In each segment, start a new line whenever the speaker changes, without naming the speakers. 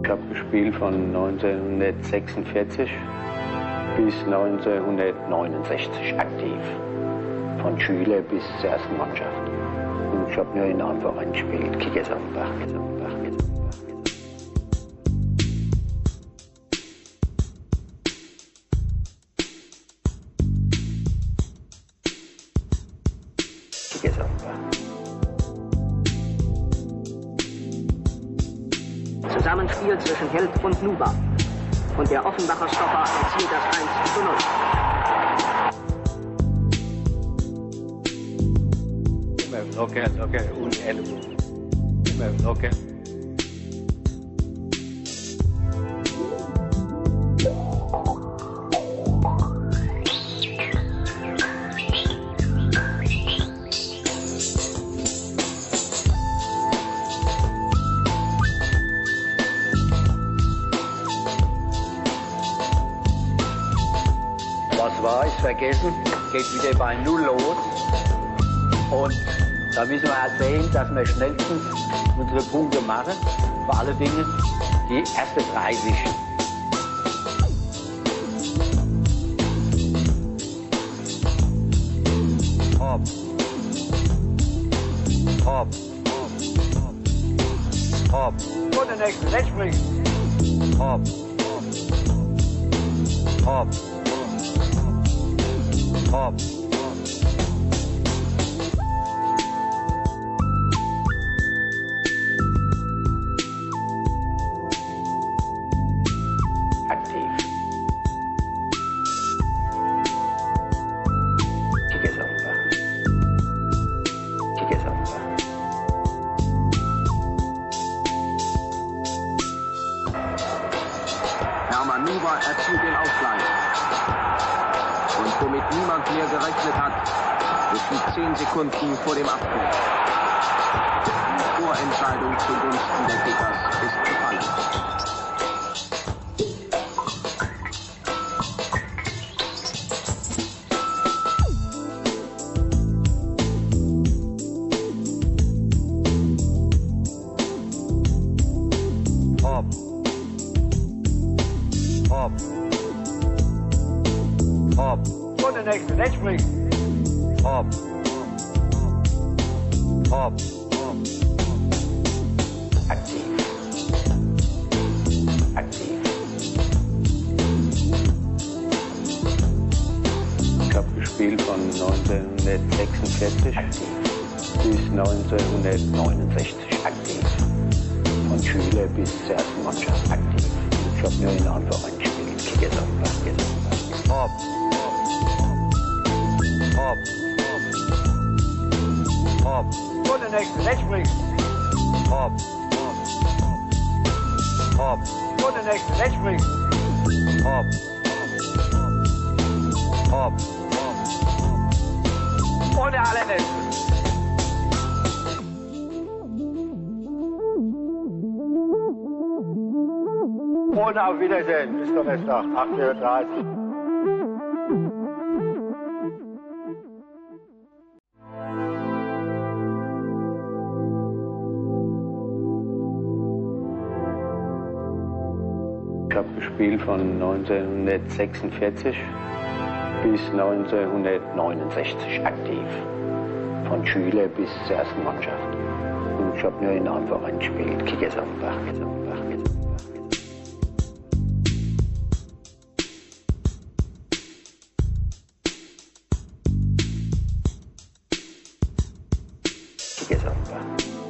Ich habe gespielt von 1946 bis 1969 aktiv. Von Schüler bis zur ersten Mannschaft. Und ich habe nur in einem Verein gespielt, Kickers Offenbach.
Zusammenspiel zwischen Held und Nuba. Und der Offenbacher Stopper erzielt das 1:0.
Okay, und Ellbogen. Okay. Was war, ist vergessen, geht wieder bei Null los. Und da müssen wir halt sehen, dass wir schnellstens unsere Punkte machen. Vor allen Dingen die ersten 30. Hopp. Hopp. Hopp. Und der nächste, jetzt springen. Hopp. Hopp. Hopp. Aktiv. Kickers Offenbach. Kickers Offenbach.
Hermann Nuba erzielt den Ausgleich. Und womit niemand mehr gerechnet hat, geschieht 10 Sekunden vor dem Abpfiff. Die Vorentscheidung zugunsten der Kickers ist gefallen.
Hopp. Hopp. Hopp. Und der nächste, jetzt springen. Hopp. Hopp. Aktiv. Aktiv. Ich habe gespielt von 1946 bis 1969 aktiv. Von Schüler bis zur ersten Mannschaft aktiv. Ich habe nur in einem Verein gespielt, Kickers Offenbach. Hopp. Hopp. Hopp. Und der nächste, jetzt springen. Hopp. Hopp. Und der nächste, jetzt springen. Hopp. Hopp. Und der allerletzte. Und auf Wiedersehen. Bis Donnerstag, 8:30 Uhr. Ich habe gespielt von 1946 bis 1969 aktiv. Von Schüler bis zur ersten Mannschaft. Und ich habe nur in einem Verein gespielt, Kickers Offenbach. Kickers Offenbach.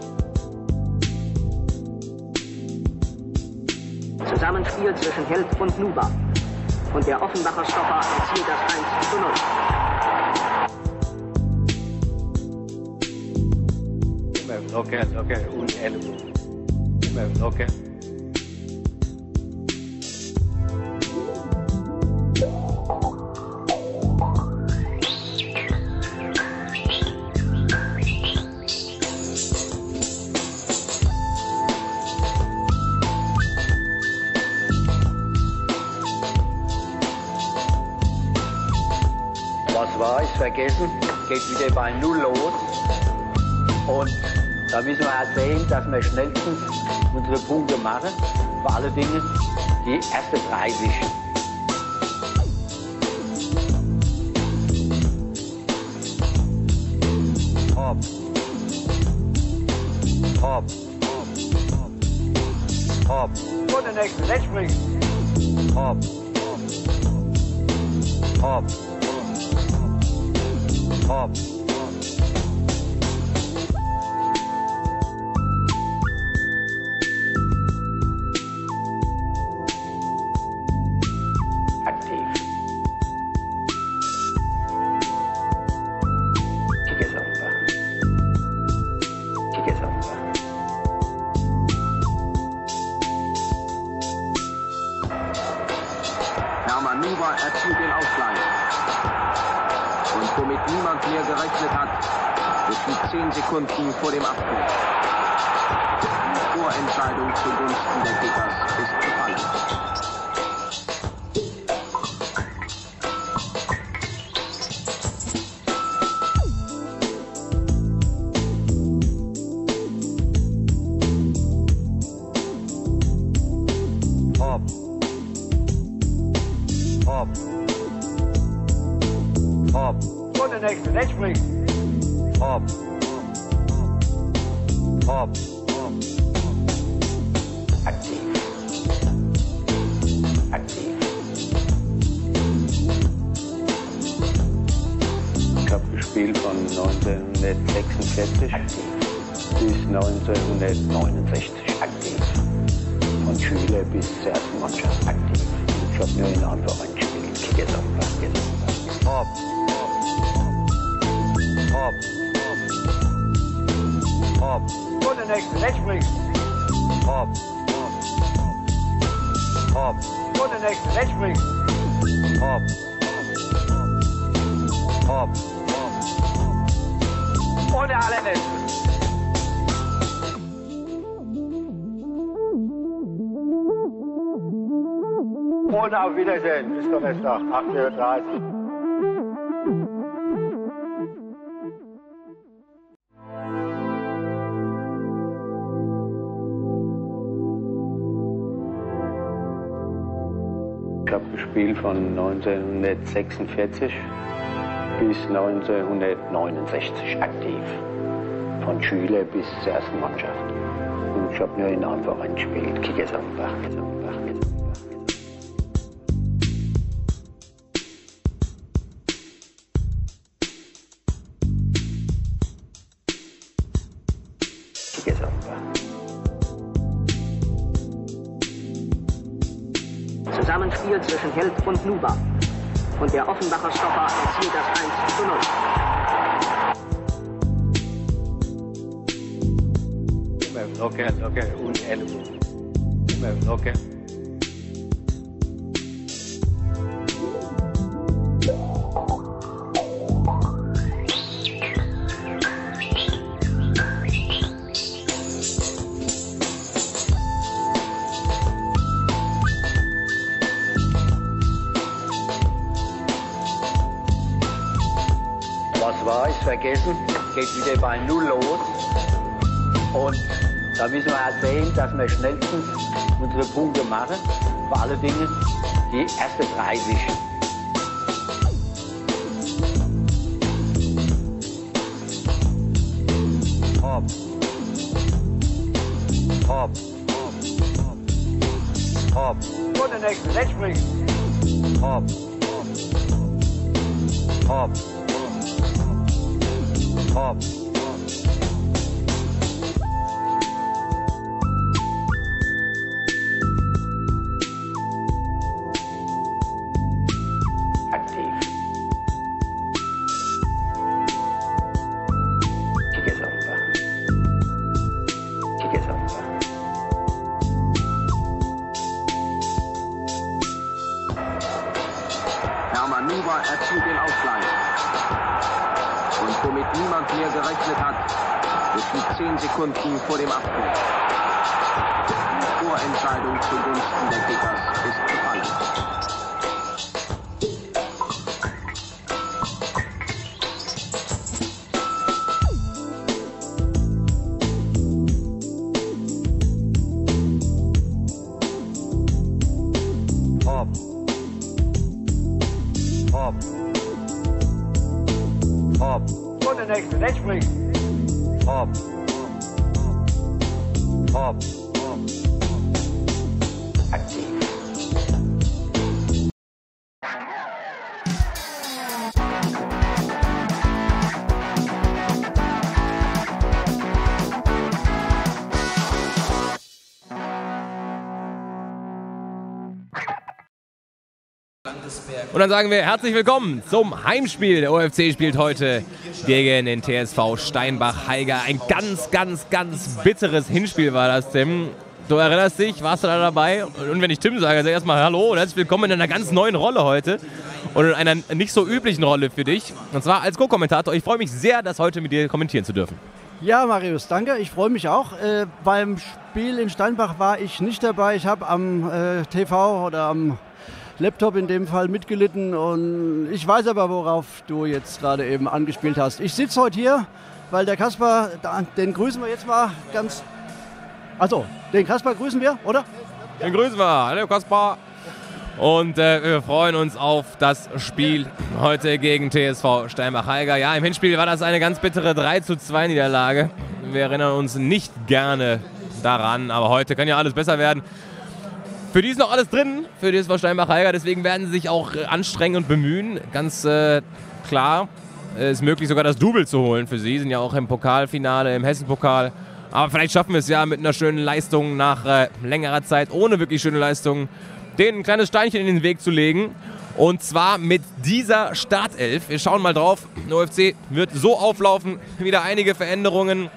Zusammenspiel zwischen Held und Nuba. Und der Offenbacher Stopper erzielt das 1:0.
Okay, und Ellbogen. Okay. Was war, ist vergessen, geht wieder bei Null los. Und da müssen wir halt sehen, dass wir schnellstens unsere Punkte machen. Vor allen Dingen die erste 30. Hopp. Hopp. Hopp.
Und der nächste, der springt.
Hopp. Hopp. Hopp. Aktiv. Tigesamba. Tigesamba.
Hermann Nuber erzielt den Ausgleich. Und womit niemand mehr gerechnet hat, geschieht 10 Sekunden vor dem Abpfiff. Die Vorentscheidung zugunsten der Kickers ist gefallen.
Hopp. Hopp. Hopp.
Und der nächste, der springt.
Hopp. Hopp. Aktiv. Aktiv. Ich habe gespielt von 1946 bis 1969 aktiv. Von Schüler bis zur ersten Mannschaft aktiv. Ich habe nur in anderen Vereinen gespielt. Kickers-Samba. Hopp. Hopp. Hopp.
Und der nächste, der springt.
Hopp. Hopp.
Und der nächste, der springt.
Hopp. Hopp.
Und der allerletzte. Und auf Wiedersehen. Bis Donnerstag, 8:30 Uhr.
Ich habe gespielt von 1946 bis 1969 aktiv. Von Schüler bis zur ersten Mannschaft. Und ich habe nur in einem Verein gespielt. Kickers-Samba. Kickers-Samba.
Zusammenspiel zwischen Held und Nuber. Und der Offenbacher Stopper erzielt das 1:0.
Immer locker und Ellbogen. Immer locker. Was war, ist vergessen, geht wieder bei Null los. Und da müssen wir halt sehen, dass wir schnellstens unsere Punkte machen. Vor allen Dingen die erste 30. Hopp. Hopp. Hopp.
Und der nächste, der springt.
Hopp. Hopp. Hopp. Aktiv. Kickers-Samba. Kickers-Samba.
Hermann Nuber erzielt den Ausgleich. Und womit niemand mehr gerechnet hat, geschieht 10 Sekunden vor dem Abpfiff. Die Vorentscheidung zugunsten der Kickers ist gefallen.
Hopp. Hopp. Und der nächste, der springt. Hopp. Hopp.
Aktiv.
Und dann sagen wir herzlich willkommen zum Heimspiel. Der OFC spielt heute gegen den TSV Steinbach-Heiger. Ein ganz bitteres Hinspiel war das, Tim. Du erinnerst dich, warst du da dabei? Und wenn ich Tim sage, also erstmal hallo und herzlich willkommen in einer ganz neuen Rolle heute. Und in einer nicht so üblichen Rolle für dich. Und zwar als Co-Kommentator. Ich freue mich sehr, das heute mit dir kommentieren zu dürfen.
Ja, Marius, danke. Ich freue mich auch. Beim Spiel in Steinbach war ich nicht dabei. Ich habe am TV oder am Laptop in dem Fall mitgelitten und ich weiß aber, worauf du jetzt gerade eben angespielt hast. Ich sitze heute hier, weil der Kaspar, den grüßen wir jetzt mal ganz... Also, den Kaspar grüßen wir, oder?
Den grüßen wir. Hallo Kaspar. Und wir freuen uns auf das Spiel heute gegen TSV Steinbach-Heiger. Ja, im Hinspiel war das eine ganz bittere 3:2 Niederlage. Wir erinnern uns nicht gerne daran, aber heute kann ja alles besser werden. Für die ist noch alles drin, für TSV Steinbach-Heiger, deswegen werden sie sich auch anstrengen und bemühen. Ganz klar, ist möglich sogar das Double zu holen für sie, sind ja auch im Pokalfinale, im Hessen-Pokal. Aber vielleicht schaffen wir es ja mit einer schönen Leistung nach längerer Zeit, ohne wirklich schöne Leistung, denen ein kleines Steinchen in den Weg zu legen. Und zwar mit dieser Startelf. Wir schauen mal drauf, der OFC wird so auflaufen, wieder einige Veränderungen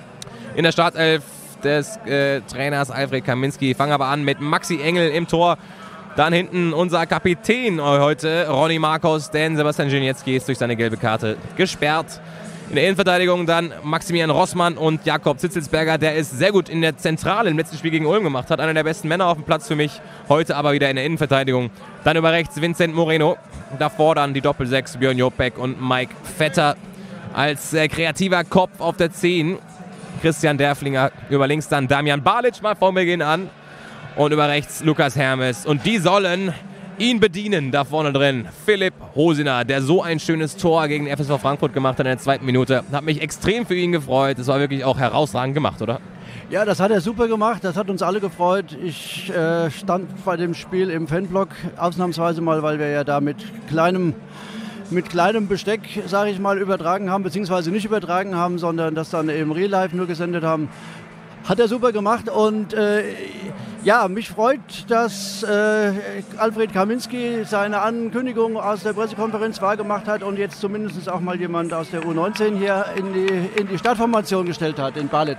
in der Startelf des Trainers Alfred Kaminski. Fangen aber an mit Maxi Engel im Tor. Dann hinten unser Kapitän heute, Ronny Marcos, denn Sebastian Geniecki ist durch seine gelbe Karte gesperrt. In der Innenverteidigung dann Maximilian Rossmann und Jakob Zitzelsberger, der es sehr gut in der Zentrale im letzten Spiel gegen Ulm gemacht hat. Einer der besten Männer auf dem Platz für mich, heute aber wieder in der Innenverteidigung. Dann über rechts Vincent Moreno, davor dann die Doppel-6 Björn Jopek und Mike Vetter als kreativer Kopf auf der 10. Christian Derflinger, über links dann Damian Balic mal vor Beginn an und über rechts Lukas Hermes. Und die sollen ihn bedienen, da vorne drin. Philipp Hosiner, der so ein schönes Tor gegen den FSV Frankfurt gemacht hat in der 2. Minute. Hat mich extrem für ihn gefreut. Das war wirklich auch herausragend gemacht, oder?
Ja, das hat er super gemacht. Das hat uns alle gefreut. Ich stand bei dem Spiel im Fanblock ausnahmsweise mal, weil wir ja da mit kleinem Besteck, sage ich mal, übertragen haben, beziehungsweise nicht übertragen haben, sondern das dann im Real Life nur gesendet haben. Hat er super gemacht und ja, mich freut, dass Alfred Kaminski seine Ankündigung aus der Pressekonferenz wahrgemacht hat und jetzt zumindest auch mal jemand aus der U19 hier in die Startformation gestellt hat, in Balic.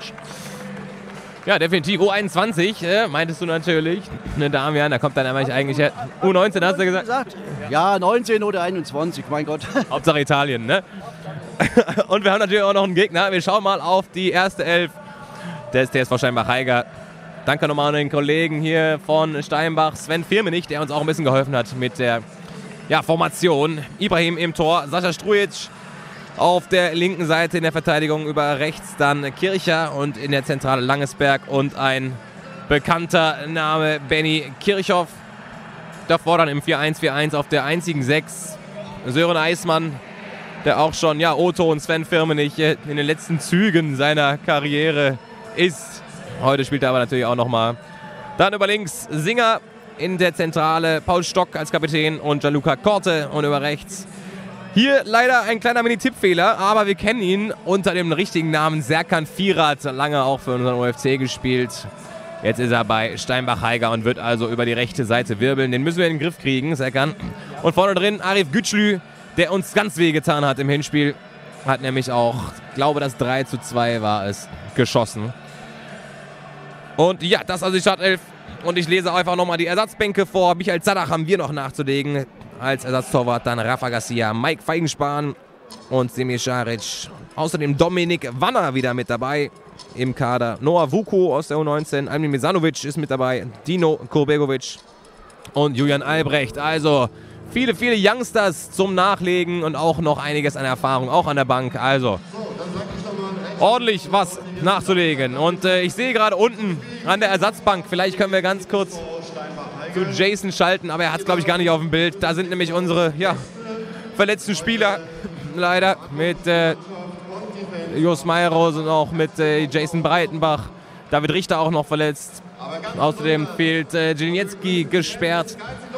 Ja, definitiv. U21, meintest du natürlich. Ne, Damian, da kommt dann eigentlich U19, hast du gesagt?
Ja, 19 oder 21, mein Gott.
Hauptsache Italien, ne? Und wir haben natürlich auch noch einen Gegner. Wir schauen mal auf die erste Elf des TSV Steinbach-Heiger. Danke nochmal an den Kollegen hier von Steinbach, Sven Firmenich, der uns auch ein bisschen geholfen hat mit der Formation. Ibrahim im Tor, Sascha Strujic auf der linken Seite in der Verteidigung, über rechts dann Kircher und in der Zentrale Langesberg und ein bekannter Name Benny Kirchhoff. Davor dann im 4-1-4-1 auf der einzigen 6 Sören Eismann, der auch schon, ja, Otto und Sven Firmenich in den letzten Zügen seiner Karriere ist. Heute spielt er aber natürlich auch nochmal. Dann über links Singer in der Zentrale, Paul Stock als Kapitän und Gianluca Korte und über rechts. Hier leider ein kleiner Mini-Tippfehler, aber wir kennen ihn unter dem richtigen Namen Serkan Firat, lange auch für unseren OFC gespielt. Jetzt ist er bei Steinbach-Heiger und wird also über die rechte Seite wirbeln. Den müssen wir in den Griff kriegen, Serkan. Und vorne drin Arif Güçlü, der uns ganz wehgetan hat im Hinspiel. Hat nämlich auch, glaube das 3:2 war es, geschossen. Und ja, das ist also die Startelf. Und ich lese einfach nochmal die Ersatzbänke vor. Michael Zadach haben wir noch nachzulegen. Als Ersatztorwart dann Rafa Garcia, Mike Feigenspahn und Semir Šarić. Außerdem Dominik Wanner wieder mit dabei im Kader. Noah Vuko aus der U19, Almin Mesanovic ist mit dabei, Dino Kurbegovic und Julian Albrecht. Also viele Youngsters zum Nachlegen und auch noch einiges an Erfahrung, auch an der Bank. Also ordentlich was nachzulegen. Und ich sehe gerade unten an der Ersatzbank, vielleicht können wir ganz kurz zu Jason schalten, aber er hat es, glaube ich, gar nicht auf dem Bild. Da sind nämlich unsere verletzten Spieler, leider, mit Jos Meiros und auch mit Jason Breitenbach. David Richter auch noch verletzt. Außerdem fehlt Jeleniecki gesperrt.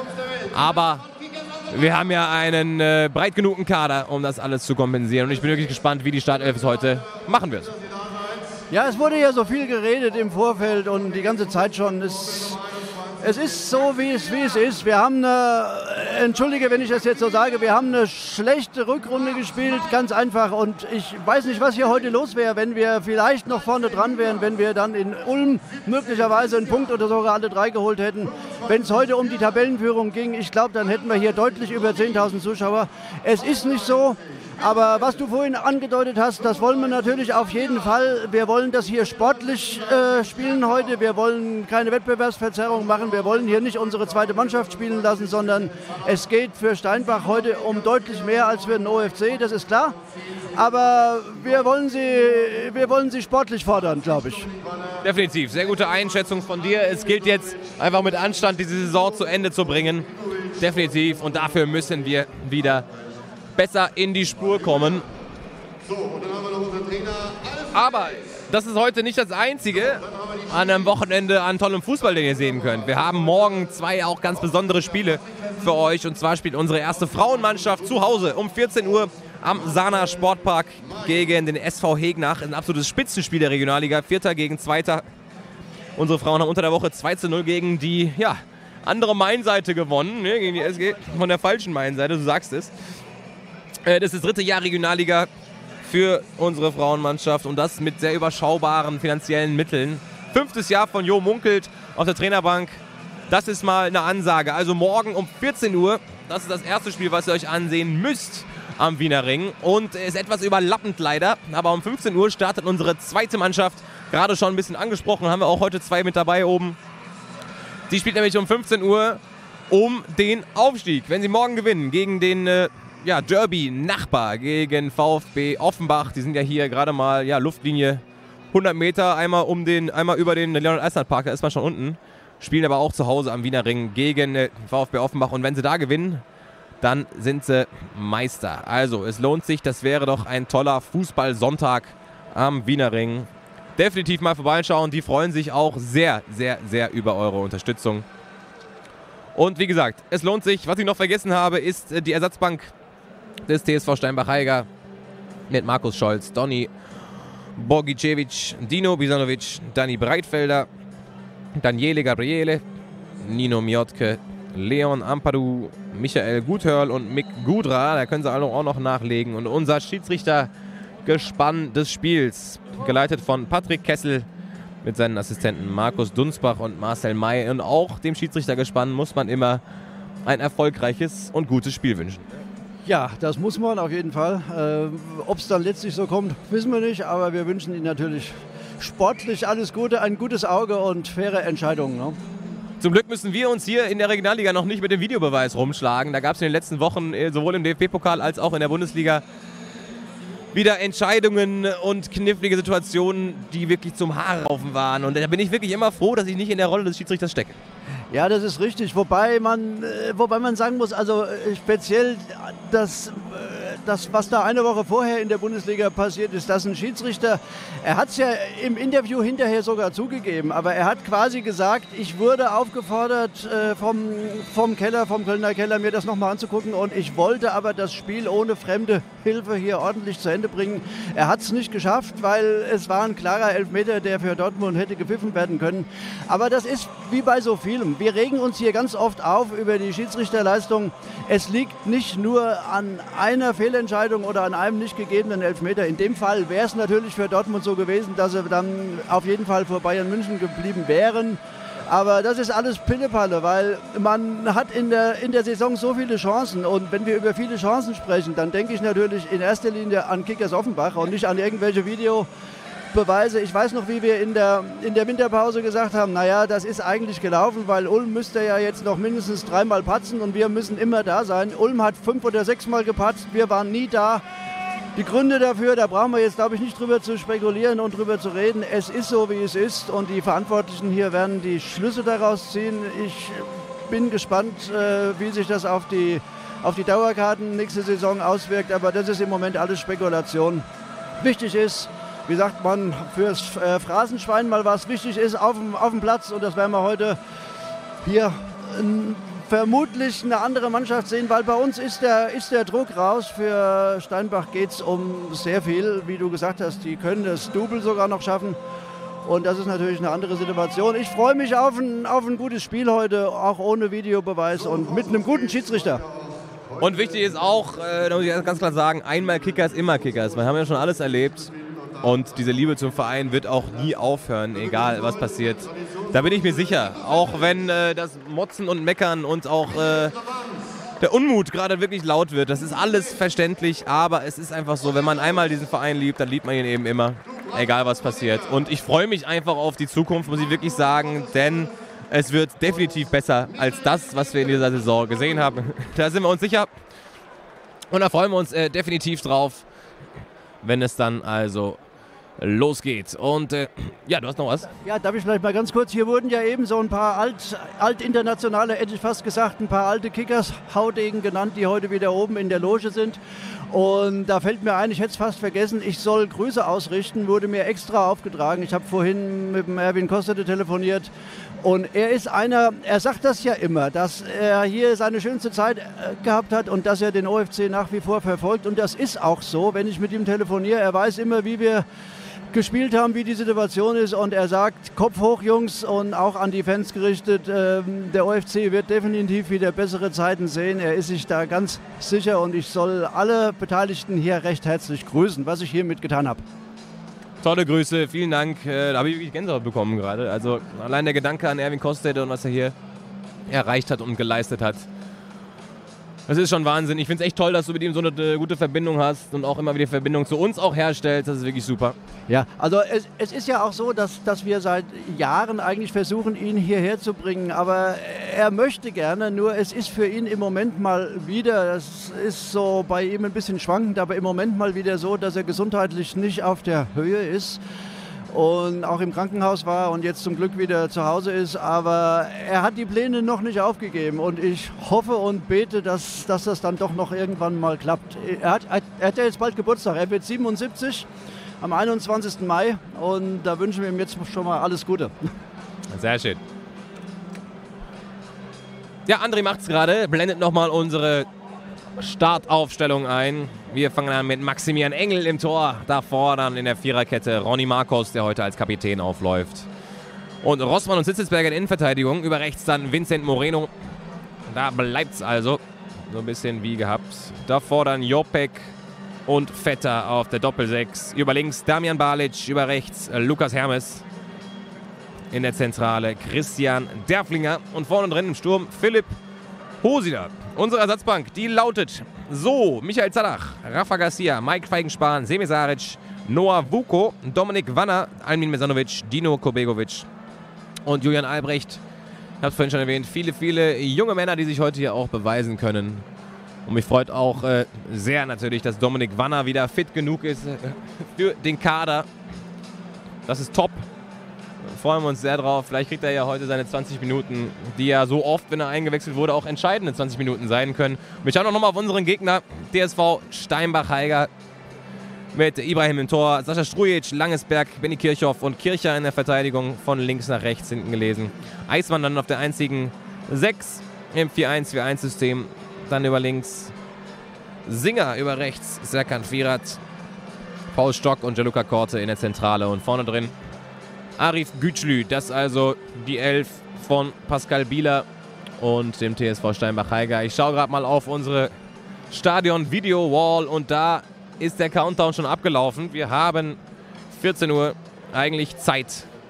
Aber wir haben ja einen breit genugen Kader, um das alles zu kompensieren. Und ich bin wirklich gespannt, wie die Startelf es heute machen wird.
Ja, es wurde ja so viel geredet im Vorfeld und die ganze Zeit schon. Es ist so, wie es ist. Wir haben entschuldige, wenn ich das jetzt so sage, wir haben eine schlechte Rückrunde gespielt, ganz einfach. Und ich weiß nicht, was hier heute los wäre, wenn wir vielleicht noch vorne dran wären, wenn wir dann in Ulm möglicherweise einen Punkt oder sogar alle 3 geholt hätten. Wenn es heute um die Tabellenführung ging, ich glaube, dann hätten wir hier deutlich über 10.000 Zuschauer. Es ist nicht so. Aber was du vorhin angedeutet hast, das wollen wir natürlich auf jeden Fall. Wir wollen das hier sportlich spielen heute. Wir wollen keine Wettbewerbsverzerrung machen. Wir wollen hier nicht unsere zweite Mannschaft spielen lassen, sondern es geht für Steinbach heute um deutlich mehr als für den OFC, das ist klar. Aber wir wollen sie sportlich fordern, glaube ich.
Definitiv, sehr gute Einschätzung von dir. Es gilt jetzt einfach mit Anstand, diese Saison zu Ende zu bringen. Definitiv, und dafür müssen wir wieder besser in die Spur kommen. So, und dann haben wir noch unseren Trainer. Aber das ist heute nicht das Einzige an einem Wochenende an tollem Fußball, den ihr sehen könnt. Wir haben morgen 2 auch ganz besondere Spiele für euch. Und zwar spielt unsere erste Frauenmannschaft zu Hause um 14 Uhr am Sana Sportpark gegen den SV Hegnach. Ein absolutes Spitzenspiel der Regionalliga. 4. gegen 2. Unsere Frauen haben unter der Woche 2:0 gegen die andere Mainseite gewonnen. Ne, gegen die SG von der falschen Mainseite, du sagst es. Das ist das 3. Jahr Regionalliga für unsere Frauenmannschaft und das mit sehr überschaubaren finanziellen Mitteln. 5. Jahr von Jo Munkelt auf der Trainerbank. Das ist mal eine Ansage. Also morgen um 14 Uhr, das ist das erste Spiel, was ihr euch ansehen müsst am Wiener Ring. Und ist etwas überlappend leider, aber um 15 Uhr startet unsere zweite Mannschaft. Gerade schon ein bisschen angesprochen, haben wir auch heute 2 mit dabei oben. Die spielt nämlich um 15 Uhr um den Aufstieg. Wenn sie morgen gewinnen gegen den Derby-Nachbar, gegen VfB Offenbach. Die sind ja hier gerade mal Luftlinie 100 Meter, einmal über den Leonhard-Eisner-Park, da ist man schon unten. Spielen aber auch zu Hause am Wiener Ring gegen VfB Offenbach. Und wenn sie da gewinnen, dann sind sie Meister. Also es lohnt sich, das wäre doch ein toller Fußball-Sonntag am Wiener Ring. Definitiv mal vorbeischauen, die freuen sich auch sehr, sehr, sehr über eure Unterstützung. Und wie gesagt, es lohnt sich. Was ich noch vergessen habe, ist die Ersatzbank des TSV Steinbach-Heiger mit Markus Scholz, Donny Bogicevic, Dino Bisanovic, Dani Breitfelder, Daniele Gabriele, Nino Miotke, Leon Ampadu, Michael Guthörl und Mick Gudra. Da können sie alle auch noch nachlegen. Und unser Schiedsrichtergespann des Spiels, geleitet von Patrick Kessel mit seinen Assistenten Markus Dunsbach und Marcel May. Und auch dem Schiedsrichtergespann muss man immer ein erfolgreiches und gutes Spiel wünschen.
Ja, das muss man auf jeden Fall. Ob es dann letztlich so kommt, wissen wir nicht. Aber wir wünschen Ihnen natürlich sportlich alles Gute, ein gutes Auge und faire Entscheidungen. Ne?
Zum Glück müssen wir uns hier in der Regionalliga noch nicht mit dem Videobeweis rumschlagen. Da gab es in den letzten Wochen sowohl im DFB-Pokal als auch in der Bundesliga wieder Entscheidungen und knifflige Situationen, die wirklich zum Haarraufen waren. Und da bin ich wirklich immer froh, dass ich nicht in der Rolle des Schiedsrichters stecke.
Ja, das ist richtig. Wobei man sagen muss, also speziell das, was da eine Woche vorher in der Bundesliga passiert ist, dass ein Schiedsrichter, er hat es ja im Interview hinterher sogar zugegeben, aber er hat quasi gesagt, ich wurde aufgefordert vom Kölner Keller, mir das nochmal anzugucken und ich wollte aber das Spiel ohne fremde Hilfe hier ordentlich zu Ende bringen. Er hat es nicht geschafft, weil es war ein klarer Elfmeter, der für Dortmund hätte gepfiffen werden können. Aber das ist wie bei so vielem. Wir regen uns hier ganz oft auf über die Schiedsrichterleistung. Es liegt nicht nur an einer Fehlentscheidung oder an einem nicht gegebenen Elfmeter. In dem Fall wäre es natürlich für Dortmund so gewesen, dass sie dann auf jeden Fall vor Bayern München geblieben wären. Aber das ist alles Pillepalle, weil man hat in der Saison so viele Chancen. Und wenn wir über viele Chancen sprechen, dann denke ich natürlich in erster Linie an Kickers Offenbach und nicht an irgendwelche Videobeweise. Ich weiß noch, wie wir in der Winterpause gesagt haben, naja, das ist eigentlich gelaufen, weil Ulm müsste ja jetzt noch mindestens 3-mal patzen und wir müssen immer da sein. Ulm hat 5- oder 6-mal gepatzt, wir waren nie da. Die Gründe dafür, da brauchen wir jetzt, glaube ich, nicht drüber zu spekulieren und drüber zu reden. Es ist so, wie es ist und die Verantwortlichen hier werden die Schlüsse daraus ziehen. Ich bin gespannt, wie sich das auf die auf die Dauerkarten nächste Saison auswirkt. Aber das ist im Moment alles Spekulation. Wichtig ist, wie sagt man, fürs Phrasenschwein mal was wichtig ist auf dem Platz. Und das werden wir heute hier vermutlich eine andere Mannschaft sehen, weil bei uns ist der Druck raus. Für Steinbach geht es um sehr viel, wie du gesagt hast. Die können das Double sogar noch schaffen. Und das ist natürlich eine andere Situation. Ich freue mich auf ein gutes Spiel heute, auch ohne Videobeweis und mit einem guten Schiedsrichter.
Und wichtig ist auch, da muss ich ganz klar sagen, einmal Kickers, immer Kickers. Wir haben ja schon alles erlebt. Und diese Liebe zum Verein wird auch nie aufhören, egal was passiert. Da bin ich mir sicher. Auch wenn das Motzen und Meckern und auch der Unmut gerade wirklich laut wird. Das ist alles verständlich, aber es ist einfach so, wenn man einmal diesen Verein liebt, dann liebt man ihn eben immer. Egal was passiert. Und ich freue mich einfach auf die Zukunft, muss ich wirklich sagen, denn es wird definitiv besser als das, was wir in dieser Saison gesehen haben. Da sind wir uns sicher. Und da freuen wir uns definitiv drauf, wenn es dann also losgeht. Und ja, du hast noch was?
Ja, darf ich vielleicht mal ganz kurz, hier wurden ja eben so ein paar altinternationale, hätte ich fast gesagt, ein paar alte Kickers, Haudegen genannt, die heute wieder oben in der Loge sind. Und da fällt mir ein, ich hätte es fast vergessen, ich soll Grüße ausrichten, wurde mir extra aufgetragen. Ich habe vorhin mit dem Erwin Kostede telefoniert und er ist einer, er sagt das ja immer, dass er hier seine schönste Zeit gehabt hat und dass er den OFC nach wie vor verfolgt. Und das ist auch so, wenn ich mit ihm telefoniere, er weiß immer, wie wir gespielt haben, wie die Situation ist und er sagt, Kopf hoch Jungs und auch an die Fans gerichtet, der OFC wird definitiv wieder bessere Zeiten sehen, er ist sich da ganz sicher und ich soll alle Beteiligten hier recht herzlich grüßen, was ich hiermit getan habe.
Tolle Grüße, vielen Dank, da habe ich wirklich Gänsehaut bekommen gerade, also allein der Gedanke an Erwin Kostede und was er hier erreicht hat und geleistet hat. Das ist schon Wahnsinn. Ich finde es echt toll, dass du mit ihm so eine gute Verbindung hast und auch immer wieder Verbindung zu uns auch herstellst. Das ist wirklich super.
Ja, also es ist ja auch so, dass wir seit Jahren eigentlich versuchen, ihn hierher zu bringen. Aber er möchte gerne, nur es ist für ihn im Moment mal wieder, das ist so bei ihm ein bisschen schwankend, aber im Moment mal wieder so, dass er gesundheitlich nicht auf der Höhe ist. Und auch im Krankenhaus war und jetzt zum Glück wieder zu Hause ist. Aber er hat die Pläne noch nicht aufgegeben und ich hoffe und bete, dass das dann doch noch irgendwann mal klappt. Er hat ja jetzt bald Geburtstag, er wird 77 am 21. Mai und da wünschen wir ihm jetzt schon mal alles Gute.
Sehr schön. Ja, André macht's gerade, blendet nochmal unsere Startaufstellung ein. Wir fangen an mit Maximilian Engel im Tor. Davor dann in der Viererkette Ronny Marcos, der heute als Kapitän aufläuft. Und Rossmann und Sitzelsberger in Innenverteidigung. Über rechts dann Vincent Moreno. Da bleibt's also. So ein bisschen wie gehabt. Davor dann Jopek und Vetter auf der Doppel-6. Über links Damian Balic. Über rechts Lukas Hermes. In der Zentrale Christian Derflinger. Und vorne drin im Sturm Philipp Hosida. Unsere Ersatzbank, die lautet so: Michael Zadach, Rafa Garcia, Mike Feigenspahn, Semir Saric, Noah Vuko, Dominik Wanner, Almin Mesanovic, Dino Kobegovic und Julian Albrecht. Ich habe es vorhin schon erwähnt, viele junge Männer, die sich heute hier auch beweisen können. Und mich freut auch sehr natürlich, dass Dominik Wanner wieder fit genug ist für den Kader. Das ist top. Freuen wir uns sehr drauf. Vielleicht kriegt er ja heute seine 20 Minuten, die ja so oft, wenn er eingewechselt wurde, auch entscheidende 20 Minuten sein können. Wir schauen auch nochmal auf unseren Gegner, DSV Steinbach-Heiger mit Ibrahim im Tor, Sascha Strujic, Langesberg, Benny Kirchhoff und Kircher in der Verteidigung von links nach rechts hinten gelesen. Eismann dann auf der einzigen 6 im 4-1-4-1-System. Dann über links Singer, über rechts Serkan Firat, Paul Stock und Gianluca Korte in der Zentrale und vorne drin Arif Güçlü, das also die 11 von Pascal Bieler und dem TSV Steinbach-Heiger. Ich schaue gerade mal auf unsere Stadion-Video-Wall und da ist der Countdown schon abgelaufen. Wir haben 14 Uhr eigentlich Zeit,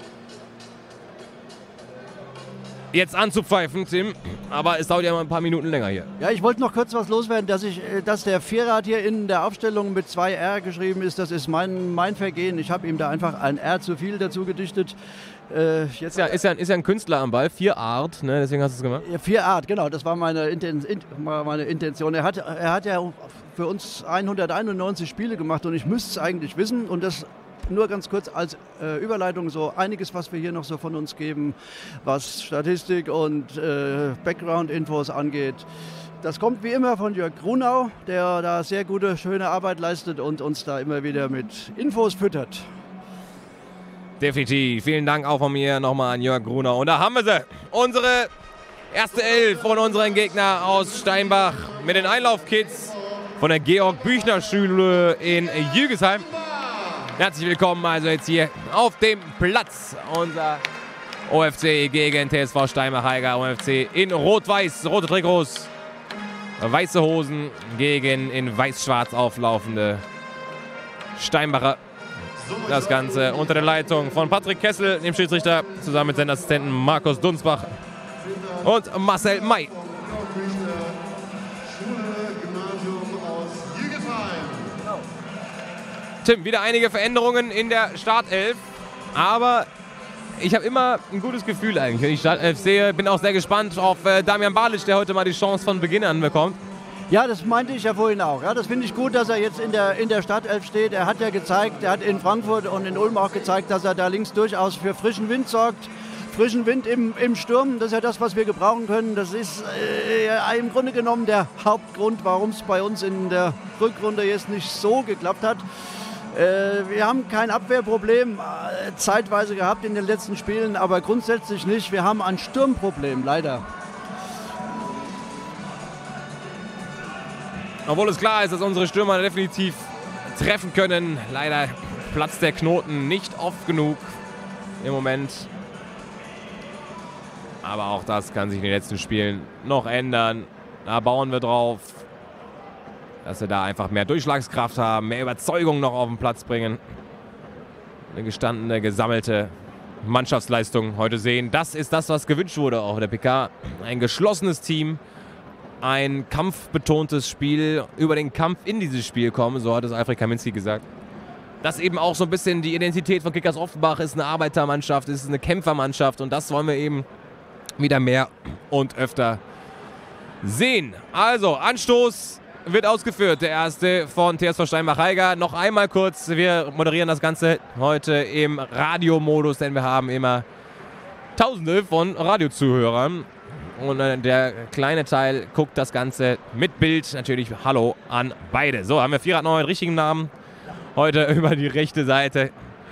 jetzt anzupfeifen, Tim. Aber es dauert ja mal ein paar Minuten länger hier.
Ja, ich wollte noch kurz was loswerden, dass der Vierrad hier in der Aufstellung mit 2 R geschrieben ist. Das ist mein Vergehen. Ich habe ihm da einfach ein R zu viel dazu gedichtet.
Ist ja ein Künstler am Ball, 4 Art, ne? Deswegen hast du es gemacht.
Ja, 4 Art, genau, das war meine Intention. Er hat ja für uns 191 Spiele gemacht und ich müsste es eigentlich wissen und das nur ganz kurz als Überleitung so einiges, was wir hier noch so von uns geben, was Statistik und Background-Infos angeht. Das kommt wie immer von Jörg Grunau, der da sehr gute, schöne Arbeit leistet und uns da immer wieder mit Infos füttert.
Definitiv. Vielen Dank auch von mir nochmal an Jörg Grunau. Und da haben wir sie. Unsere erste Elf von unseren Gegnern aus Steinbach mit den Einlaufkids von der Georg-Büchner-Schule in Jügesheim. Herzlich willkommen also jetzt hier auf dem Platz. Unser OFC gegen TSV Steinbach-Heiger. OFC in Rot-Weiß, rote Trikots, weiße Hosen gegen in weiß-schwarz auflaufende Steinbacher. Das Ganze unter der Leitung von Patrick Kessel, dem Schiedsrichter, zusammen mit seinen Assistenten Markus Dunsbach und Marcel May. Tim, wieder einige Veränderungen in der Startelf, aber ich habe immer ein gutes Gefühl eigentlich, wenn ich Startelf sehe. Bin auch sehr gespannt auf Damian Balic, der heute mal die Chance von Beginn an bekommt.
Ja, das meinte ich ja vorhin auch. Ja, das finde ich gut, dass er jetzt in der Startelf steht. Er hat ja gezeigt, er hat in Frankfurt und in Ulm auch gezeigt, dass er da links durchaus für frischen Wind sorgt. Frischen Wind im Sturm, das ist ja das, was wir gebrauchen können. Das ist im Grunde genommen der Hauptgrund, warum es bei uns in der Rückrunde jetzt nicht so geklappt hat. Wir haben kein Abwehrproblem zeitweise gehabt in den letzten Spielen, aber grundsätzlich nicht. Wir haben ein Sturmproblem, leider.
Obwohl es klar ist, dass unsere Stürmer definitiv treffen können. Leider platzt der Knoten nicht oft genug im Moment. Aber auch das kann sich in den letzten Spielen noch ändern. Da bauen wir drauf, dass wir da einfach mehr Durchschlagskraft haben, mehr Überzeugung noch auf den Platz bringen. Eine gestandene, gesammelte Mannschaftsleistung heute sehen. Das ist das, was gewünscht wurde auch in der PK. Ein geschlossenes Team. Ein kampfbetontes Spiel, über den Kampf in dieses Spiel kommen, so hat es Alfred Kaminski gesagt. Das eben auch so ein bisschen die Identität von Kickers Offenbach ist, eine Arbeitermannschaft, ist eine Kämpfermannschaft und das wollen wir eben wieder mehr und öfter sehen. Also, Anstoß wird ausgeführt, der erste von TSV Steinbach-Heiger. Noch einmal kurz, wir moderieren das Ganze heute im Radiomodus, denn wir haben immer Tausende von Radiozuhörern. Und der kleine Teil guckt das Ganze mit Bild. Natürlich Hallo an beide. So, haben wir Vierrad noch einen richtigen Namen. Heute über die rechte Seite.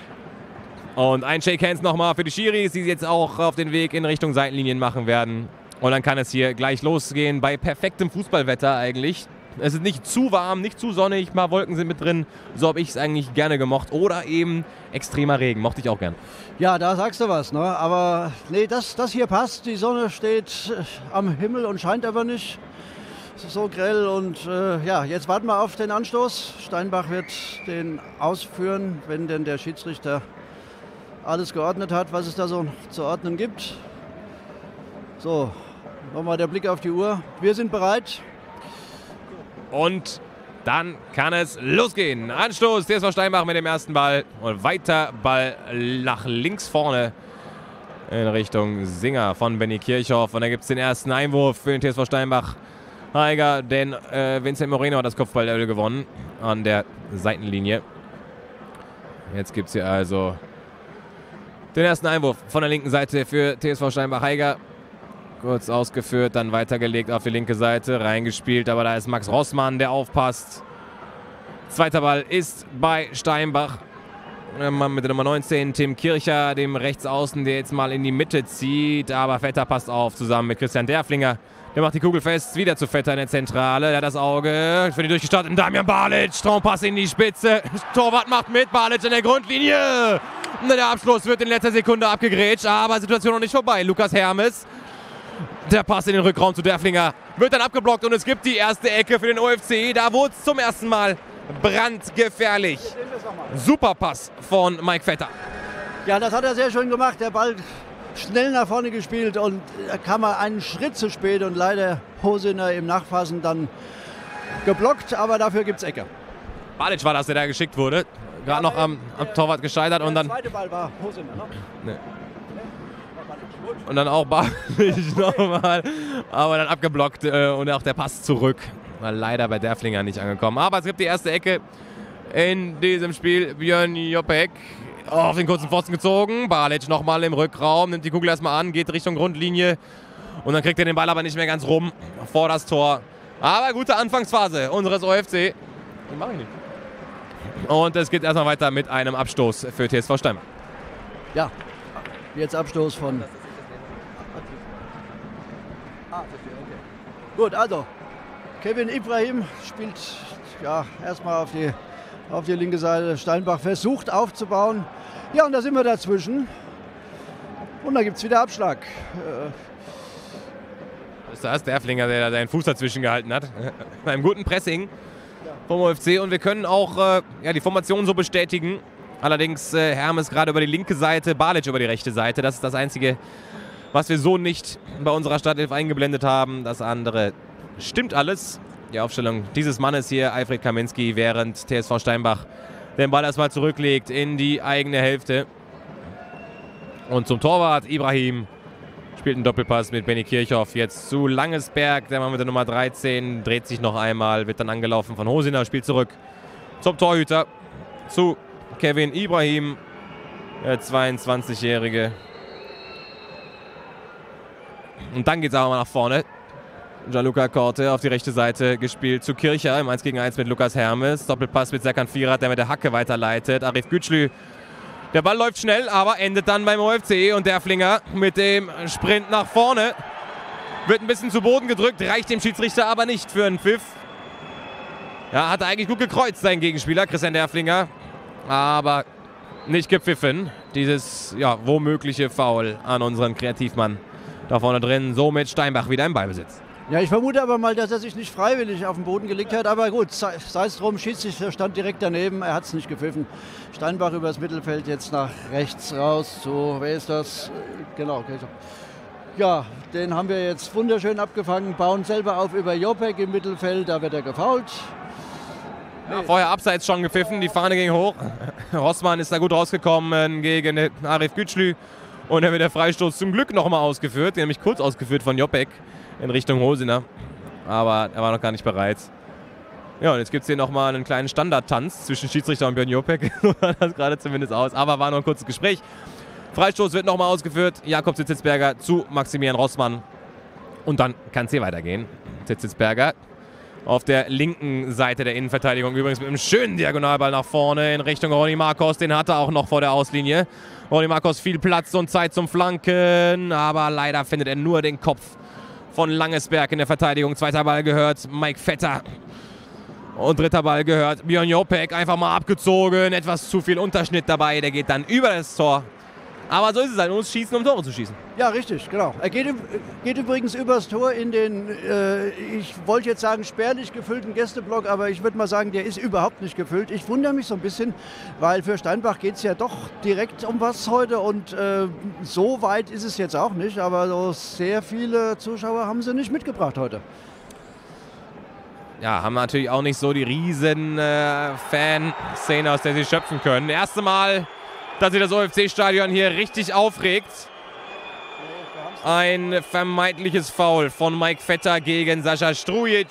Und ein Shake Hands nochmal für die Schiris, die jetzt auch auf den Weg in Richtung Seitenlinien machen werden. Und dann kann es hier gleich losgehen bei perfektem Fußballwetter eigentlich. Es ist nicht zu warm, nicht zu sonnig, ein paar Wolken sind mit drin. So habe ich es eigentlich gerne gemocht. Oder eben extremer Regen, mochte ich auch gern.
Ja, da sagst du was, ne? Aber nee, das hier passt. Die Sonne steht am Himmel und scheint aber nicht so grell. Und ja, jetzt warten wir auf den Anstoß. Steinbach wird den ausführen, wenn denn der Schiedsrichter alles geordnet hat, was es da so zu ordnen gibt. So, nochmal der Blick auf die Uhr. Wir sind bereit.
Und dann kann es losgehen. Anstoß, TSV Steinbach mit dem ersten Ball. Und weiter Ball nach links vorne in Richtung Singer von Benny Kirchhoff. Und da gibt es den ersten Einwurf für den TSV Steinbach-Heiger. Denn Vincent Moreno hat das Kopfballduell gewonnen an der Seitenlinie. Jetzt gibt es hier also den ersten Einwurf von der linken Seite für TSV Steinbach-Heiger. Kurz ausgeführt, dann weitergelegt auf die linke Seite, reingespielt, aber da ist Max Rossmann, der aufpasst. Zweiter Ball ist bei Steinbach. Mit der Nummer 19, Tim Kircher, dem Rechtsaußen, der jetzt mal in die Mitte zieht. Aber Vetter passt auf, zusammen mit Christian Derflinger. Der macht die Kugel fest, wieder zu Vetter in der Zentrale. Der hat das Auge für die durchgestarteten Damian Balic. Traumpass in die Spitze. Torwart macht mit, Balic in der Grundlinie. Der Abschluss wird in letzter Sekunde abgegrätscht, aber Situation noch nicht vorbei. Lukas Hermes. Der Pass in den Rückraum zu Derflinger wird dann abgeblockt und es gibt die erste Ecke für den OFC. Da wurde es zum ersten Mal brandgefährlich. Super Pass von Mike Vetter.
Ja, das hat er sehr schön gemacht. Der Ball schnell nach vorne gespielt und da kam er einen Schritt zu spät und leider Hosener im Nachfassen dann geblockt, aber dafür gibt es Ecke.
Balic war das, der da geschickt wurde. Gerade noch am Torwart gescheitert und dann...
Der zweite Ball war Hosener, ne?
Nee. Und dann auch Balic nochmal, aber dann abgeblockt und auch der Pass zurück. War leider bei Derflinger nicht angekommen. Aber es gibt die erste Ecke in diesem Spiel. Björn Jopek auf den kurzen Pfosten gezogen. Balic nochmal im Rückraum, nimmt die Kugel erstmal an, geht Richtung Grundlinie. Und dann kriegt er den Ball aber nicht mehr ganz rum vor das Tor. Aber gute Anfangsphase unseres OFC. Das mache ich nicht. Und es geht erstmal weiter mit einem Abstoß für TSV Steinbach.
Ja, jetzt Abstoß von... Gut, also Kevin Ibrahim spielt ja erstmal auf die linke Seite. Steinbach versucht aufzubauen. Ja, und da sind wir dazwischen. Und da gibt es wieder Abschlag.
Ist das der Erflinger, der seinen Fuß dazwischen gehalten hat? Beim guten Pressing vom OFC. Und wir können auch die Formation so bestätigen. Allerdings Hermes gerade über die linke Seite, Balic über die rechte Seite. Das ist das Einzige, was wir so nicht bei unserer Startelf eingeblendet haben. Das andere stimmt alles. Die Aufstellung dieses Mannes hier, Alfred Kaminski, während TSV Steinbach den Ball erstmal zurücklegt in die eigene Hälfte. Und zum Torwart Ibrahim spielt einen Doppelpass mit Benny Kirchhoff. Jetzt zu Langesberg, der Mann mit der Nummer 13, dreht sich noch einmal, wird dann angelaufen von Hosiner, spielt zurück zum Torhüter, zu Kevin Ibrahim, der 22-Jährige. Und dann geht es auch mal nach vorne. Gianluca Korte auf die rechte Seite gespielt zu Kircher im 1-gegen-1 mit Lukas Hermes. Doppelpass mit Serkan Firat, der mit der Hacke weiterleitet. Arif Güçlü. Der Ball läuft schnell, aber endet dann beim OFC. Und der Derflinger mit dem Sprint nach vorne wird ein bisschen zu Boden gedrückt, reicht dem Schiedsrichter aber nicht für einen Pfiff. Ja, hat er eigentlich gut gekreuzt, sein Gegenspieler, Christian Derflinger. Aber nicht gepfiffen. Dieses womögliche Foul an unseren Kreativmann da vorne drin. Somit Steinbach wieder im Ballbesitz.
Ja, ich vermute aber mal, dass er sich nicht freiwillig auf den Boden gelegt hat. Aber gut, sei es drum, Schiedsrichter stand direkt daneben, er hat es nicht gepfiffen. Steinbach übers Mittelfeld, jetzt nach rechts raus. So, wer ist das? Genau, okay. Ja, den haben wir jetzt wunderschön abgefangen, bauen selber auf über Jopek im Mittelfeld, da wird er gefoult.
Ja, vorher abseits schon gepfiffen, die Fahne ging hoch. Rossmann ist da gut rausgekommen gegen Arif Güçlü. Und dann wird der Freistoß zum Glück nochmal ausgeführt, nämlich kurz ausgeführt von Jopek in Richtung Hosiner. Aber er war noch gar nicht bereit. Ja, und jetzt gibt es hier nochmal einen kleinen Standardtanz zwischen Schiedsrichter und Björn Jopek. So sah das gerade zumindest aus. Aber war nur ein kurzes Gespräch. Freistoß wird nochmal ausgeführt. Jakob Zitzelsberger zu Maximilian Rossmann. Und dann kann es hier weitergehen. Zitzelsberger auf der linken Seite der Innenverteidigung. Übrigens mit einem schönen Diagonalball nach vorne in Richtung Ronny Marcos. Den hat er auch noch vor der Auslinie. Ronny Marcos viel Platz und Zeit zum Flanken. Aber leider findet er nur den Kopf von Langesberg in der Verteidigung. Zweiter Ball gehört Mike Vetter. Und dritter Ball gehört Björn Jopek. Einfach mal abgezogen. Etwas zu viel Unterschnitt dabei. Der geht dann über das Tor. Aber so ist es halt. Man muss schießen, um Tore zu schießen.
Ja, richtig, genau. Er geht übrigens übers Tor in den, ich wollte jetzt sagen, spärlich gefüllten Gästeblock, aber ich würde mal sagen, der ist überhaupt nicht gefüllt. Ich wundere mich so ein bisschen, weil für Steinbach geht es ja doch direkt um was heute und so weit ist es jetzt auch nicht, aber so sehr viele Zuschauer haben sie nicht mitgebracht heute.
Ja, haben natürlich auch nicht so die riesen Fanszene, aus der sie schöpfen können. Erste Mal, dass sich das OFC-Stadion hier richtig aufregt. Ein vermeintliches Foul von Mike Vetter gegen Sascha Strujic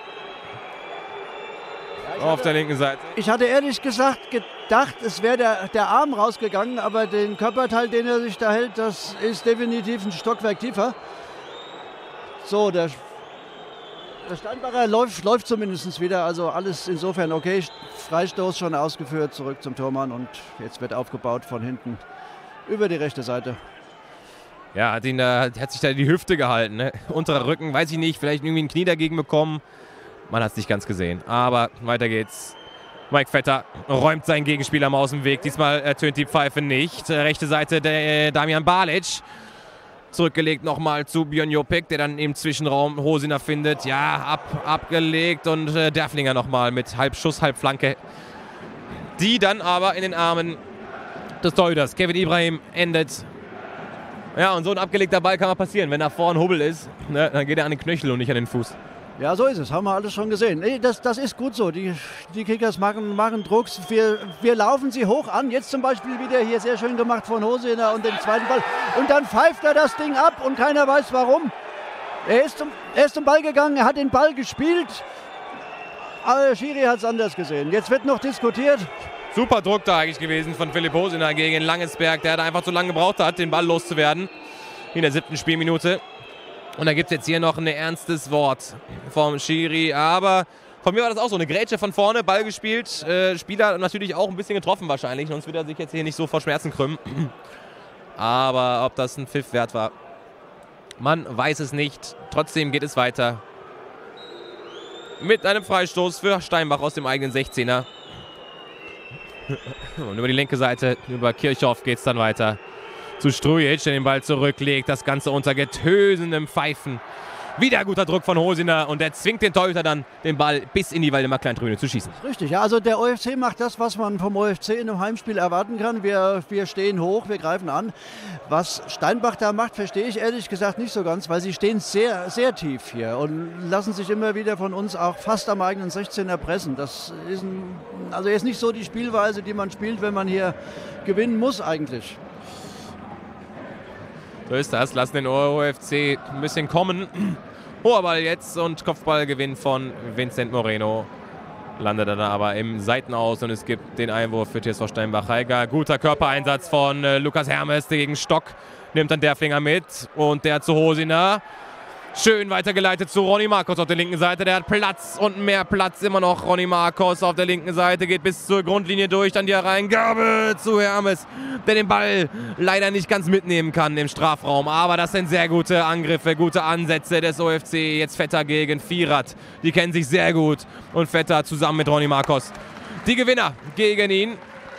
auf der linken Seite.
Ich hatte ehrlich gesagt gedacht, es wäre der Arm rausgegangen, aber den Körperteil, den er sich da hält, das ist definitiv ein Stockwerk tiefer. So, der Steinbacher läuft zumindest wieder, also alles insofern okay. Freistoß schon ausgeführt, zurück zum Tormann und jetzt wird aufgebaut von hinten über die rechte Seite.
Ja, hat sich da die Hüfte gehalten, ne? Unterer Rücken, weiß ich nicht, vielleicht irgendwie ein Knie dagegen bekommen. Man hat es nicht ganz gesehen, aber weiter geht's. Mike Vetter räumt seinen Gegenspieler mal aus dem Weg, diesmal ertönt die Pfeife nicht. Rechte Seite der Damian Balic. Zurückgelegt nochmal zu Björn Jopek, der dann im Zwischenraum Hosiner findet. Ja, abgelegt und Derflinger nochmal mit Halbschuss, Halbflanke. Die dann aber in den Armen des Torhüters Kevin Ibrahim endet. Ja, und so ein abgelegter Ball kann mal passieren. Wenn da vorne ein Hubbel ist, ne, dann geht er an den Knöchel und nicht an den Fuß.
Ja, so ist es. Haben wir alles schon gesehen. Nee, das ist gut so. Die Kickers machen Drucks. Wir laufen sie hoch an. Jetzt zum Beispiel wieder hier sehr schön gemacht von Hosiner und den zweiten Ball. Und dann pfeift er das Ding ab und keiner weiß warum. Er ist zum Ball gegangen, er hat den Ball gespielt. Aber Schiri hat es anders gesehen. Jetzt wird noch diskutiert.
Super Druck da eigentlich gewesen von Philipp Hosiner gegen Langesberg, der da einfach zu lange gebraucht hat, den Ball loszuwerden in der 7. Spielminute. Und dann gibt es jetzt hier noch ein ernstes Wort vom Schiri, aber von mir war das auch so eine Grätsche von vorne, Ball gespielt, Spieler natürlich auch ein bisschen getroffen wahrscheinlich, sonst wird er sich jetzt hier nicht so vor Schmerzen krümmen. Aber ob das ein Pfiff wert war, man weiß es nicht. Trotzdem geht es weiter mit einem Freistoß für Steinbach aus dem eigenen 16er. Und über die linke Seite, über Kirchhoff geht es dann weiter zu Strujic, der den Ball zurücklegt. Das Ganze unter getösendem Pfeifen. Wieder guter Druck von Hosiner und der zwingt den Torhüter dann, den Ball bis in die Waldemar-Klein-Tribüne zu schießen.
Richtig, ja, also der OFC macht das, was man vom OFC in einem Heimspiel erwarten kann. Wir stehen hoch, wir greifen an. Was Steinbach da macht, verstehe ich ehrlich gesagt nicht so ganz, weil sie stehen sehr, sehr tief hier und lassen sich immer wieder von uns auch fast am eigenen 16er pressen. Das ist also jetzt nicht so die Spielweise, die man spielt, wenn man hier gewinnen muss eigentlich.
So ist das, lassen den OFC ein bisschen kommen. Hoher Ball jetzt und Kopfballgewinn von Vincent Moreno. Landet dann aber im Seitenaus und es gibt den Einwurf für TSV Steinbach-Heiger. Guter Körpereinsatz von Lukas Hermes gegen Stock. Nimmt dann der Finger mit und der zu Hosiner. Schön weitergeleitet zu Ronny Marcos auf der linken Seite. Der hat Platz und mehr Platz immer noch. Ronny Marcos auf der linken Seite geht bis zur Grundlinie durch. Dann die Hereingabe zu Hermes, der den Ball leider nicht ganz mitnehmen kann im Strafraum. Aber das sind sehr gute Angriffe, gute Ansätze des OFC. Jetzt Vetter gegen Vierath. Die kennen sich sehr gut. Und Vetter zusammen mit Ronny Marcos. Die Gewinner gegen ihn.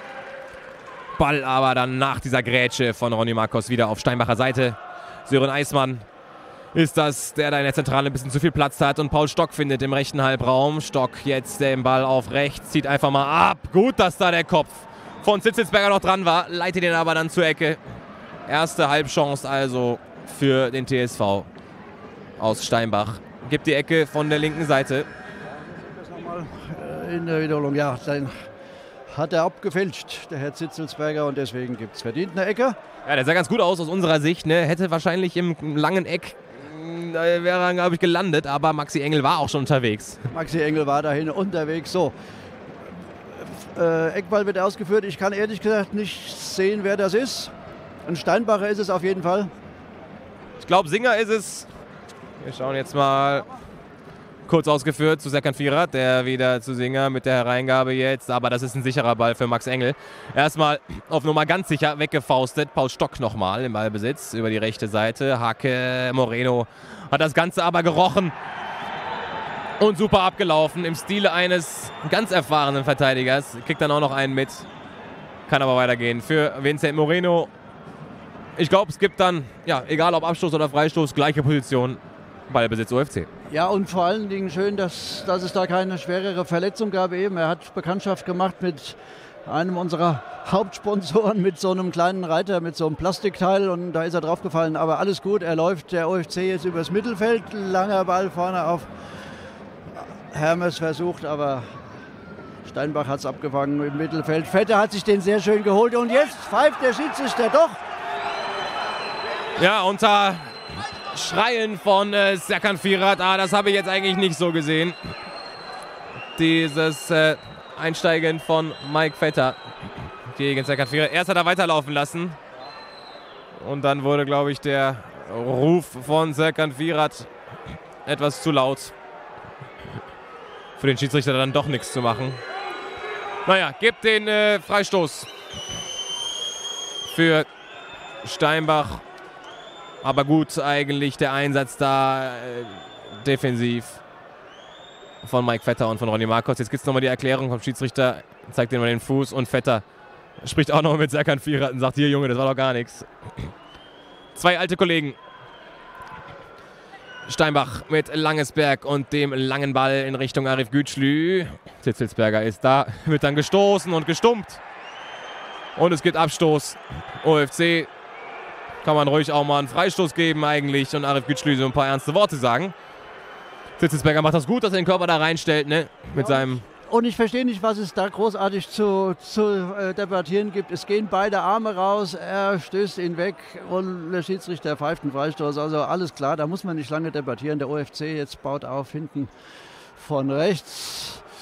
Ball aber dann nach dieser Grätsche von Ronny Marcos wieder auf Steinbacher Seite. Sören Eismann ist das, der da in der Zentrale ein bisschen zu viel Platz hat und Paul Stock findet im rechten Halbraum. Stock jetzt den Ball auf rechts, zieht einfach mal ab. Gut, dass da der Kopf von Zitzelsberger noch dran war, leitet den aber dann zur Ecke. Erste Halbchance also für den TSV aus Steinbach. Gibt die Ecke von der linken Seite.
Das nochmal in der Wiederholung, ja, dann hat er abgefälscht, der Herr Zitzelsberger, und deswegen gibt es verdient eine Ecke.
Ja, der sah ganz gut aus unserer Sicht, ne? Hätte wahrscheinlich im langen Eck wäre er, glaube ich, gelandet, aber Maxi Engel war auch schon unterwegs.
Maxi Engel war dahin unterwegs. So, Eckball wird ausgeführt. Ich kann ehrlich gesagt nicht sehen, wer das ist. Ein Steinbacher ist es auf jeden Fall.
Ich glaube, Singer ist es. Wir schauen jetzt mal. Kurz ausgeführt zu Serkan Vierath, der wieder zu Singer mit der Hereingabe jetzt. Aber das ist ein sicherer Ball für Max Engel. Erstmal auf Nummer ganz sicher weggefaustet. Paul Stock nochmal im Ballbesitz über die rechte Seite. Hake Moreno hat das Ganze aber gerochen. Und super abgelaufen im Stile eines ganz erfahrenen Verteidigers. Kriegt dann auch noch einen mit. Kann aber weitergehen für Vincent Moreno. Ich glaube, es gibt dann, ja, egal ob Abstoß oder Freistoß, gleiche Position. Ballbesitz OFC.
Ja, und vor allen Dingen schön, dass es da keine schwerere Verletzung gab eben. Er hat Bekanntschaft gemacht mit einem unserer Hauptsponsoren, mit so einem kleinen Reiter, mit so einem Plastikteil, und da ist er draufgefallen. Aber alles gut, er läuft der OFC jetzt übers Mittelfeld. Langer Ball vorne auf Hermes versucht, aber Steinbach hat es abgefangen im Mittelfeld. Vetter hat sich den sehr schön geholt und jetzt pfeift der Schiedsrichter doch.
Ja, unter Schreien von Serkan Vierath. Das habe ich jetzt eigentlich nicht so gesehen. Dieses Einsteigen von Mike Vetter gegen Serkan Vierath. Erst hat er weiterlaufen lassen. Und dann wurde, glaube ich, der Ruf von Serkan Vierath etwas zu laut. Für den Schiedsrichter dann doch nichts zu machen. Naja, gibt den Freistoß für Steinbach. Aber gut, eigentlich der Einsatz da defensiv von Mike Vetter und von Ronny Marcos. Jetzt gibt es nochmal die Erklärung vom Schiedsrichter, zeigt ihm mal den Fuß, und Vetter spricht auch noch mit Serkan Vierath und sagt, hier Junge, das war doch gar nichts. Zwei alte Kollegen. Steinbach mit Langesberg und dem langen Ball in Richtung Arif Gütschlü. Zitzelsberger ist da, wird dann gestoßen und gestumpt. Und es gibt Abstoß. OFC. Kann man ruhig auch mal einen Freistoß geben eigentlich und Arif Gütschlü so ein paar ernste Worte sagen. Zitzelsberger macht das gut, dass er den Körper da reinstellt, ne? Mit seinem.
Und ich verstehe nicht, was es da großartig zu debattieren gibt. Es gehen beide Arme raus, er stößt ihn weg und der Schiedsrichter pfeift einen Freistoß. Also alles klar, da muss man nicht lange debattieren. Der OFC jetzt baut auf hinten von rechts.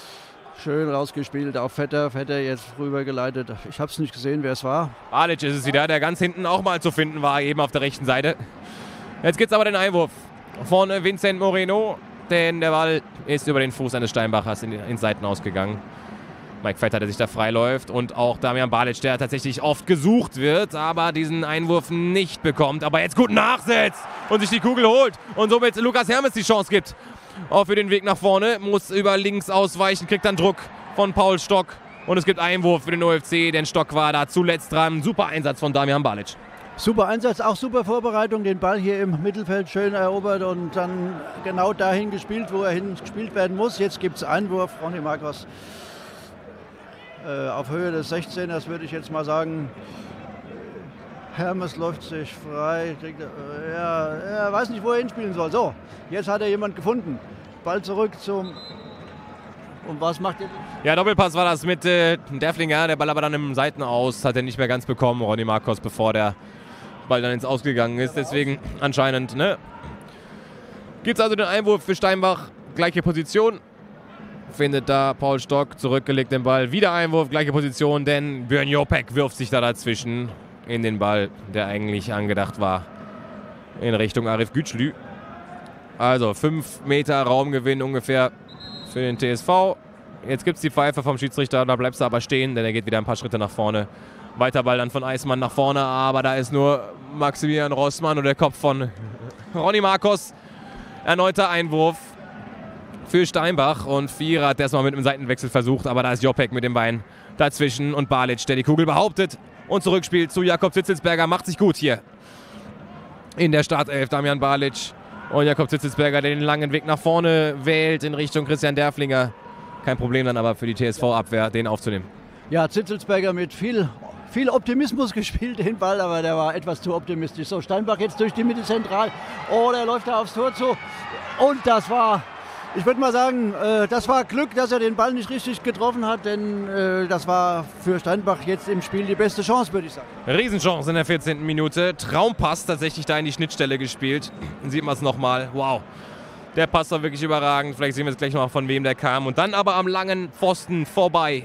Schön rausgespielt auf Vetter. Vetter jetzt rübergeleitet. Ich habe es nicht gesehen, wer es war.
Balic ist es wieder, der ganz hinten auch mal zu finden war, eben auf der rechten Seite. Jetzt gibt es aber den Einwurf von Vincent Moreno, denn der Ball ist über den Fuß eines Steinbachers ins Seiten ausgegangen. Mike Vetter, der sich da freiläuft, und auch Damian Balic, der tatsächlich oft gesucht wird, aber diesen Einwurf nicht bekommt, aber jetzt gut nachsetzt und sich die Kugel holt und somit Lukas Hermes die Chance gibt. Auch für den Weg nach vorne, muss über links ausweichen, kriegt dann Druck von Paul Stock und es gibt Einwurf für den OFC, denn Stock war da zuletzt dran. Super Einsatz von Damian Balic.
Super Einsatz, auch super Vorbereitung, den Ball hier im Mittelfeld schön erobert und dann genau dahin gespielt, wo er hingespielt werden muss. Jetzt gibt es Einwurf, Ronny Marcos auf Höhe des 16ers, würde ich jetzt mal sagen. Hermes läuft sich frei, er weiß nicht, wo er hinspielen soll. So, jetzt hat er jemand gefunden. Ball zurück zum... Und was macht er?
Ja, Doppelpass war das mit Derflinger, der Ball aber dann im Seitenaus hat er nicht mehr ganz bekommen, Ronny Marcos, bevor der Ball dann ins Ausgegangen ist. Deswegen anscheinend, ne? Gibt es also den Einwurf für Steinbach, gleiche Position. Findet da Paul Stock, zurückgelegt den Ball, wieder Einwurf, gleiche Position, denn Björn Jopek wirft sich da dazwischen in den Ball, der eigentlich angedacht war, in Richtung Arif Güçlü. Also 5 Meter Raumgewinn ungefähr für den TSV. Jetzt gibt es die Pfeife vom Schiedsrichter, da bleibst du aber stehen, denn er geht wieder ein paar Schritte nach vorne. Weiter Ball dann von Eismann nach vorne, aber da ist nur Maximilian Rossmann und der Kopf von Ronny Marcos. Erneuter Einwurf für Steinbach und Vierer hat erstmal mit einem Seitenwechsel versucht, aber da ist Jopek mit dem Bein dazwischen und Balic, der die Kugel behauptet und zurückspielt zu Jakob Zitzelsberger, macht sich gut hier in der Startelf. Damian Balic und Jakob Zitzelsberger, der den langen Weg nach vorne wählt in Richtung Christian Derflinger. Kein Problem dann aber für die TSV-Abwehr, den aufzunehmen.
Ja, Zitzelsberger mit viel Optimismus gespielt, den Ball, aber der war etwas zu optimistisch. So, Steinbach jetzt durch die Mitte zentral. Oh, der läuft da aufs Tor zu. Und das war, ich würde mal sagen, das war Glück, dass er den Ball nicht richtig getroffen hat, denn das war für Steinbach jetzt im Spiel die beste Chance, würde ich sagen.
Riesenchance in der 14. Minute. Traumpass tatsächlich da in die Schnittstelle gespielt. Dann sieht man es nochmal. Wow. Der Pass war wirklich überragend. Vielleicht sehen wir jetzt gleich noch, von wem der kam. Und dann aber am langen Pfosten vorbei.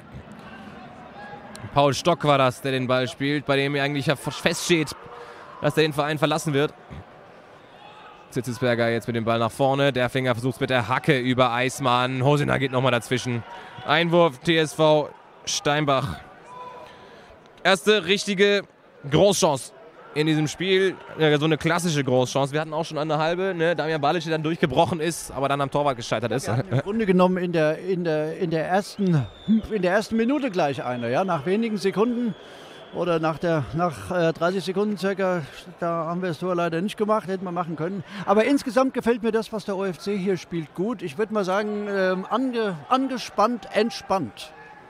Paul Stock war das, der den Ball spielt, bei dem eigentlich ja feststeht, dass er den Verein verlassen wird. Zitzelsberger jetzt mit dem Ball nach vorne. Derflinger versucht es mit der Hacke über Eismann. Hosiner geht nochmal dazwischen. Einwurf TSV Steinbach. Erste richtige Großchance in diesem Spiel. Ja, so eine klassische Großchance. Wir hatten auch schon eine halbe. Ne? Damian Balic, der dann durchgebrochen ist, aber dann am Torwart gescheitert ist.
Ja, im Grunde genommen in der ersten Minute gleich eine. Ja? Nach wenigen Sekunden oder nach 30 Sekunden circa, da haben wir das Tor leider nicht gemacht, hätten wir machen können. Aber insgesamt gefällt mir das, was der OFC hier spielt, gut. Ich würde mal sagen, angespannt, entspannt.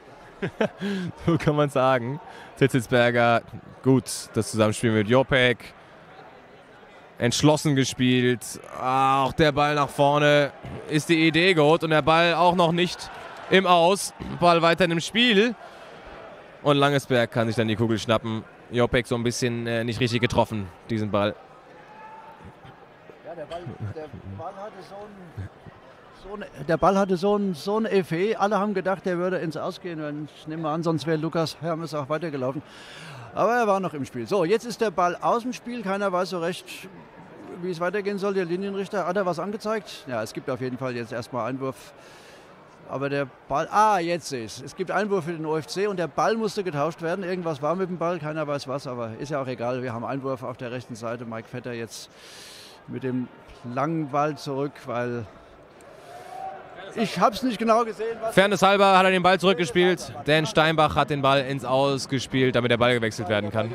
So kann man sagen. Zitzelsberger, gut, das Zusammenspiel mit Jopek. Entschlossen gespielt. Auch der Ball nach vorne ist die Idee gut und der Ball auch noch nicht im Aus. Ball weiter im Spiel. Und Langesberg kann sich dann die Kugel schnappen. Jopek so ein bisschen nicht richtig getroffen, diesen Ball.
Ja, der Ball hatte so ein Effet. Alle haben gedacht, der würde ins Ausgehen. Ich nehme mal an, sonst wäre Lukas Hermes auch weitergelaufen. Aber er war noch im Spiel. So, jetzt ist der Ball aus dem Spiel. Keiner weiß so recht, wie es weitergehen soll. Der Linienrichter, hat er was angezeigt? Ja, es gibt auf jeden Fall jetzt erstmal Einwurf. Aber der Ball, jetzt sehe ich es. Es gibt Einwurf für den OFC und der Ball musste getauscht werden. Irgendwas war mit dem Ball, keiner weiß was, aber ist ja auch egal. Wir haben Einwurf auf der rechten Seite. Mike Vetter jetzt mit dem langen Ball zurück, weil ich habe es nicht genau gesehen.
Fairness halber hat er den Ball zurückgespielt, denn Steinbach hat den Ball ins Aus gespielt, damit der Ball gewechselt werden kann.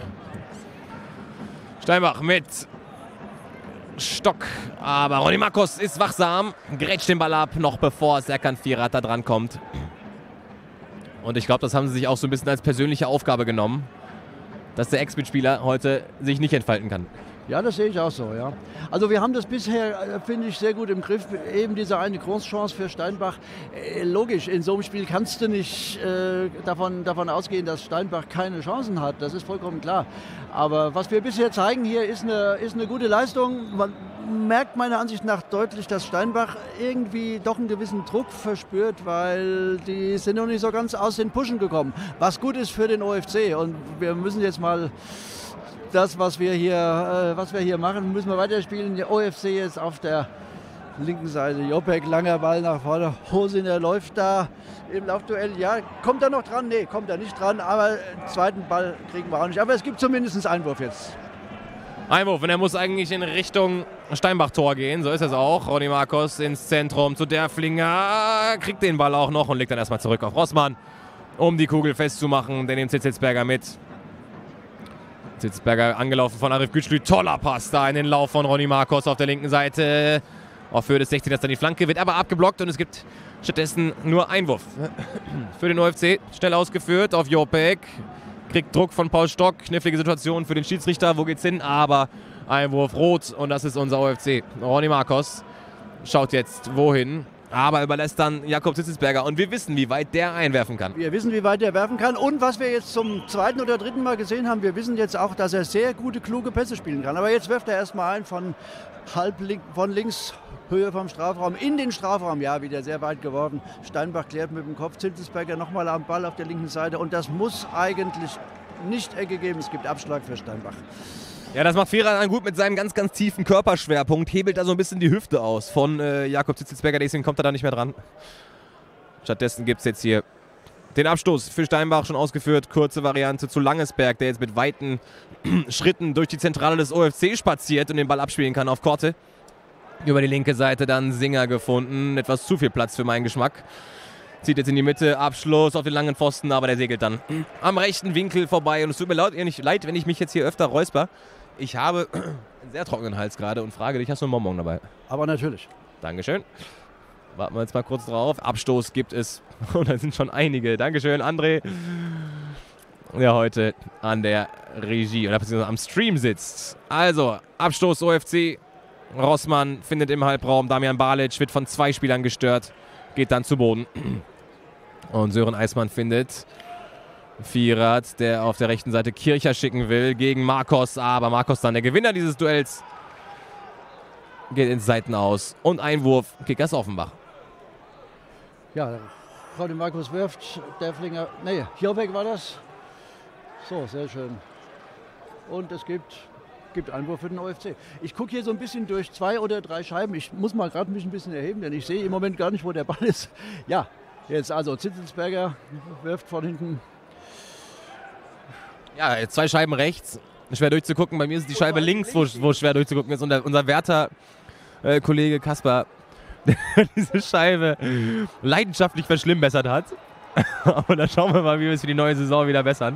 Steinbach mit Stock, aber Ronny Marcos ist wachsam, grätscht den Ball ab, noch bevor Serkan Firat da dran kommt. Und ich glaube, das haben sie sich auch so ein bisschen als persönliche Aufgabe genommen, dass der Ex-Mitspieler heute sich nicht entfalten kann.
Ja, das sehe ich auch so, ja. Also wir haben das bisher, finde ich, sehr gut im Griff. Eben diese eine Großchance für Steinbach. Logisch, in so einem Spiel kannst du nicht davon ausgehen, dass Steinbach keine Chancen hat. Das ist vollkommen klar. Aber was wir bisher zeigen hier, ist eine gute Leistung. merkt meiner Ansicht nach deutlich, dass Steinbach irgendwie doch einen gewissen Druck verspürt, weil die sind noch nicht so ganz aus den Puschen gekommen. Was gut ist für den OFC. Und wir müssen jetzt mal das, was wir hier machen, müssen wir weiterspielen. Der OFC ist auf der linken Seite. Jopek, langer Ball nach vorne. Hosiner läuft da im Laufduell. Ja, kommt er noch dran? Nee, kommt er nicht dran. Aber den zweiten Ball kriegen wir auch nicht. Aber es gibt zumindest einen Einwurf jetzt.
Einwurf, und er muss eigentlich in Richtung Steinbach-Tor gehen. So ist es auch. Ronny Marcos ins Zentrum zu Derflinger. Kriegt den Ball auch noch und legt dann erstmal zurück auf Rossmann, um die Kugel festzumachen. Der nimmt Zitzelsberger mit. Zitzelsberger angelaufen von Arif Güçlü. Toller Pass da in den Lauf von Ronny Marcos auf der linken Seite. Auf Höhe des 16, dass dann die Flanke wird aber abgeblockt und es gibt stattdessen nur Einwurf. Für den OFC schnell ausgeführt auf Jopek. Kriegt Druck von Paul Stock. Knifflige Situation für den Schiedsrichter. Wo geht's hin? Aber Einwurf rot und das ist unser OFC. Ronny Marcos schaut jetzt wohin. Aber überlässt dann Jakob Zitzelsberger. Und wir wissen, wie weit der einwerfen kann.
Wir wissen, wie weit er werfen kann. Und was wir jetzt zum zweiten oder dritten Mal gesehen haben, wir wissen jetzt auch, dass er sehr gute, kluge Pässe spielen kann. Aber jetzt wirft er erstmal ein von links, Höhe vom Strafraum, in den Strafraum. Ja, wieder sehr weit geworden. Steinbach klärt mit dem Kopf. Zitzelsberger nochmal am Ball auf der linken Seite. Und das muss eigentlich nicht Ecke geben. Es gibt Abschlag für Steinbach.
Ja, das macht Vierer dann gut mit seinem ganz, ganz tiefen Körperschwerpunkt. Hebelt da so ein bisschen die Hüfte aus von Jakob Zitzelsberger. Deswegen kommt er da nicht mehr dran. Stattdessen gibt es jetzt hier den Abstoß für Steinbach, schon ausgeführt. Kurze Variante zu Langesberg, der jetzt mit weiten Schritten durch die Zentrale des OFC spaziert und den Ball abspielen kann auf Korte. Über die linke Seite dann Singer gefunden. Etwas zu viel Platz für meinen Geschmack. Zieht jetzt in die Mitte, Abschluss auf den langen Pfosten, aber der segelt dann am rechten Winkel vorbei. Und es tut mir leid, wenn ich mich jetzt hier öfter räusper. Ich habe einen sehr trockenen Hals gerade und frage dich, hast du einen Bonbon dabei?
Aber natürlich.
Dankeschön. Warten wir jetzt mal kurz drauf. Abstoß gibt es. Und da sind schon einige. Dankeschön, André. Der heute an der Regie oder beziehungsweise am Stream sitzt. Also, Abstoß OFC. Rossmann findet im Halbraum. Damian Balic wird von 2 Spielern gestört. Geht dann zu Boden. Und Sören Eismann findet Vierat, der auf der rechten Seite Kircher schicken will gegen Marcos. Aber Marcos dann der Gewinner dieses Duells. Geht ins Seitenaus. Und Einwurf, Kickers Offenbach.
Ja, Ronny Marcos wirft, Derflinger, nee, Jopek war das. So, sehr schön. Und es gibt Einwurf für den OFC. Ich gucke hier so ein bisschen durch 2 oder 3 Scheiben. Ich muss mal gerade mich ein bisschen erheben, denn ich sehe im Moment gar nicht, wo der Ball ist. Ja, jetzt also Zitzelsberger wirft von hinten.
Ja, jetzt 2 Scheiben rechts. Schwer durchzugucken. Bei mir ist die Scheibe links, wo schwer durchzugucken ist. Und unser werter Kollege Kaspar, der diese Scheibe leidenschaftlich verschlimmbessert hat. Aber dann schauen wir mal, wie wir es für die neue Saison wieder bessern.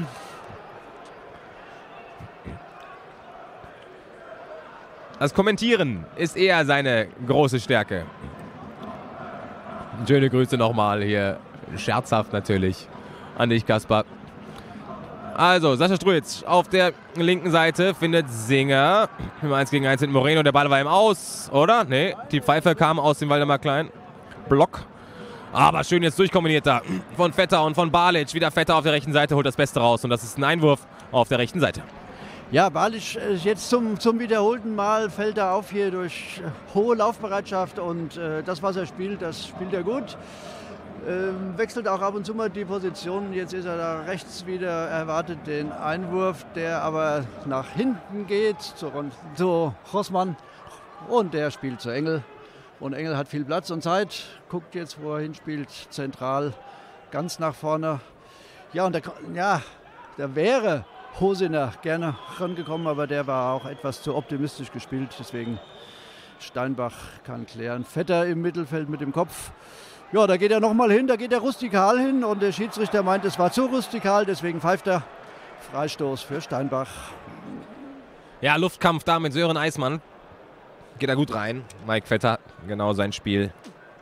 Das Kommentieren ist eher seine große Stärke. Schöne Grüße nochmal hier, scherzhaft natürlich, an dich, Kaspar. Also, Sascha Struitz auf der linken Seite findet Singer. Im 1 gegen 1 mit Moreno, der Ball war im Aus, oder? Nee, die Pfeife kam aus dem Waldemar Klein. Block. Aber schön jetzt durchkombiniert da von Vetter und von Balic. Wieder Vetter auf der rechten Seite, holt das Beste raus. Und das ist ein Einwurf auf der rechten Seite.
Ja, Balic jetzt zum wiederholten Mal fällt er auf hier durch hohe Laufbereitschaft. Und das, was er spielt, das spielt er gut. Wechselt auch ab und zu mal die Position. Jetzt ist er da rechts wieder, erwartet den Einwurf, der aber nach hinten geht zu Rossmann. Und der spielt zu Engel. Und Engel hat viel Platz und Zeit. Guckt jetzt, wo er hinspielt, zentral, ganz nach vorne. Ja, und da wäre Hosiner gerne rangekommen, aber der war auch etwas zu optimistisch gespielt. Deswegen Steinbach kann klären. Vetter im Mittelfeld mit dem Kopf. Ja, da geht er nochmal hin, da geht er rustikal hin und der Schiedsrichter meint, es war zu rustikal, deswegen pfeift er. Freistoß für Steinbach.
Ja, Luftkampf da mit Sören Eismann. Geht er gut rein. Mike Vetter, genau sein Spiel.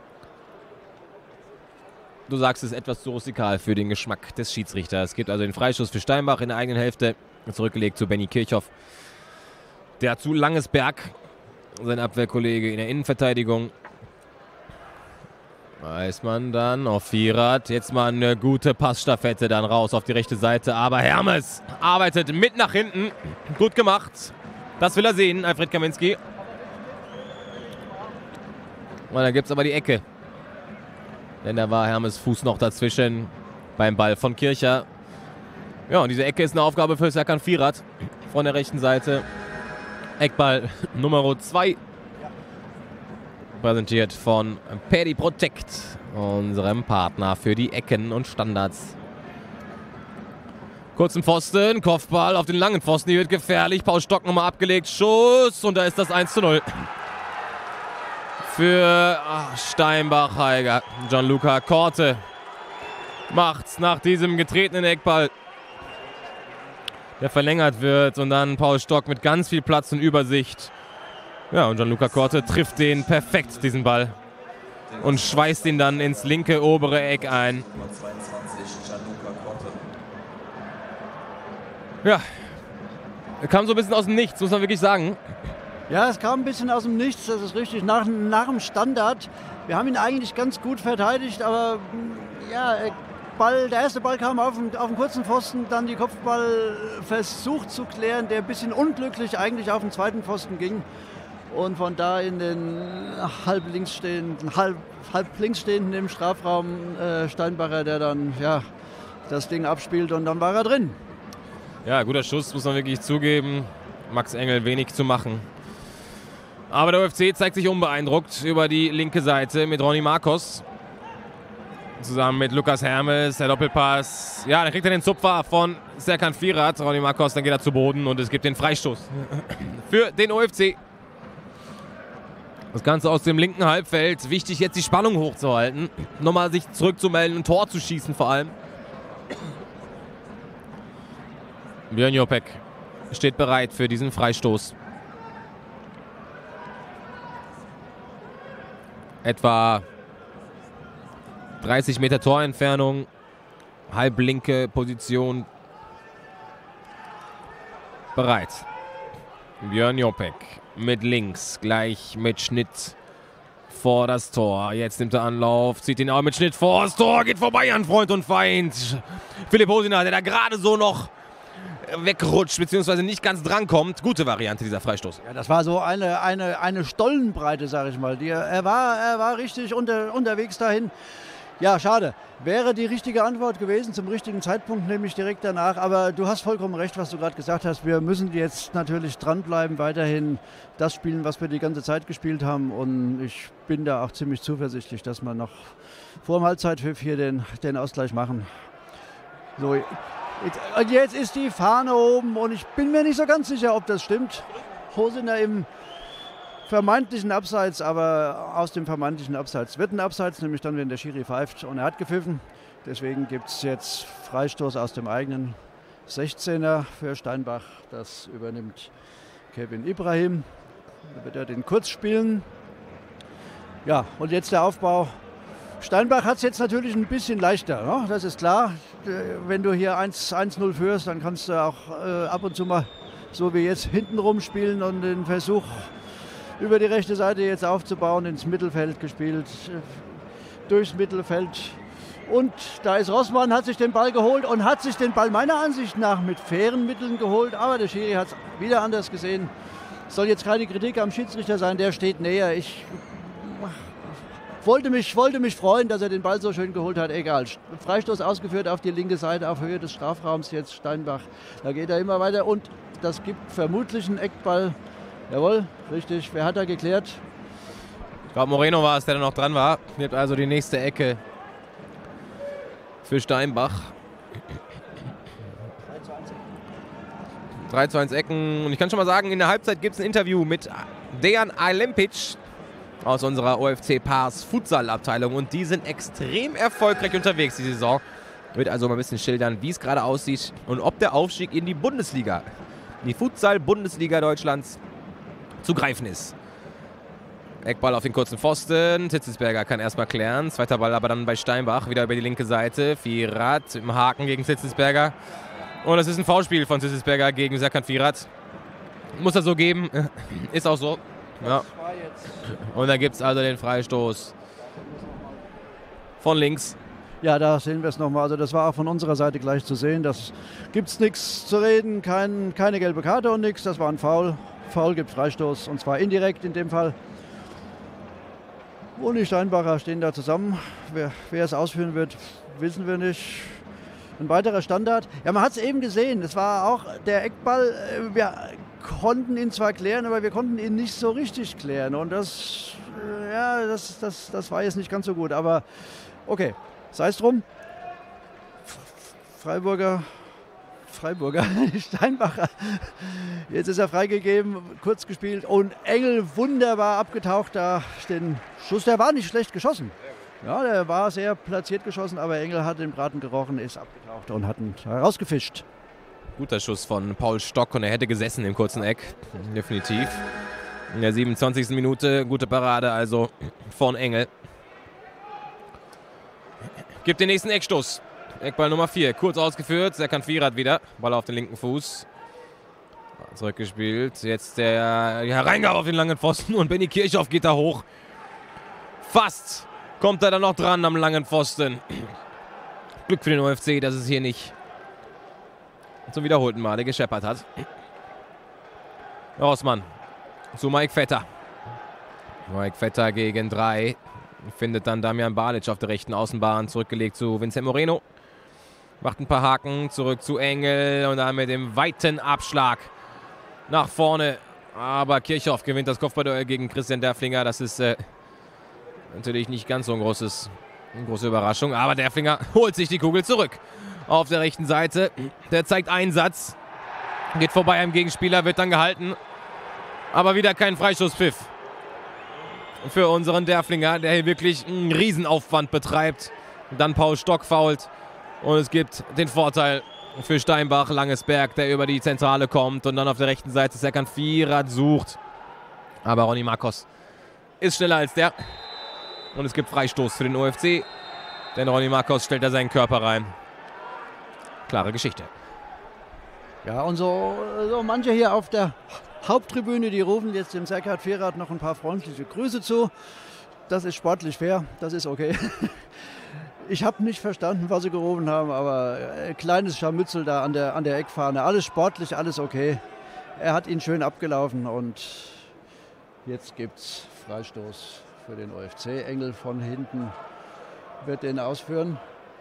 Du sagst, es ist etwas zu rustikal für den Geschmack des Schiedsrichters. Es gibt also den Freistoß für Steinbach in der eigenen Hälfte. Zurückgelegt zu Benny Kirchhoff. Der zu Langesberg, sein Abwehrkollege in der Innenverteidigung. Eismann dann auf Vierat. Jetzt mal eine gute Passstaffette dann raus auf die rechte Seite. Aber Hermes arbeitet mit nach hinten. Gut gemacht. Das will er sehen, Alfred Kaminski. Und dann gibt es aber die Ecke. Denn da war Hermes Fuß noch dazwischen beim Ball von Kircher. Ja, und diese Ecke ist eine Aufgabe für Serkan Firat von der rechten Seite. Eckball Nummer 2. Präsentiert von Paddy Protect, unserem Partner für die Ecken und Standards. Kurzen Pfosten, Kopfball auf den langen Pfosten, die wird gefährlich. Paul Stock nochmal abgelegt, Schuss und da ist das 1:0. Für Steinbach-Heiger. Gianluca Korte macht's nach diesem getretenen Eckball, der verlängert wird, und dann Paul Stock mit ganz viel Platz und Übersicht. Ja, und Gianluca Korte trifft den perfekt, diesen Ball, und schweißt ihn dann ins linke obere Eck ein. Ja, kam so ein bisschen aus dem Nichts, muss man wirklich sagen.
Ja, es kam ein bisschen aus dem Nichts, das ist richtig, nach dem Standard. Wir haben ihn eigentlich ganz gut verteidigt, aber ja, der erste Ball kam auf den kurzen Pfosten, dann die Kopfballversuch zu klären, der ein bisschen unglücklich eigentlich auf den zweiten Pfosten ging. Und von da in den halb links stehenden im Strafraum Steinbacher, der dann das Ding abspielt, und dann war er drin.
Ja, guter Schuss, muss man wirklich zugeben. Max Engel wenig zu machen. Aber der OFC zeigt sich unbeeindruckt über die linke Seite mit Ronny Marcos. Zusammen mit Lukas Hermes, der Doppelpass. Ja, dann kriegt er den Zupfer von Serkan Firat. Ronny Marcos, dann geht er zu Boden und es gibt den Freistoß für den OFC. Das Ganze aus dem linken Halbfeld. Wichtig, jetzt die Spannung hochzuhalten. Nochmal sich zurückzumelden, ein Tor zu schießen vor allem. Björn Jopek steht bereit für diesen Freistoß. Etwa 30 Meter Torentfernung. Halblinke Position. Bereit. Björn Jopek mit links, gleich mit Schnitt vor das Tor. Jetzt nimmt er Anlauf, zieht ihn auch mit Schnitt vor das Tor, geht vorbei an Freund und Feind. Philipp Hosiner, der da gerade so noch wegrutscht, beziehungsweise nicht ganz drankommt. Gute Variante, dieser Freistoß.
Ja, das war so eine Stollenbreite, sage ich mal. Er war richtig unterwegs dahin. Ja, schade. Wäre die richtige Antwort gewesen zum richtigen Zeitpunkt, nämlich direkt danach. Aber du hast vollkommen recht, was du gerade gesagt hast. Wir müssen jetzt natürlich dranbleiben, weiterhin das spielen, was wir die ganze Zeit gespielt haben. Und ich bin da auch ziemlich zuversichtlich, dass wir noch vor dem Halbzeitpfiff hier den Ausgleich machen. So, jetzt ist die Fahne oben und ich bin mir nicht so ganz sicher, ob das stimmt. Hosiner im vermeintlichen Abseits, aber aus dem vermeintlichen Abseits wird ein Abseits, nämlich dann, wenn der Schiri pfeift, und er hat gepfiffen. Deswegen gibt es jetzt Freistoß aus dem eigenen 16er für Steinbach. Das übernimmt Kevin Ibrahim. Da wird er den kurz spielen. Ja, und jetzt der Aufbau. Steinbach hat es jetzt natürlich ein bisschen leichter, ne? Das ist klar. Wenn du hier 1-0 führst, dann kannst du auch ab und zu mal so wie jetzt hintenrum spielen und den Versuch über die rechte Seite jetzt aufzubauen, ins Mittelfeld gespielt, durchs Mittelfeld. Und da ist Rossmann, hat sich den Ball geholt und hat sich den Ball meiner Ansicht nach mit fairen Mitteln geholt. Aber der Schiri hat es wieder anders gesehen. Soll jetzt keine Kritik am Schiedsrichter sein, der steht näher. Ich wollte mich freuen, dass er den Ball so schön geholt hat. Egal. Freistoß ausgeführt auf die linke Seite, auf Höhe des Strafraums jetzt Steinbach. Da geht er immer weiter und das gibt vermutlich einen Eckball. Jawohl, richtig. Wer hat da geklärt?
Ich glaube, Moreno war es, der da noch dran war. Nimmt also die nächste Ecke für Steinbach. 3:1 Ecken. Und ich kann schon mal sagen, in der Halbzeit gibt es ein Interview mit Dejan Alempic aus unserer OFC Pars Futsal-Abteilung. Und die sind extrem erfolgreich unterwegs die Saison. Wird also mal ein bisschen schildern, wie es gerade aussieht und ob der Aufstieg in die Bundesliga, die Futsal-Bundesliga Deutschlands, zu greifen ist. Eckball auf den kurzen Pfosten. Zitzelsberger kann erstmal klären. Zweiter Ball aber dann bei Steinbach. Wieder über die linke Seite. Firat im Haken gegen Zitzelsberger. Und das ist ein Foulspiel von Zitzelsberger gegen Serkan Firat. Muss er so geben. Ist auch so. Ja. Und da gibt es also den Freistoß von links.
Ja, da sehen wir es nochmal. Also das war auch von unserer Seite gleich zu sehen. Das gibt es nichts zu reden. Keine gelbe Karte und nichts. Das war ein Foul. Foul gibt Freistoß und zwar indirekt in dem Fall. Und die Steinbacher stehen da zusammen. Wer es ausführen wird, wissen wir nicht. Ein weiterer Standard. Ja, man hat es eben gesehen. Es war auch der Eckball. Wir konnten ihn zwar klären, aber wir konnten ihn nicht so richtig klären. Und das war jetzt nicht ganz so gut. Aber okay, sei es drum. Freiburger, Steinbacher. Jetzt ist er freigegeben, kurz gespielt und Engel wunderbar abgetaucht da. Den Schuss, der war nicht schlecht geschossen. Ja, der war sehr platziert geschossen, aber Engel hat den Braten gerochen, ist abgetaucht und hat ihn herausgefischt.
Guter Schuss von Paul Stock und er hätte gesessen im kurzen Eck. Definitiv. In der 27. Minute, gute Parade also von Engel. Gibt den nächsten Eckstoß. Eckball Nummer 4, kurz ausgeführt. Serkan Firat wieder. Ball auf den linken Fuß. Zurückgespielt. Jetzt der Hereingabe auf den langen Pfosten und Benny Kirchhoff geht da hoch. Fast kommt er dann noch dran am langen Pfosten. Glück für den OFC, dass es hier nicht zum wiederholten Male gescheppert hat. Rossmann zu Mike Vetter. Mike Vetter gegen 3. Findet dann Damian Balic auf der rechten Außenbahn. Zurückgelegt zu Vincent Moreno. Macht ein paar Haken. Zurück zu Engel. Und dann mit dem weiten Abschlag nach vorne. Aber Kirchhoff gewinnt das Kopfballduell gegen Christian Derflinger. Das ist natürlich nicht ganz so eine große Überraschung. Aber Derflinger holt sich die Kugel zurück. Auf der rechten Seite. Der zeigt Einsatz. Geht vorbei am Gegenspieler. Wird dann gehalten. Aber wieder kein Freistoßpfiff für unseren Derflinger, der hier wirklich einen Riesenaufwand betreibt. Dann Paul Stock foult. Und es gibt den Vorteil für Steinbach, Langesberg, der über die Zentrale kommt. Und dann auf der rechten Seite Serkan Firat sucht. Aber Ronny Marcos ist schneller als der. Und es gibt Freistoß für den OFC. Denn Ronny Marcos stellt da seinen Körper rein. Klare Geschichte.
Ja, und so manche hier auf der Haupttribüne, die rufen jetzt dem Serkan Firat noch ein paar freundliche Grüße zu. Das ist sportlich fair, das ist okay. Ich habe nicht verstanden, was sie gerufen haben, aber ein kleines Scharmützel da an der Eckfahne. Alles sportlich, alles okay. Er hat ihn schön abgelaufen und jetzt gibt es Freistoß für den OFC. Engel von hinten wird den ausführen.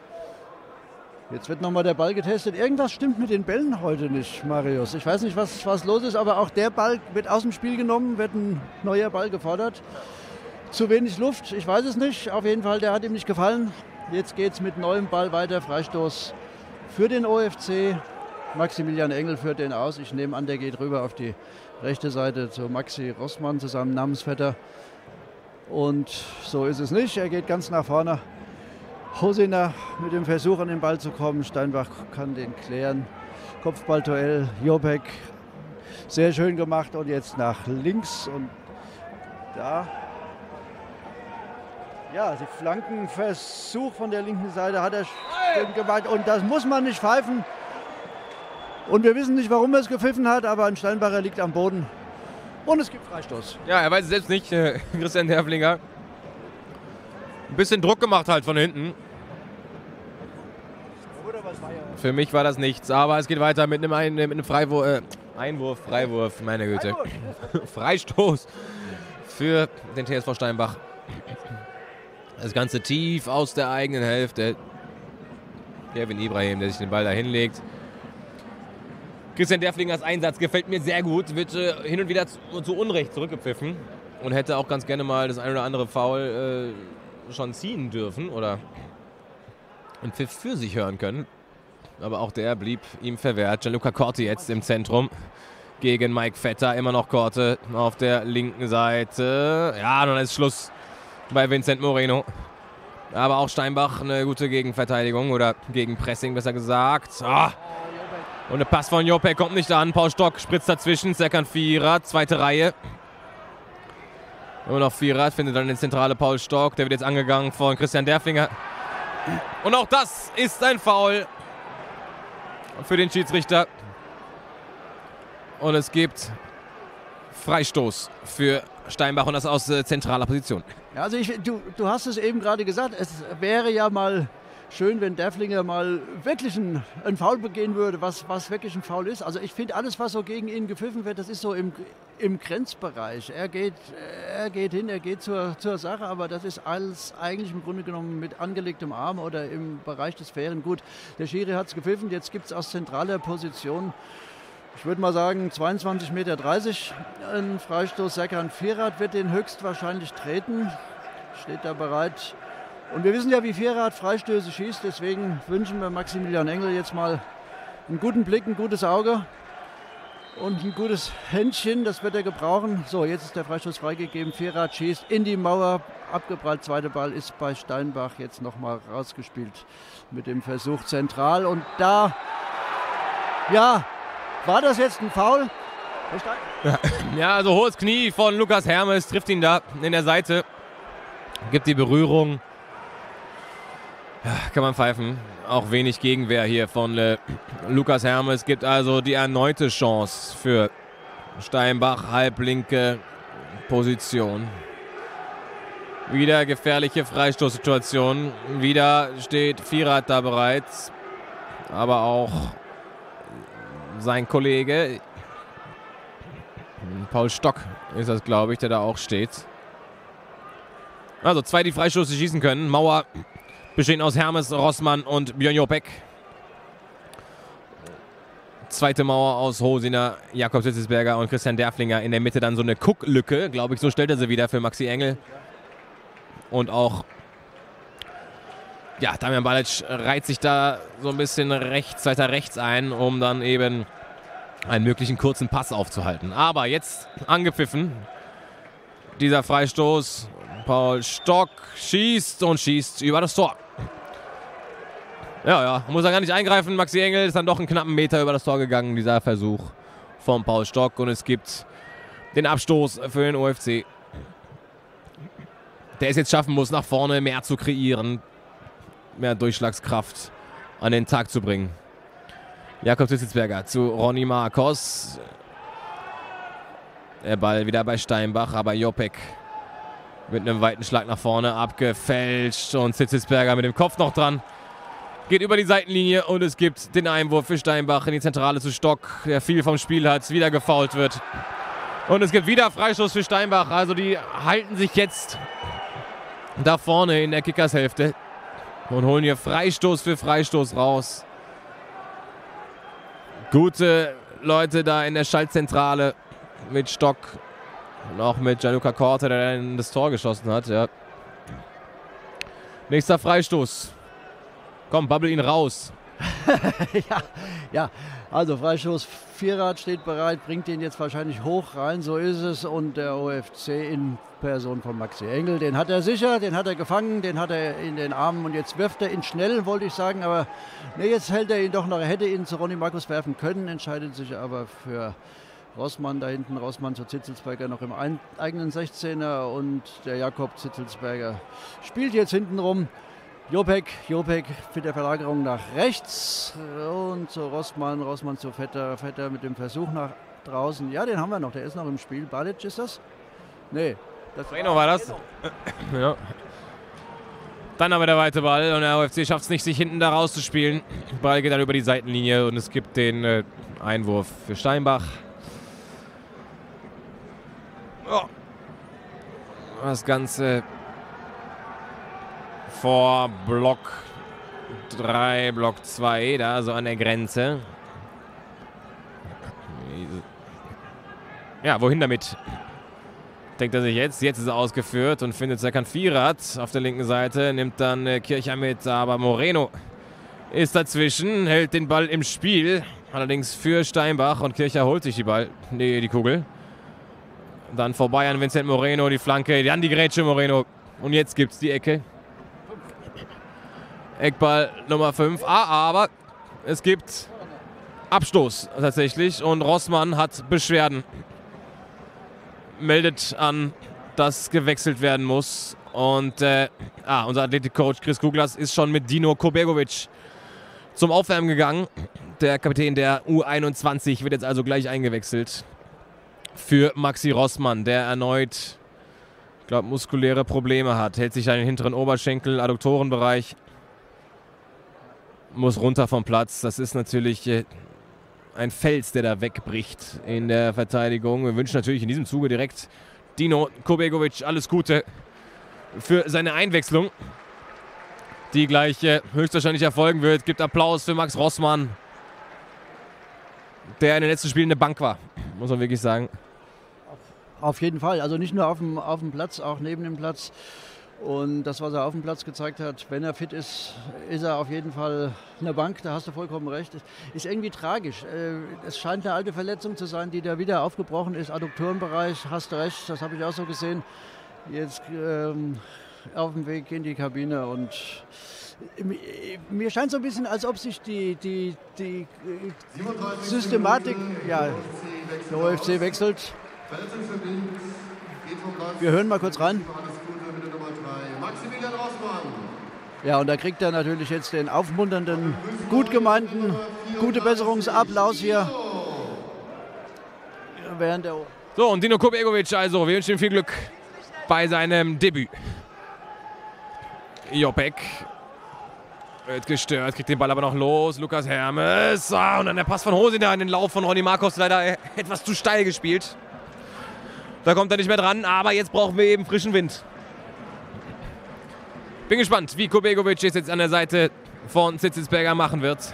Jetzt wird nochmal der Ball getestet. Irgendwas stimmt mit den Bällen heute nicht, Marius. Ich weiß nicht, was los ist, aber auch der Ball wird aus dem Spiel genommen, wird ein neuer Ball gefordert. Zu wenig Luft, ich weiß es nicht. Auf jeden Fall, der hat ihm nicht gefallen. Jetzt geht es mit neuem Ball weiter. Freistoß für den OFC. Maximilian Engel führt den aus. Ich nehme an, der geht rüber auf die rechte Seite zu Maxi Rossmann, zu seinem Namensvetter. Und so ist es nicht. Er geht ganz nach vorne. Hosiner mit dem Versuch, an den Ball zu kommen. Steinbach kann den klären. Kopfballduell. Jopek sehr schön gemacht. Und jetzt nach links. Und da. Ja, die Flankenversuch von der linken Seite hat er schön gemacht. Und das muss man nicht pfeifen. Und wir wissen nicht, warum er es gepfiffen hat. Aber ein Steinbacher liegt am Boden. Und es gibt Freistoß.
Ja, er weiß es selbst nicht. Christian Derflinger. Ein bisschen Druck gemacht halt von hinten. Für mich war das nichts, aber es geht weiter mit einem Freiwurf, meine Güte. Freistoß für den TSV Steinbach. Das Ganze tief aus der eigenen Hälfte. Kevin Ibrahim, der sich den Ball da hinlegt. Christian Derflingers Einsatz gefällt mir sehr gut. Wird hin und wieder zu Unrecht zurückgepfiffen. Und hätte auch ganz gerne mal das ein oder andere Foul schon ziehen dürfen oder einen Pfiff für sich hören können. Aber auch der blieb ihm verwehrt. Gianluca Corti jetzt im Zentrum gegen Mike Vetter. Immer noch Korte auf der linken Seite. Ja, dann ist Schluss bei Vincent Moreno. Aber auch Steinbach eine gute Gegenverteidigung oder Gegenpressing, besser gesagt. Ah. Und der Pass von Jopek kommt nicht an. Paul Stock spritzt dazwischen. Serkan Firat, zweite Reihe. Immer noch Firat, findet dann den zentrale Paul Stock. Der wird jetzt angegangen von Christian Derflinger. Und auch das ist ein Foul für den Schiedsrichter. Und es gibt Freistoß für Steinbach und das aus zentraler Position.
Ja, also du hast es eben gerade gesagt, es wäre ja mal schön, wenn Derflinger mal wirklich ein Foul begehen würde, was wirklich ein Foul ist. Also ich finde, alles, was so gegen ihn gepfiffen wird, das ist so im Grenzbereich. Er geht hin, er geht zur Sache, aber das ist alles eigentlich im Grunde genommen mit angelegtem Arm oder im Bereich des Fairen. Gut, der Schiri hat es gepfiffen, jetzt gibt es aus zentraler Position, ich würde mal sagen 22,30 Meter ein Freistoß. Serkan Firat wird den höchstwahrscheinlich treten, steht da bereit. Und wir wissen ja, wie Firat Freistöße schießt, deswegen wünschen wir Maximilian Engel jetzt mal einen guten Blick, ein gutes Auge und ein gutes Händchen, das wird er gebrauchen. So, jetzt ist der Freistoß freigegeben, Firat schießt in die Mauer, abgeprallt, zweiter Ball ist bei Steinbach jetzt nochmal rausgespielt mit dem Versuch zentral. Und da, ja, war das jetzt ein Foul?
Ja, also hohes Knie von Lukas Hermes, trifft ihn da in der Seite, gibt die Berührung. Ja, kann man pfeifen. Auch wenig Gegenwehr hier von Lukas Hermes. Gibt also die erneute Chance für Steinbach, halblinke Position. Wieder gefährliche Freistoßsituation. Wieder steht Firat da bereits. Aber auch sein Kollege Paul Stock ist das, glaube ich, der da auch steht. Also zwei, die Freistöße schießen können. Mauer bestehen aus Hermes, Rossmann und Björn Jopek. Zweite Mauer aus Hosiner, Jakob Zitzelsberger und Christian Derflinger. In der Mitte dann so eine Gucklücke, glaube ich, so stellt er sie wieder für Maxi Engel. Und auch, ja, Damian Balic reiht sich da so ein bisschen weiter rechts ein, um dann eben einen möglichen kurzen Pass aufzuhalten. Aber jetzt angepfiffen, dieser Freistoß. Paul Stock schießt über das Tor. Ja, muss er gar nicht eingreifen. Maxi Engel ist dann doch einen knappen Meter über das Tor gegangen, dieser Versuch von Paul Stock. Und es gibt den Abstoß für den OFC, der es jetzt schaffen muss, nach vorne mehr zu kreieren, mehr Durchschlagskraft an den Tag zu bringen. Jakob Zitzelsberger zu Ronny Marcos. Der Ball wieder bei Steinbach, aber Jopek mit einem weiten Schlag nach vorne abgefälscht und Zitzelsberger mit dem Kopf noch dran. Geht über die Seitenlinie und es gibt den Einwurf für Steinbach in die Zentrale zu Stock, der viel vom Spiel hat, wieder gefoult wird. Und es gibt wieder Freistoß für Steinbach. Also die halten sich jetzt da vorne in der Kickershälfte und holen hier Freistoß für Freistoß raus. Gute Leute da in der Schaltzentrale mit Stock und auch mit Gianluca Korte, der in das Tor geschossen hat. Ja. Nächster Freistoß. Komm, babbel ihn raus.
ja, also Freistoß, Firat steht bereit, bringt den jetzt wahrscheinlich hoch rein, so ist es. Und der OFC in Person von Maxi Engel, den hat er sicher, den hat er gefangen, den hat er in den Armen und jetzt wirft er ihn schnell, wollte ich sagen, aber nee, jetzt hält er ihn doch noch, er hätte ihn zu Ronny Marcos werfen können, entscheidet sich aber für Rossmann da hinten, Rossmann zu Zitzelsberger noch im eigenen 16er und der Jakob Zitzelsberger spielt jetzt hinten rum. Jopek mit der Verlagerung nach rechts und zu Rossmann zu Vetter mit dem Versuch nach draußen. Ja, den haben wir noch, der ist noch im Spiel. Balic ist das? Nee.
Reno war das. Ja. Dann aber der weite Ball und der OFC schafft es nicht, sich hinten da rauszuspielen. Ball geht dann über die Seitenlinie und es gibt den Einwurf für Steinbach. Oh. Das Ganze vor Block 3, Block 2, da so an der Grenze. Ja, wohin damit? Denkt er sich jetzt. Jetzt ist er ausgeführt und findet Serkan Firat auf der linken Seite. Nimmt dann Kircher mit, aber Moreno ist dazwischen, hält den Ball im Spiel. Allerdings für Steinbach und Kircher holt sich die Kugel. Dann vorbei an Vincent Moreno, die Flanke, dann die Grätsche Moreno. Und jetzt gibt es die Ecke. Eckball Nummer 5. Aber es gibt Abstoß tatsächlich und Rossmann hat Beschwerden. Meldet an, dass gewechselt werden muss. Und unser Athletikcoach Chris Kuglas ist schon mit Dino Kobegovic zum Aufwärmen gegangen. Der Kapitän der U21 wird jetzt also gleich eingewechselt für Maxi Rossmann, der erneut, ich glaube, muskuläre Probleme hat. Hält sich an den hinteren Oberschenkel, Adduktorenbereich. muss runter vom Platz. Das ist natürlich ein Fels, der da wegbricht in der Verteidigung. Wir wünschen natürlich in diesem Zuge direkt Dino Kubegovic alles Gute für seine Einwechslung, die gleich höchstwahrscheinlich erfolgen wird. Gibt Applaus für Max Rossmann, der in den letzten Spielen eine Bank war, muss man wirklich sagen.
Auf jeden Fall, also nicht nur auf dem Platz, auch neben dem Platz. Und das, was er auf dem Platz gezeigt hat, wenn er fit ist, ist er auf jeden Fall eine Bank, da hast du vollkommen recht. Ist irgendwie tragisch. Es scheint eine alte Verletzung zu sein, die da wieder aufgebrochen ist. Adduktorenbereich, hast du recht, das habe ich auch so gesehen. Jetzt auf dem Weg in die Kabine und mir scheint so ein bisschen, als ob sich die Systematik, ja, der OFC wechselt. Wir hören mal kurz rein. Ja, und da kriegt er natürlich jetzt den aufmunternden, gut gemeinten, gute Besserungsapplaus hier. Während der
So, und Dino Kubegovic, also, wir wünschen ihm viel Glück bei seinem Debüt. Jopek wird gestört, kriegt den Ball aber noch los. Lukas Hermes. Und dann der Pass von Hosina in den Lauf von Ronny Marcos, leider etwas zu steil gespielt. Da kommt er nicht mehr dran, aber jetzt brauchen wir eben frischen Wind. Bin gespannt, wie Kubegovic es jetzt an der Seite von Zitzelsberger machen wird.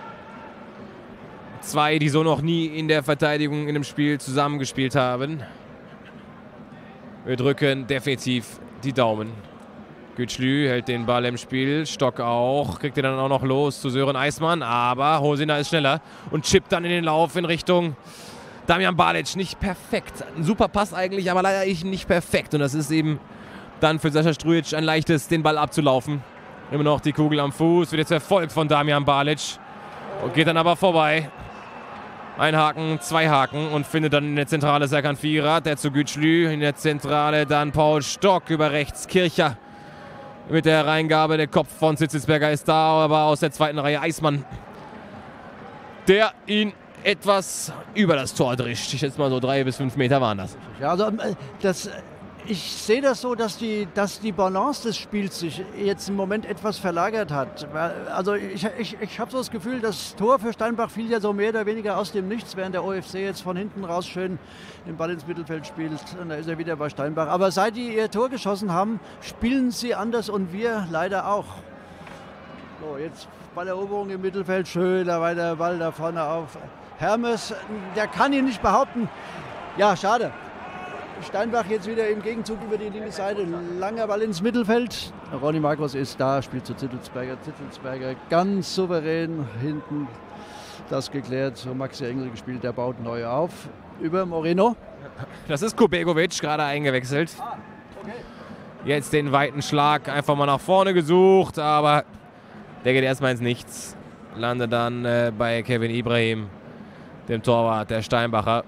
Zwei, die so noch nie in der Verteidigung in einem Spiel zusammengespielt haben. Wir drücken definitiv die Daumen. Gütschlü hält den Ball im Spiel, Stock auch, kriegt ihn dann auch noch los zu Sören Eismann, aber Hosina ist schneller und chippt dann in den Lauf in Richtung Damjan Balic. Nicht perfekt, ein super Pass eigentlich, aber leider nicht perfekt. Und das ist eben dann für Sascha Strujic ein leichtes, den Ball abzulaufen. Immer noch die Kugel am Fuß, wird jetzt verfolgt von Damjan Balic und geht dann aber vorbei. Ein Haken, zwei Haken und findet dann in der Zentrale Serkan Firat, der zu Gütschlü. In der Zentrale dann Paul Stock über rechts, Kircher mit der Reingabe. Der Kopf von Zitzelsberger ist da, aber aus der zweiten Reihe Eismann, der ihn etwas über das Tor drischt. Ich schätze mal so 3 bis 5 Meter waren das.
Ja, also ich sehe das so, dass die Balance des Spiels sich jetzt im Moment etwas verlagert hat. Also ich habe so das Gefühl, das Tor für Steinbach fiel ja so mehr oder weniger aus dem Nichts, während der OFC jetzt von hinten raus schön den Ball ins Mittelfeld spielt. Und da ist er wieder bei Steinbach. Aber seit die ihr Tor geschossen haben, spielen sie anders und wir leider auch. So, jetzt Balleroberung im Mittelfeld, schöner weiter Ball da vorne auf Hermes. Der kann ihn nicht behaupten. Ja, schade. Steinbach jetzt wieder im Gegenzug über die linke Seite. Langer Ball ins Mittelfeld. Ronny Marcos ist da, spielt zu Zitzelsberger. Zitzelsberger ganz souverän hinten das geklärt. So Maxi Engel gespielt, der baut neu auf. Über Moreno.
Das ist Kubegovic, gerade eingewechselt.
Okay.
Jetzt den weiten Schlag einfach mal nach vorne gesucht, aber der geht erstmal ins Nichts. Landet dann bei Kevin Ibrahim, dem Torwart der Steinbacher.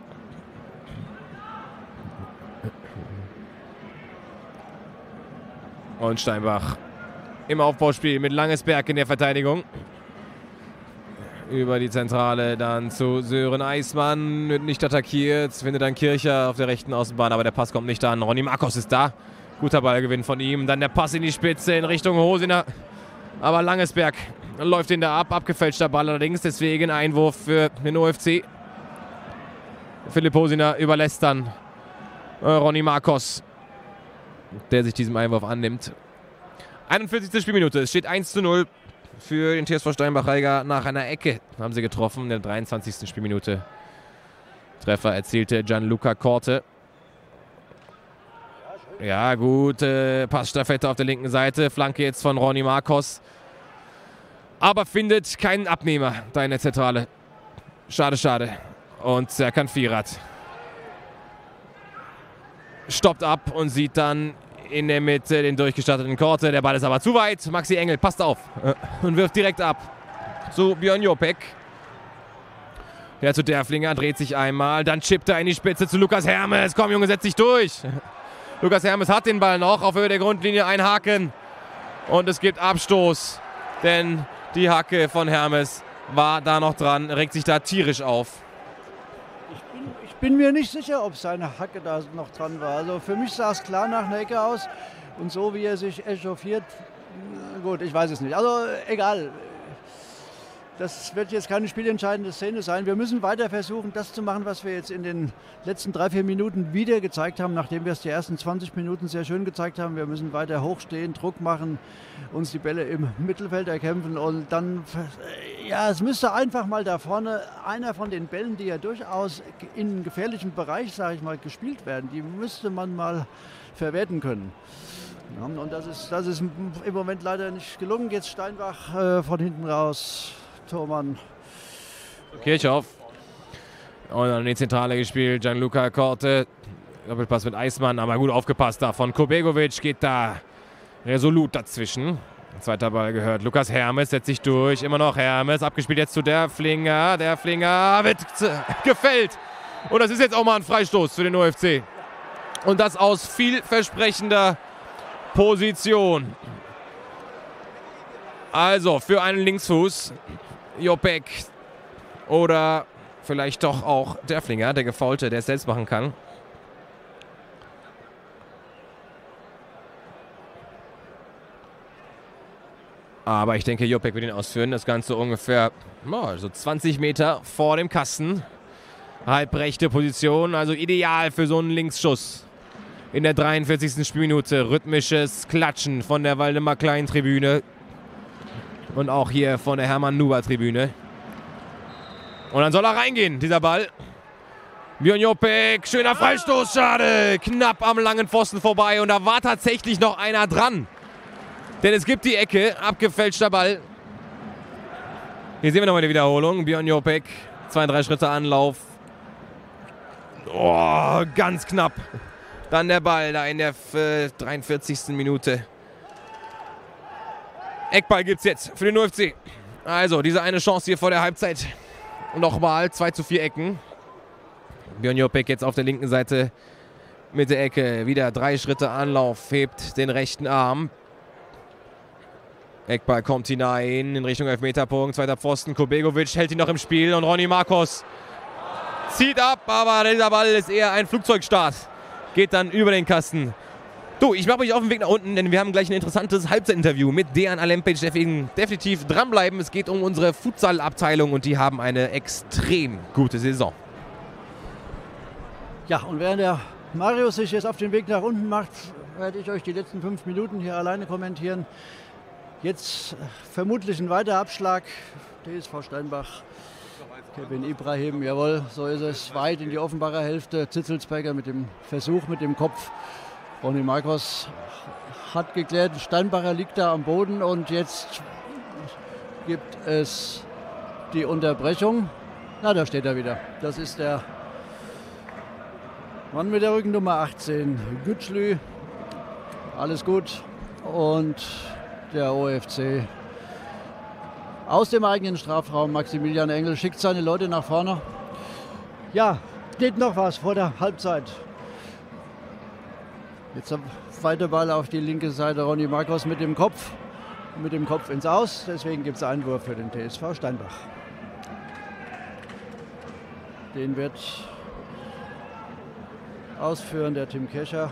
Und Steinbach im Aufbauspiel mit Langesberg in der Verteidigung. Über die Zentrale dann zu Sören Eismann. Wird nicht attackiert. Findet dann Kircher auf der rechten Außenbahn, aber der Pass kommt nicht an. Ronny Marcos ist da. Guter Ballgewinn von ihm. Dann der Pass in die Spitze in Richtung Hosiner. Aber Langesberg läuft ihn da ab. Abgefälschter Ball allerdings. Deswegen Einwurf für den OFC. Philipp Hosiner überlässt dann Ronny Marcos, der sich diesem Einwurf annimmt. 41. Spielminute. Es steht 1:0 für den TSV Steinbach-Reiger. Nach einer Ecke haben sie getroffen in der 23. Spielminute. Treffer erzielte Gianluca Korte. Ja, gut. Passstaffette auf der linken Seite. Flanke jetzt von Ronny Marcos. Aber findet keinen Abnehmer da in der Zentrale. Schade, schade. Und Serkan Firat stoppt ab und sieht dann in der Mitte den durchgestarteten Korte. Der Ball ist aber zu weit. Maxi Engel passt auf und wirft direkt ab zu Björn Jopek. Ja, zu Derflinger, dreht sich einmal. Dann chippt er in die Spitze zu Lukas Hermes. Komm, Junge, setz dich durch. Lukas Hermes hat den Ball noch auf Höhe der Grundlinie. Einhaken. Und es gibt Abstoß. Denn die Hacke von Hermes war da noch dran. Regt sich da tierisch auf.
Ich bin mir nicht sicher, ob seine Hacke da noch dran war. Also für mich sah es klar nach einer Ecke aus. Und so wie er sich echauffiert, gut, ich weiß es nicht. Also egal. Das wird jetzt keine spielentscheidende Szene sein. Wir müssen weiter versuchen, das zu machen, was wir jetzt in den letzten 3-4 Minuten wieder gezeigt haben, nachdem wir es die ersten 20 Minuten sehr schön gezeigt haben. Wir müssen weiter hochstehen, Druck machen, uns die Bälle im Mittelfeld erkämpfen und dann, ja, es müsste einfach mal da vorne einer von den Bällen, die ja durchaus in einem gefährlichen Bereich, sage ich mal, gespielt werden, die müsste man mal verwerten können. Ja, und das ist im Moment leider nicht gelungen. Jetzt Steinbach von hinten raus. Thormann.
Kirchhoff. Und dann in die Zentrale gespielt. Gianluca Korte. Doppelpass mit Eismann. Aber gut aufgepasst da von Kobegovic. Geht da resolut dazwischen. Zweiter Ball gehört. Lukas Hermes setzt sich durch. Immer noch Hermes. Abgespielt jetzt zu Derflinger. Derflinger wird gefällt. Und das ist jetzt auch mal ein Freistoß für den OFC. Und das aus vielversprechender Position. Also für einen Linksfuß. Jopek oder vielleicht doch auch Derflinger, der Gefaulte, der es selbst machen kann. Aber ich denke, Jopek wird ihn ausführen. Das Ganze ungefähr so 20 Meter vor dem Kasten. Halbrechte Position, also ideal für so einen Linksschuss. In der 43. Spielminute rhythmisches Klatschen von der Waldemar-Klein-Tribüne. Und auch hier von der Hermann-Nuber-Tribüne. Und dann soll er reingehen, dieser Ball. Björn Jopek, schöner Freistoß, schade. Knapp am langen Pfosten vorbei. Und da war tatsächlich noch einer dran. Denn es gibt die Ecke, abgefälschter Ball. Hier sehen wir nochmal die Wiederholung. Björn Jopek, 2-3 Schritte Anlauf. Oh, ganz knapp. Dann der Ball da in der 43. Minute. Eckball gibt es jetzt für den UFC. Also diese eine Chance hier vor der Halbzeit. Nochmal 2:4 Ecken. Björn Jopek jetzt auf der linken Seite mit der Ecke. Wieder 3 Schritte Anlauf. Hebt den rechten Arm. Eckball kommt hinein in Richtung Elfmeterpunkt. Zweiter Pfosten. Kobegovic hält ihn noch im Spiel. Und Ronny Marcos zieht ab. Aber dieser Ball ist eher ein Flugzeugstart. Geht dann über den Kasten. Du, ich mache mich auf den Weg nach unten, denn wir haben gleich ein interessantes Halbzeitinterview mit Dejan Alempic. Deswegen definitiv dranbleiben. Es geht um unsere Futsal-Abteilung und die haben eine extrem gute Saison.
Ja, und während der Marius sich jetzt auf den Weg nach unten macht, werde ich euch die letzten 5 Minuten hier alleine kommentieren. Jetzt vermutlich ein weiterer Abschlag. TSV Steinbach, Kevin Ibrahim, jawohl, so ist es. Weit in die Offenbarer Hälfte. Zitzelsberger mit dem Versuch mit dem Kopf. Ronny Marcos hat geklärt, Steinbacher liegt da am Boden und jetzt gibt es die Unterbrechung. Na, da steht er wieder. Das ist der Mann mit der Rückennummer 18, Gütschlü. Alles gut. Und der OFC aus dem eigenen Strafraum. Maximilian Engel schickt seine Leute nach vorne. Ja, geht noch was vor der Halbzeit. Jetzt der zweite Ball auf die linke Seite. Ronny Marcos mit dem Kopf ins Aus. Deswegen gibt es Einwurf für den TSV Steinbach. Den wird ausführen der Tim Kescher.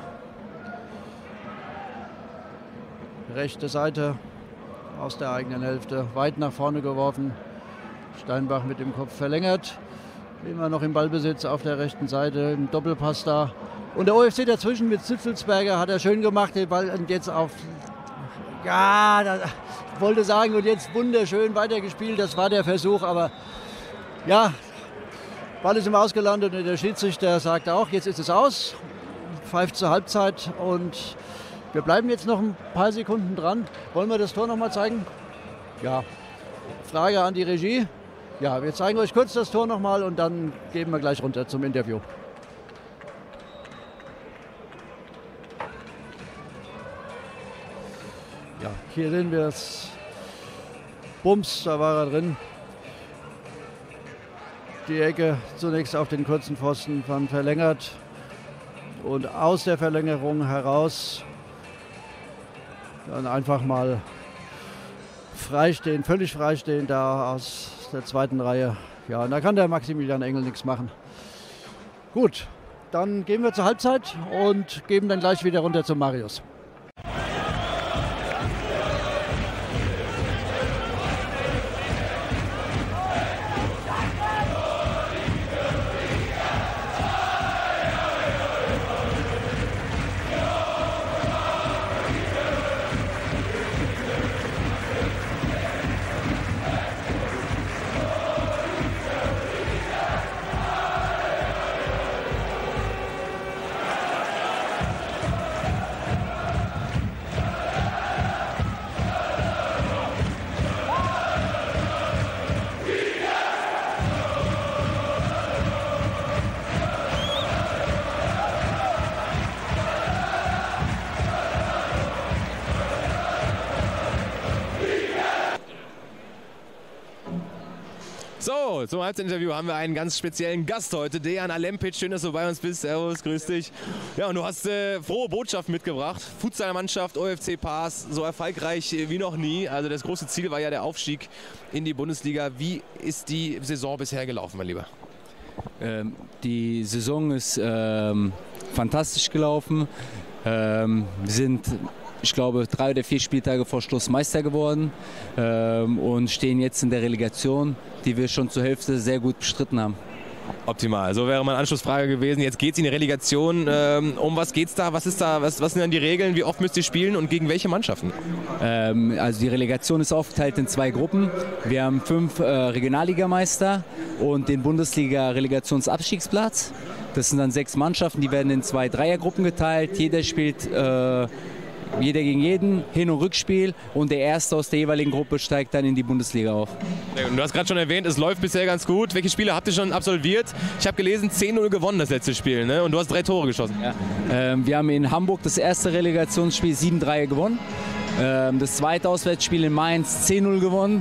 Rechte Seite aus der eigenen Hälfte. Weit nach vorne geworfen. Steinbach mit dem Kopf verlängert. Immer noch im Ballbesitz auf der rechten Seite. Im Doppelpass da. Und der OFC dazwischen mit Zitzelsberger hat er schön gemacht, den Ball und jetzt auf, ja, ich wollte sagen, und jetzt wunderschön weitergespielt, das war der Versuch, aber ja, Ball ist im Aus gelandet und der Schiedsrichter sagt auch, jetzt ist es aus, pfeift zur Halbzeit und wir bleiben jetzt noch ein paar Sekunden dran. Wollen wir das Tor nochmal zeigen? Ja, Frage an die Regie. Ja, wir zeigen euch kurz das Tor nochmal und dann gehen wir gleich runter zum Interview. Ja, hier sehen wir es. Bums, da war er drin. Die Ecke zunächst auf den kurzen Pfosten, dann verlängert. Und aus der Verlängerung heraus dann einfach mal freistehen, völlig freistehen da aus der zweiten Reihe. Ja, und da kann der Maximilian Engel nichts machen. Gut, dann gehen wir zur Halbzeit und geben dann gleich wieder runter zum Marius.
So, zum Halbzeitinterview haben wir einen ganz speziellen Gast heute, Dejan Alempic. Schön, dass du bei uns bist. Servus, grüß dich. Ja, und du hast frohe Botschaft mitgebracht. Futsalmannschaft OFC Paas, so erfolgreich wie noch nie. Also das große Ziel war ja der Aufstieg in die Bundesliga. Wie ist die Saison bisher gelaufen, mein Lieber?
Die Saison ist fantastisch gelaufen. Wir sind, ich glaube, 3 oder 4 Spieltage vor Schluss Meister geworden und stehen jetzt in der Relegation, die wir schon zur Hälfte sehr gut bestritten haben.
Optimal. So wäre meine Anschlussfrage gewesen. Jetzt geht es in die Relegation. Um was geht's da? Was ist da? Was sind dann die Regeln? Wie oft müsst ihr spielen und gegen welche Mannschaften?
Also die Relegation ist aufgeteilt in 2 Gruppen. Wir haben 5 Regionalligameister und den Bundesliga-Relegationsabstiegsplatz. Das sind dann 6 Mannschaften, die werden in 2 Dreiergruppen geteilt. Jeder spielt jeder gegen jeden, Hin- und Rückspiel und der Erste aus der jeweiligen Gruppe steigt dann in die Bundesliga auf.
Du hast gerade schon erwähnt, es läuft bisher ganz gut. Welche Spiele habt ihr schon absolviert? Ich habe gelesen, 10-0 gewonnen das letzte Spiel, ne? Und du hast 3 Tore geschossen.
Ja. Wir haben in Hamburg das erste Relegationsspiel 7-3 gewonnen. Das zweite Auswärtsspiel in Mainz 10-0 gewonnen.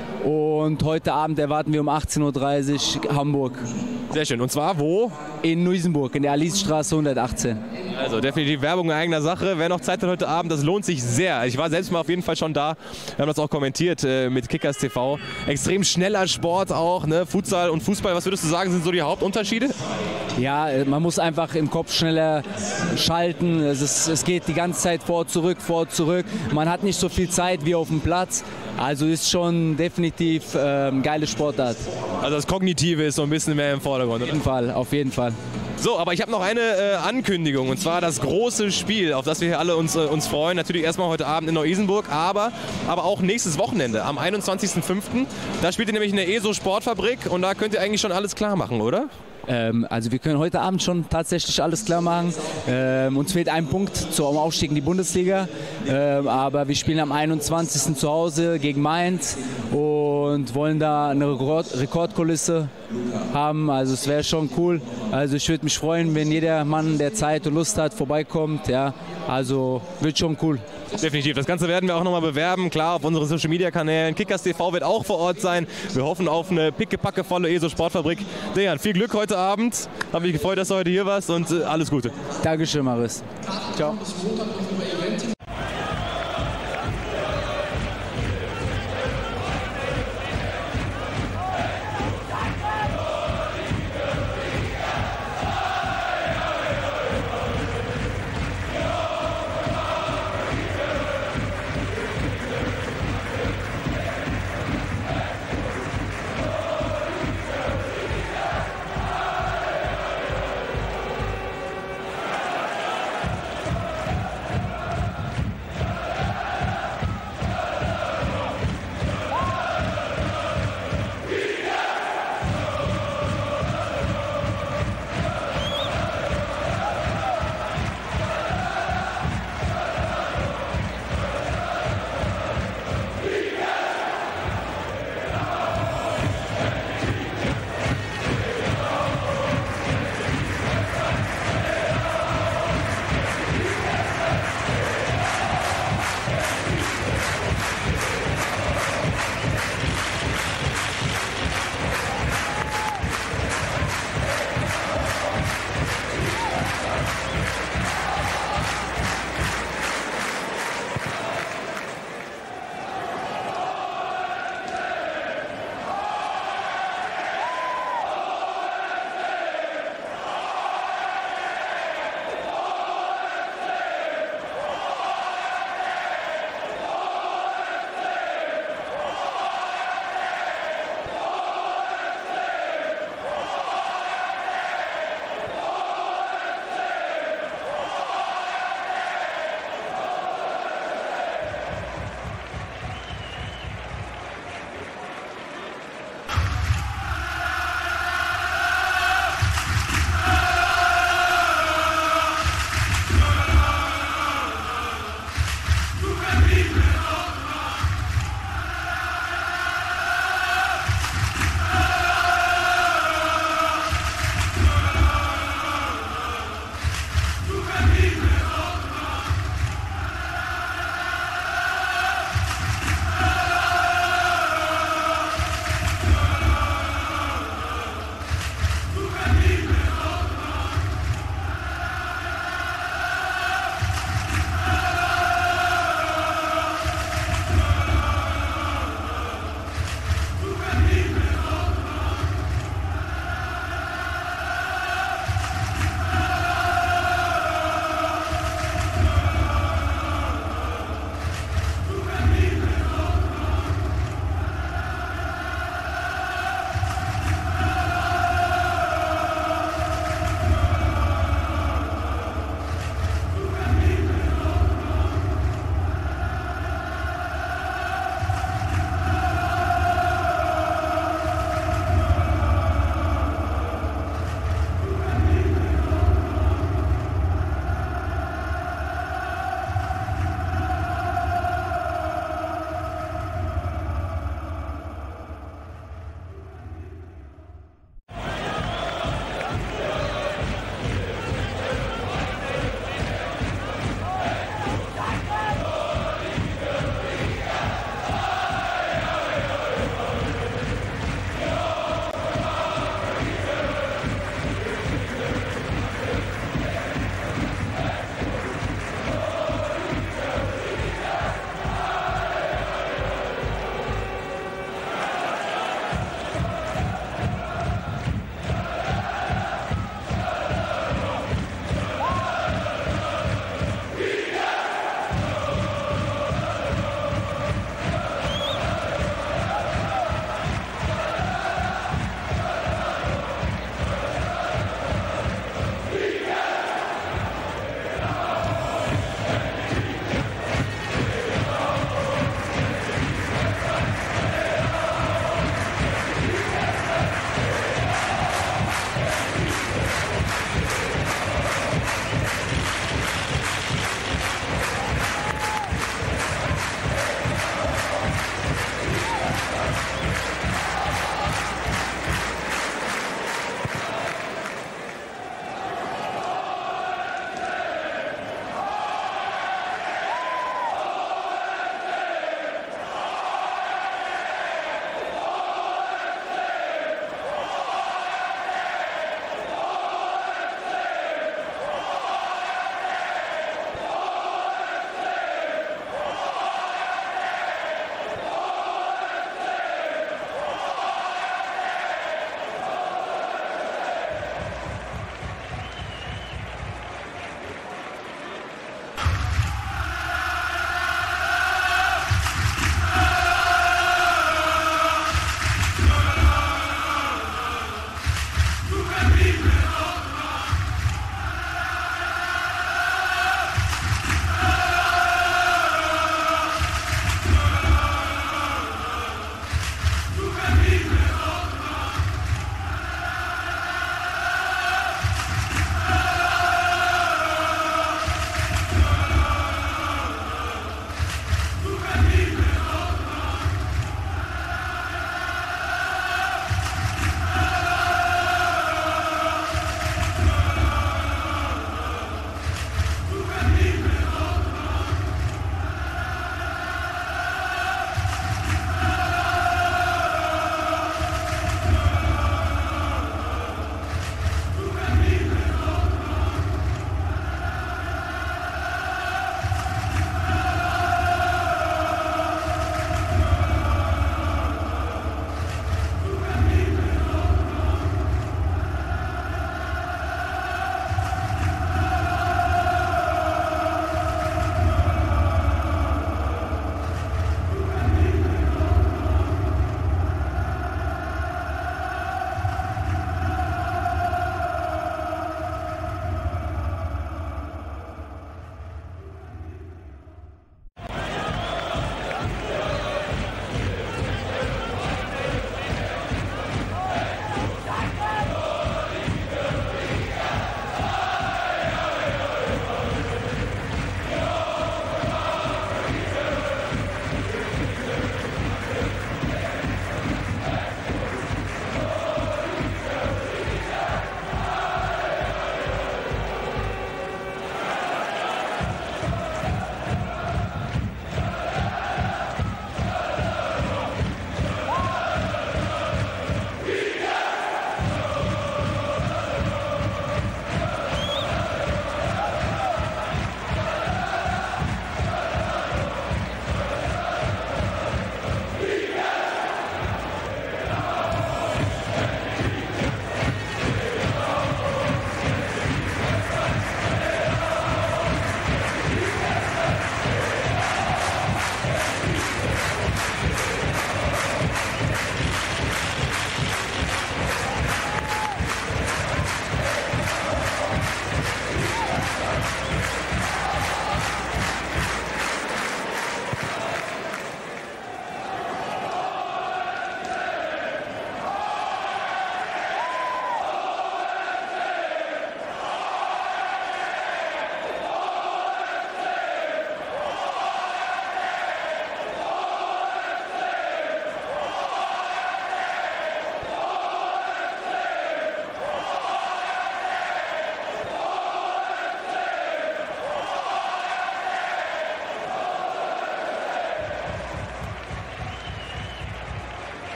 Und heute Abend erwarten wir um 18:30 Uhr Hamburg.
Sehr schön. Und zwar wo?
In Nuisenburg, in der Alicestraße 118.
Also definitiv Werbung in eigener Sache. Wer noch Zeit hat heute Abend, das lohnt sich sehr. Ich war selbst mal auf jeden Fall schon da. Wir haben das auch kommentiert mit Kickers TV. Extrem schneller Sport auch, ne? Futsal und Fußball. Was würdest du sagen, sind so die Hauptunterschiede?
Ja, man muss einfach im Kopf schneller schalten. Es geht die ganze Zeit vor, zurück. Man hat nicht so viel Zeit wie auf dem Platz. Also ist schon definitiv geile Sportart.
Also das Kognitive ist so ein bisschen mehr im Vordergrund.
Auf jeden Fall.
So, aber ich habe noch eine Ankündigung, und zwar das große Spiel, auf das wir hier alle uns freuen. Natürlich erstmal heute Abend in Neu-Isenburg, aber auch nächstes Wochenende, am 21.05. Da spielt ihr nämlich in der ESO Sportfabrik und da könnt ihr eigentlich schon alles klar machen, oder?
Also wir können heute Abend schon tatsächlich alles klar machen. Uns fehlt ein Punkt zum Aufstieg in die Bundesliga. Aber wir spielen am 21. zu Hause gegen Mainz und wollen da eine Rekordkulisse haben. Also es wäre schon cool. Also ich würde mich freuen, wenn jeder Mann, der Zeit und Lust hat, vorbeikommt. Ja, also wird schon cool.
Definitiv. Das Ganze werden wir auch nochmal bewerben. Klar, auf unseren Social-Media-Kanälen. Kickers TV wird auch vor Ort sein. Wir hoffen auf eine pickepackevolle ESO Sportfabrik. Dejan, viel Glück heute Abend. Habe mich gefreut, dass du heute hier warst und alles Gute.
Dankeschön, Maris. Ciao.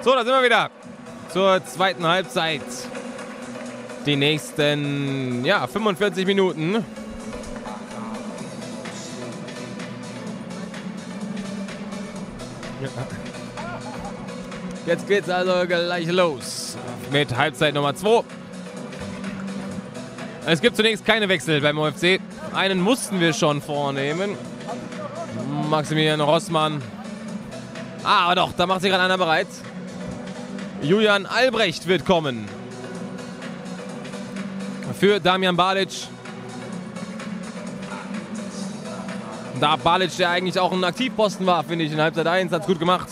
So, da sind wir wieder zur zweiten Halbzeit. Die nächsten 45 Minuten. Jetzt geht's also gleich los mit Halbzeit Nummer 2. Es gibt zunächst keine Wechsel beim OFC. Einen mussten wir schon vornehmen. Maximilian Rossmann. Aber doch, da macht sich gerade einer bereit. Julian Albrecht wird kommen. Für Damian Balic. Da Balic, der eigentlich auch ein Aktivposten war, finde ich, in Halbzeit 1, hat es gut gemacht.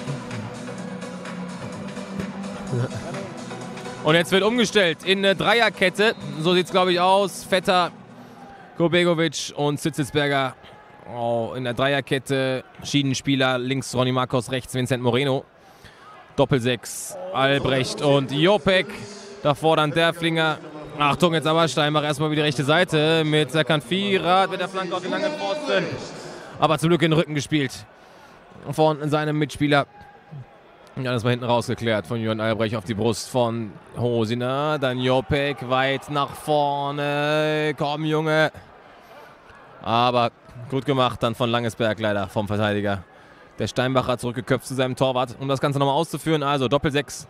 Und jetzt wird umgestellt in eine Dreierkette. So sieht es, glaube ich, aus. Vetter, Gobegovic und Zitzelsberger. Oh, in der Dreierkette. Schiedenspieler. Links Ronny Marcos, rechts Vincent Moreno. Doppelsechs, Albrecht und Jopek. Davor dann Derflinger. Achtung, jetzt aber Steinbach erstmal über die rechte Seite. Mit Serkan Firat mit der Flanke auf den langen Pfosten. Aber zum Glück in den Rücken gespielt. Von seinem Mitspieler. Ja, das war hinten rausgeklärt von Julian Albrecht auf die Brust von Hosiner. Dann Jopek weit nach vorne. Komm, Junge. Aber gut gemacht dann von Langesberg leider vom Verteidiger. Der Steinbacher zurückgeköpft zu seinem Torwart, um das Ganze nochmal auszuführen. Also Doppelsechs.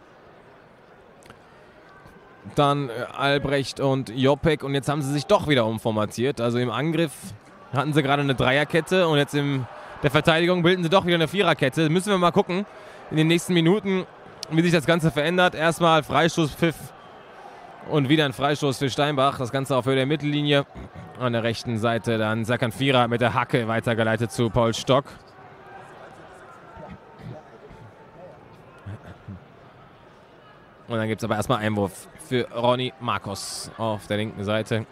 Dann Albrecht und Jopek. Und jetzt haben sie sich doch wieder umformatiert. Also im Angriff hatten sie gerade eine Dreierkette. Und jetzt in der Verteidigung bilden sie doch wieder eine Viererkette. Müssen wir mal gucken in den nächsten Minuten, wie sich das Ganze verändert. Erstmal Freistoßpfiff und wieder ein Freistoß für Steinbach. Das Ganze auf Höhe der Mittellinie. An der rechten Seite dann Serkan Firat mit der Hacke weitergeleitet zu Paul Stock. Und dann gibt es aber erstmal Einwurf für Ronny Marcos auf der linken Seite.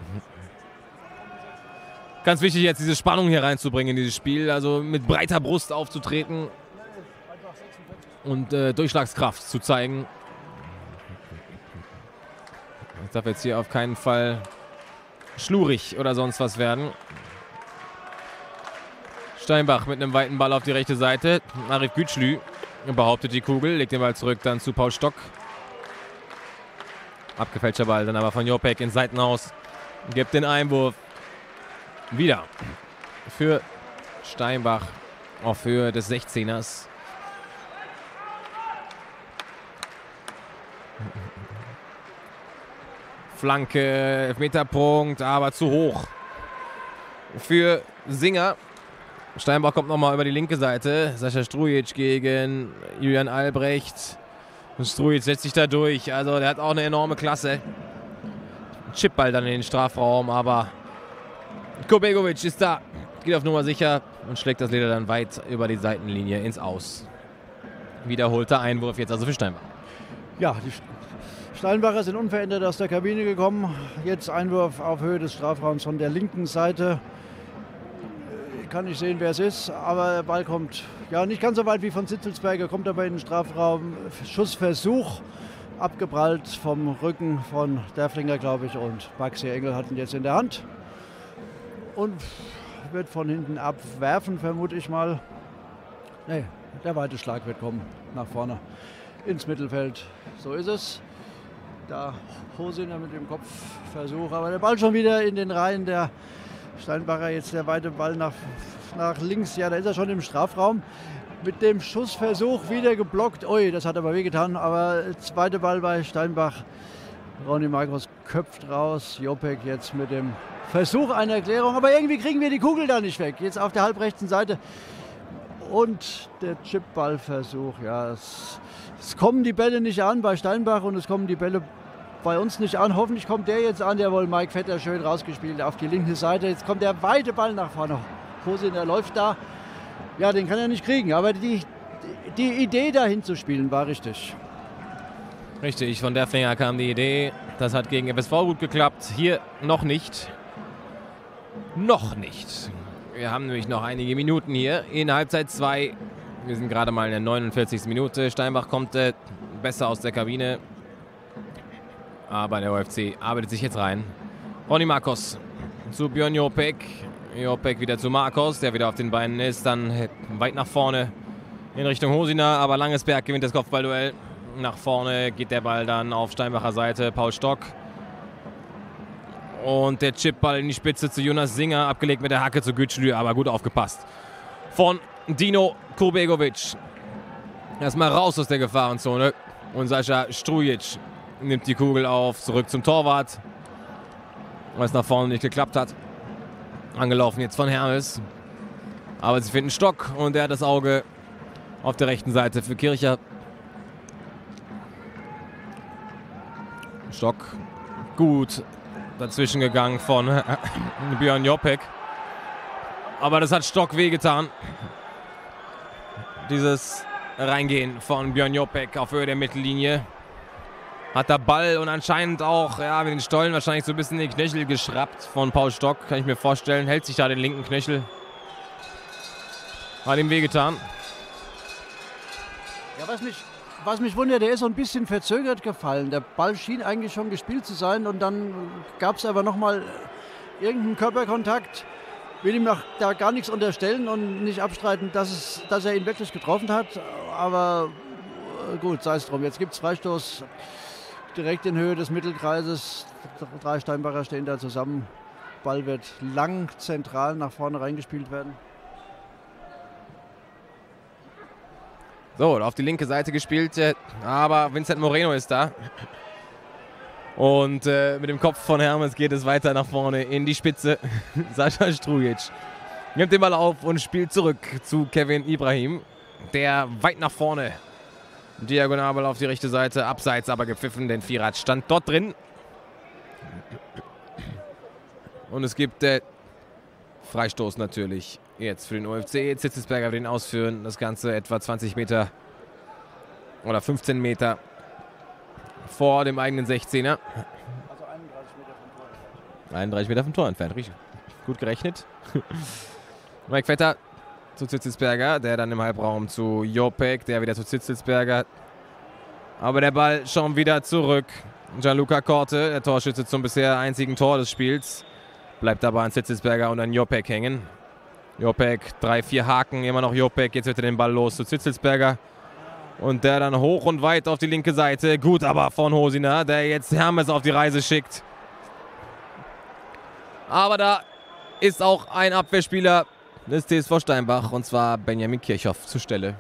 Ganz wichtig jetzt diese Spannung hier reinzubringen in dieses Spiel. Also mit breiter Brust aufzutreten und Durchschlagskraft zu zeigen. Das darf jetzt hier auf keinen Fall schlurig oder sonst was werden. Steinbach mit einem weiten Ball auf die rechte Seite. Arif Gütschlü behauptet die Kugel, legt den Ball zurück dann zu Paul Stock. Abgefälschter Ball, dann aber von Jopek ins Seitenhaus. Gibt den Einwurf wieder für Steinbach auf Höhe des 16ers. Flanke, Elfmeterpunkt, aber zu hoch für Singer. Steinbach kommt nochmal über die linke Seite. Sascha Strujic gegen Julian Albrecht. Strujic setzt sich da durch. Also der hat auch eine enorme Klasse. Chipball dann in den Strafraum, aber Gobegovic ist da. Geht auf Nummer sicher und schlägt das Leder dann weit über die Seitenlinie ins Aus. Wiederholter Einwurf jetzt also für Steinbach.
Ja, die Steinbacher sind unverändert aus der Kabine gekommen. Jetzt Einwurf auf Höhe des Strafraums von der linken Seite. Ich kann nicht sehen, wer es ist, aber der Ball kommt ja nicht ganz so weit wie von Zitzelsberger, kommt aber in den Strafraum. Schussversuch, abgeprallt vom Rücken von Derflinger, glaube ich, und Maxi Engel hat ihn jetzt in der Hand. Und wird von hinten abwerfen, vermute ich mal. Nee, der weite Schlag wird kommen, nach vorne ins Mittelfeld. So ist es. Da Hosiner mit dem Kopfversuch, aber der Ball schon wieder in den Reihen der Steinbacher. Jetzt der weite Ball nach links, ja, da ist er schon im Strafraum. Mit dem Schussversuch wieder geblockt. Ui, das hat aber wehgetan, aber zweite Ball bei Steinbach. Ronny Marcos köpft raus. Jopek jetzt mit dem Versuch einer Erklärung, aber irgendwie kriegen wir die Kugel da nicht weg. Jetzt auf der halbrechten Seite. Und der Chipballversuch, ja, es kommen die Bälle nicht an bei Steinbach und es kommen die Bälle bei uns nicht an. Hoffentlich kommt der jetzt an, der wohl Mike Vetter schön rausgespielt auf die linke Seite. Jetzt kommt der weite Ball nach vorne. Hosiner läuft da. Ja, den kann er nicht kriegen, aber die Idee dahin zu spielen war richtig.
Richtig, von Derflinger kam die Idee. Das hat gegen FSV gut geklappt. Hier noch nicht. Noch nicht. Wir haben nämlich noch einige Minuten hier in Halbzeit 2. Wir sind gerade mal in der 49. Minute. Steinbach kommt besser aus der Kabine. Aber der OFC arbeitet sich jetzt rein. Ronny Marcos zu Björn Jopek. Jopek wieder zu Marcos, der wieder auf den Beinen ist. Dann weit nach vorne in Richtung Hosiner, aber Langesberg gewinnt das Kopfballduell. Nach vorne geht der Ball dann auf Steinbacher Seite, Paul Stock. Und der Chipball in die Spitze zu Jonas Singer, abgelegt mit der Hacke zu Gütschlü, aber gut aufgepasst. Von Dino Kurbegovic. Erstmal raus aus der Gefahrenzone. Und Sascha Strujic nimmt die Kugel auf, zurück zum Torwart. Weil es nach vorne nicht geklappt hat. Angelaufen jetzt von Hermes. Aber sie finden Stock und er hat das Auge auf der rechten Seite für Kircher. Stock gut dazwischen gegangen von Björn Jopek. Aber das hat Stock wehgetan. Dieses Reingehen von Björn Jopek auf Höhe der Mittellinie. Hat der Ball und anscheinend auch mit den Stollen wahrscheinlich so ein bisschen den Knöchel geschraubt von Paul Stock, kann ich mir vorstellen. Hält sich da den linken Knöchel. Hat ihm wehgetan.
Ja, was mich wundert, der ist so ein bisschen verzögert gefallen. Der Ball schien eigentlich schon gespielt zu sein und dann gab es aber nochmal irgendeinen Körperkontakt. Will ihm da gar nichts unterstellen und nicht abstreiten, dass er ihn wirklich getroffen hat. Aber gut, sei es drum. Jetzt gibt es Freistoß direkt in Höhe des Mittelkreises. 3 Steinbacher stehen da zusammen. Ball wird lang zentral nach vorne reingespielt werden.
So, auf die linke Seite gespielt, aber Vincent Moreno ist da. Und mit dem Kopf von Hermes geht es weiter nach vorne in die Spitze. Sascha Strujic nimmt den Ball auf und spielt zurück zu Kevin Ibrahim. Der weit nach vorne. Diagonalball auf die rechte Seite, abseits aber gepfiffen, denn Firat stand dort drin. Und es gibt Freistoß natürlich jetzt für den OFC. Zitzelsberger will den ausführen. Das Ganze etwa 20 Meter oder 15 Meter vor dem eigenen 16er.
Also 31 Meter vom Tor entfernt.
31 Meter vom Tor entfernt, richtig. Gut gerechnet. Mike Vetter zu Zitzelsberger, der dann im Halbraum zu Jopek, der wieder zu Zitzelsberger. Aber der Ball schon wieder zurück. Gianluca Korte, der Torschütze zum bisher einzigen Tor des Spiels. Bleibt aber an Zitzelsberger und an Jopek hängen. Jopek, 3-4 Haken, immer noch Jopek. Jetzt wird er den Ball los zu Zitzelsberger. Und der dann hoch und weit auf die linke Seite. Gut aber von Hosiner, der jetzt Hermes auf die Reise schickt. Aber da ist auch ein Abwehrspieler des TSV Steinbach, und zwar Benjamin Kirchhoff zur Stelle.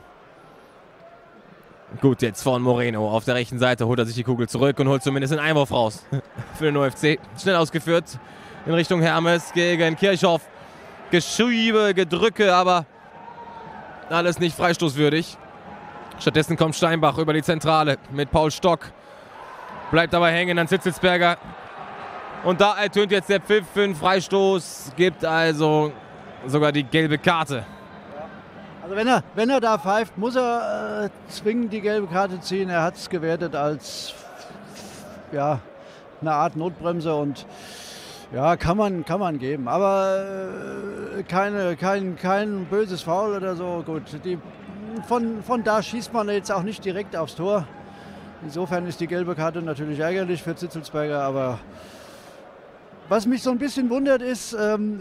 Gut, jetzt von Moreno auf der rechten Seite holt er sich die Kugel zurück und holt zumindest den Einwurf raus für den OFC. Schnell ausgeführt in Richtung Hermes gegen Kirchhoff. Geschiebe, Gedrücke, aber alles nicht freistoßwürdig. Stattdessen kommt Steinbach über die Zentrale mit Paul Stock. Bleibt aber hängen an Zitzelsberger. Und da ertönt jetzt der Pfiff für einen Freistoß. Gibt also sogar die gelbe Karte.
Also wenn er da pfeift, muss er zwingend die gelbe Karte ziehen. Er hat es gewertet als eine Art Notbremse und ja, kann man geben. Aber kein böses Foul oder so. Gut, von da schießt man jetzt auch nicht direkt aufs Tor. Insofern ist die gelbe Karte natürlich ärgerlich für Zitzelsberger. Aber was mich so ein bisschen wundert ist,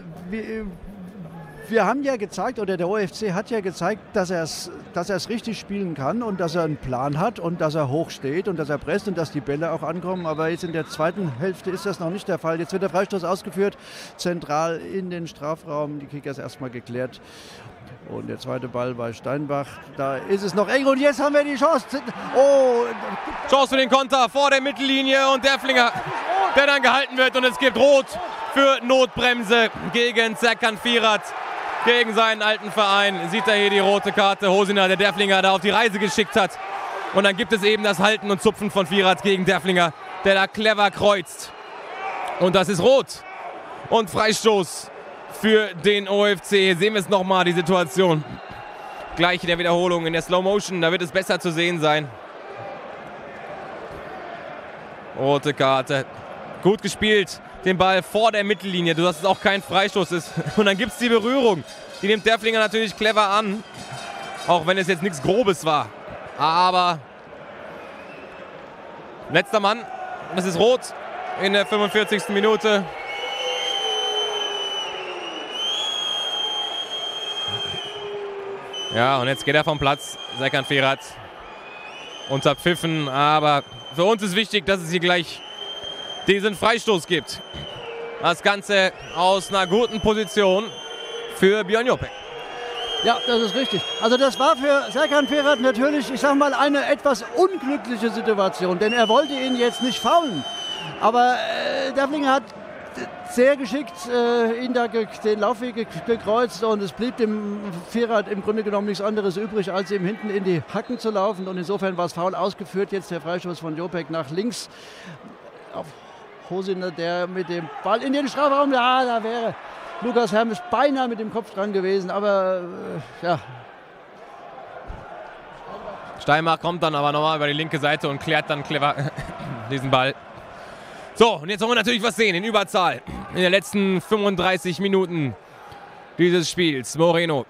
wir haben ja gezeigt, oder der OFC hat ja gezeigt, dass er es richtig spielen kann und dass er einen Plan hat und dass er hoch steht und dass er presst und dass die Bälle auch ankommen. Aber jetzt in der zweiten Hälfte ist das noch nicht der Fall. Jetzt wird der Freistoß ausgeführt, zentral in den Strafraum. Die Kickers erstmal geklärt. Und der zweite Ball bei Steinbach. Da ist es noch eng und jetzt haben wir die Chance. Oh!
Chance für den Konter vor der Mittellinie und Derflinger, der dann gehalten wird. Und es gibt Rot für Notbremse gegen Serkan Firat. Gegen seinen alten Verein sieht er hier die rote Karte. Hosiner, der Derflinger da auf die Reise geschickt hat. Und dann gibt es eben das Halten und Zupfen von Firat gegen Derflinger, der da clever kreuzt. Und das ist Rot. Und Freistoß für den OFC. Hier sehen wir es nochmal, die Situation. Gleich in der Wiederholung, in der Slow Motion. Da wird es besser zu sehen sein. Rote Karte. Gut gespielt. Den Ball vor der Mittellinie, dass es auch kein Freistoß ist. Und dann gibt es die Berührung. Die nimmt Derflinger natürlich clever an. Auch wenn es jetzt nichts Grobes war. Aber letzter Mann. Das ist Rot in der 45. Minute. Ja, und jetzt geht er vom Platz. Serkan Ferhat unterpfiffen, aber für uns ist wichtig, dass es hier gleich diesen Freistoß gibt. Das Ganze aus einer guten Position für Björn Jopek.
Ja, das ist richtig. Also das war für Serkan Ferhat natürlich, ich sag mal, eine etwas unglückliche Situation, denn er wollte ihn jetzt nicht faulen. Aber Däfflinger hat sehr geschickt ihn da den Laufweg gekreuzt und es blieb dem Ferhat im Grunde genommen nichts anderes übrig, als ihm hinten in die Hacken zu laufen. Und insofern war es faul ausgeführt. Jetzt der Freistoß von Jopek nach links auf Hosiner, der mit dem Ball in den Strafraum, ja, da wäre Lukas Hermes beinahe mit dem Kopf dran gewesen, aber ja.
Steinbach kommt dann aber nochmal über die linke Seite und klärt dann clever diesen Ball. So, und jetzt wollen wir natürlich was sehen in Überzahl. In den letzten 35 Minuten dieses Spiels. Moreno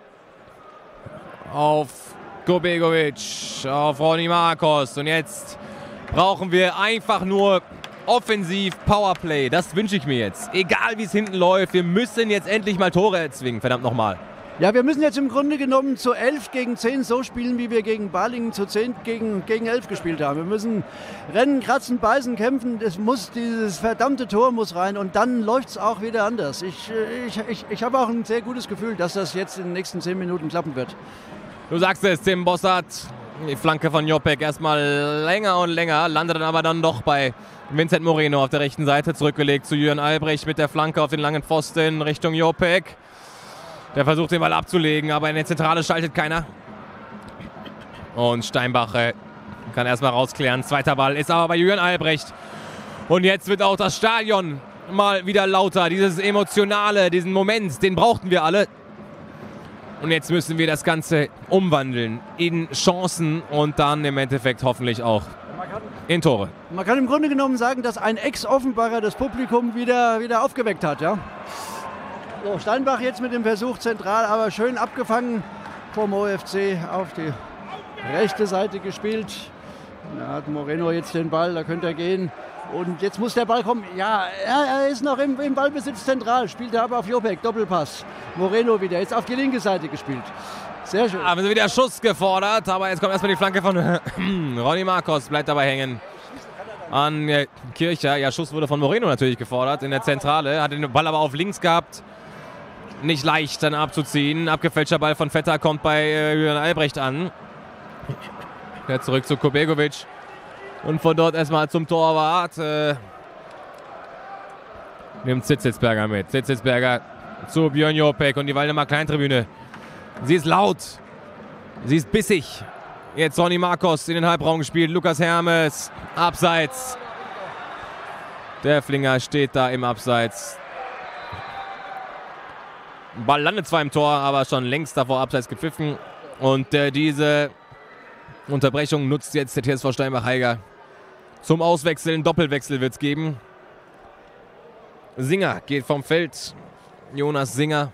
auf Gobegovic, auf Ronny Marcos. Und jetzt brauchen wir einfach nur offensiv Powerplay. Das wünsche ich mir jetzt. Egal wie es hinten läuft, wir müssen jetzt endlich mal Tore erzwingen. Verdammt nochmal.
Ja, wir müssen jetzt im Grunde genommen zu 11 gegen 10 so spielen, wie wir gegen Balingen zu 10 gegen 11 gespielt haben. Wir müssen rennen, kratzen, beißen, kämpfen. Dieses verdammte Tor muss rein und dann läuft es auch wieder anders. Ich habe auch ein sehr gutes Gefühl, dass das jetzt in den nächsten 10 Minuten klappen wird.
Du sagst es, Tim Bossart. Die Flanke von Jopek erstmal länger und länger, landet dann aber dann doch bei Vincent Moreno auf der rechten Seite, zurückgelegt zu Jürgen Albrecht mit der Flanke auf den langen Pfosten Richtung Jopek. Der versucht den Ball abzulegen, aber in der Zentrale schaltet keiner. Und Steinbach kann erstmal rausklären. Zweiter Ball ist aber bei Jürgen Albrecht. Und jetzt wird auch das Stadion mal wieder lauter. Dieses Emotionale, diesen Moment, den brauchten wir alle. Und jetzt müssen wir das Ganze umwandeln in Chancen und dann im Endeffekt hoffentlich auch in Tore.
Man kann im Grunde genommen sagen, dass ein Ex-Offenbacher das Publikum wieder aufgeweckt hat. Ja? So, Steinbach jetzt mit dem Versuch zentral, aber schön abgefangen vom OFC auf die rechte Seite gespielt. Da hat Moreno jetzt den Ball, da könnte er gehen. Und jetzt muss der Ball kommen. Ja, er ist noch im Ballbesitz zentral, spielt er aber auf Jopek, Doppelpass. Moreno wieder, jetzt auf die linke Seite gespielt. Sehr schön.
Aber wieder Schuss gefordert, aber jetzt kommt erstmal die Flanke von Ronny Marcos, bleibt dabei hängen. An Kircher, ja, Schuss wurde von Moreno natürlich gefordert in der Zentrale, hat den Ball aber auf links gehabt. Nicht leicht dann abzuziehen. Abgefälschter Ball von Vetter kommt bei Jürgen Albrecht an. Der zurück zu Kobegovic. Und von dort erstmal zum Torwart. Nimmt Zitzelsberger mit. Zitzelsberger zu Björn Jopek und die Waldemar Kleintribüne. Sie ist laut. Sie ist bissig. Jetzt Ronny Marcos in den Halbraum gespielt. Lukas Hermes. Abseits. Der Flinger steht da im Abseits. Ball landet zwar im Tor, aber schon längst davor abseits gepfiffen. Und diese Unterbrechung nutzt jetzt der TSV Steinbach-Heiger zum Auswechseln. Doppelwechsel wird es geben. Singer geht vom Feld. Jonas Singer.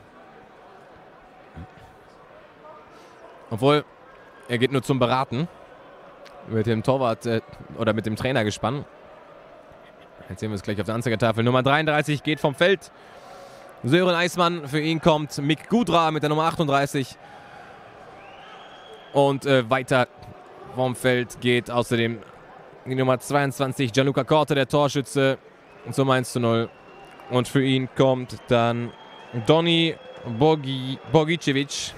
Obwohl, er geht nur zum Beraten. Mit dem Torwart oder mit dem Trainergespann. Jetzt sehen wir es gleich auf der Anzeigetafel. Nummer 33 geht vom Feld. Sören Eismann, für ihn kommt Mick Gudra mit der Nummer 38. Und weiter vom Feld geht außerdem die Nummer 22, Gianluca Korte, der Torschütze, zum 1:0. Und für ihn kommt dann Doni Bogicevic.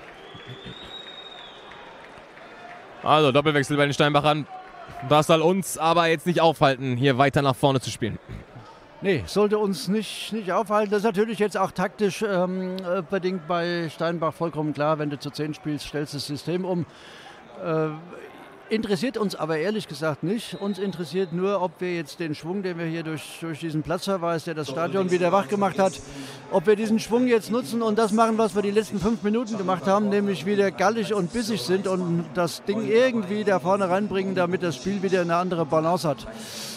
Also Doppelwechsel bei den Steinbachern. Das soll uns aber jetzt nicht aufhalten, hier weiter nach vorne zu spielen.
Nee, sollte uns nicht aufhalten. Das ist natürlich jetzt auch taktisch bedingt bei Steinbach vollkommen klar. Wenn du zu 10 spielst, stellst du das System um. Interessiert uns aber ehrlich gesagt nicht. Uns interessiert nur, ob wir jetzt den Schwung, den wir hier durch diesen Platzverweis, der das Stadion wieder wach gemacht hat, ob wir diesen Schwung jetzt nutzen und das machen, was wir die letzten 5 Minuten gemacht haben, nämlich wieder gallig und bissig sind und das Ding irgendwie da vorne reinbringen, damit das Spiel wieder eine andere Balance hat.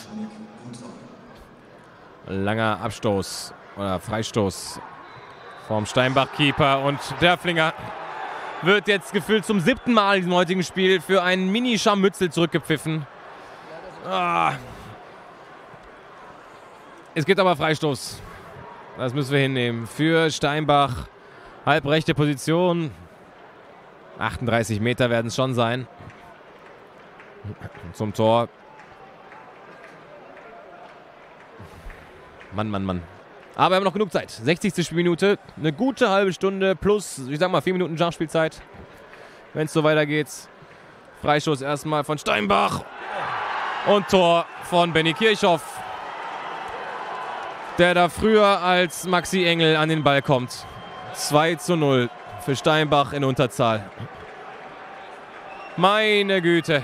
Langer Abstoß oder Freistoß vom Steinbach-Keeper und Dörflinger wird jetzt gefühlt zum 7. Mal in diesem heutigen Spiel für einen Mini-Scharmützel zurückgepfiffen. Es gibt aber Freistoß. Das müssen wir hinnehmen. Für Steinbach, halbrechte Position. 38 Meter werden es schon sein. Zum Tor. Mann, Mann, Mann. Aber wir haben noch genug Zeit. 60. Spielminute. Eine gute halbe Stunde plus, ich sag mal, 4 Minuten Nachspielzeit. Wenn es so weitergeht. Freistoß erstmal von Steinbach. Und Tor von Benny Kirchhoff. Der da früher als Maxi Engel an den Ball kommt. 2:0 für Steinbach in Unterzahl. Meine Güte.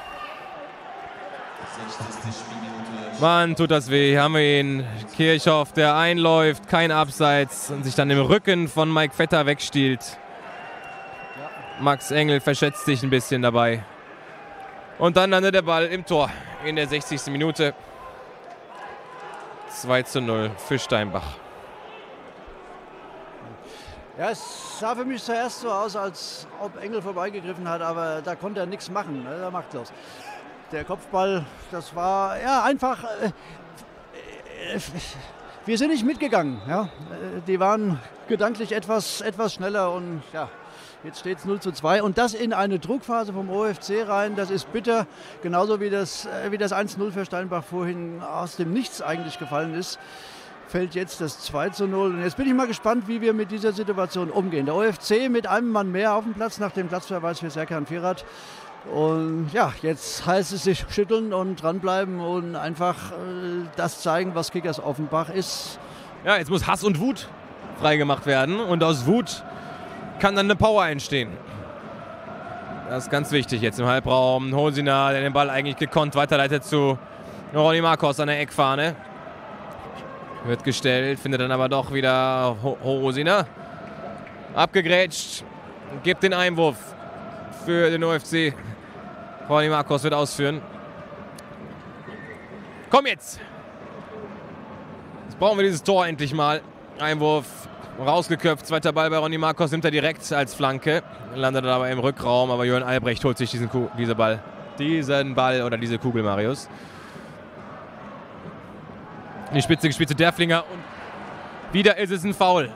Mann, tut das weh. Haben wir ihn. Kirchhoff, der einläuft, kein Abseits und sich dann im Rücken von Mike Vetter wegstiehlt. Max Engel verschätzt sich ein bisschen dabei. Und dann landet der Ball im Tor in der 60. Minute. 2:0 für Steinbach.
Ja, es sah für mich zuerst so aus, als ob Engel vorbeigegriffen hat, aber da konnte er nichts machen. Er machtlos. Der Kopfball, das war ja einfach. Wir sind nicht mitgegangen. Ja? Die waren gedanklich etwas schneller und ja, jetzt steht es 0:2. Und das in eine Druckphase vom OFC rein, das ist bitter. Genauso wie das 1:0 für Steinbach vorhin aus dem Nichts eigentlich gefallen ist, fällt jetzt das 2:0. Und jetzt bin ich mal gespannt, wie wir mit dieser Situation umgehen. Der OFC mit einem Mann mehr auf dem Platz nach dem Platzverweis für Serkan Firat. Und ja, jetzt heißt es sich schütteln und dranbleiben und einfach das zeigen, was Kickers Offenbach ist.
Ja, jetzt muss Hass und Wut freigemacht werden und aus Wut kann dann eine Power entstehen. Das ist ganz wichtig jetzt im Halbraum. Hosina, der den Ball eigentlich gekonnt weiterleitet zu Ronny Marcos an der Eckfahne. Wird gestellt, findet dann aber doch wieder Hosina. Abgegrätscht, gibt den Einwurf für den OFC. Ronny Marcos wird ausführen. Komm jetzt! Jetzt brauchen wir dieses Tor endlich mal. Einwurf rausgeköpft, zweiter Ball bei Ronny Marcos, nimmt er direkt als Flanke. Landet aber im Rückraum, aber Jörn Albrecht holt sich diesen Ball oder diese Kugel, Marius. In die Spitze gespielt zu Derflinger und wieder ist es ein Foul.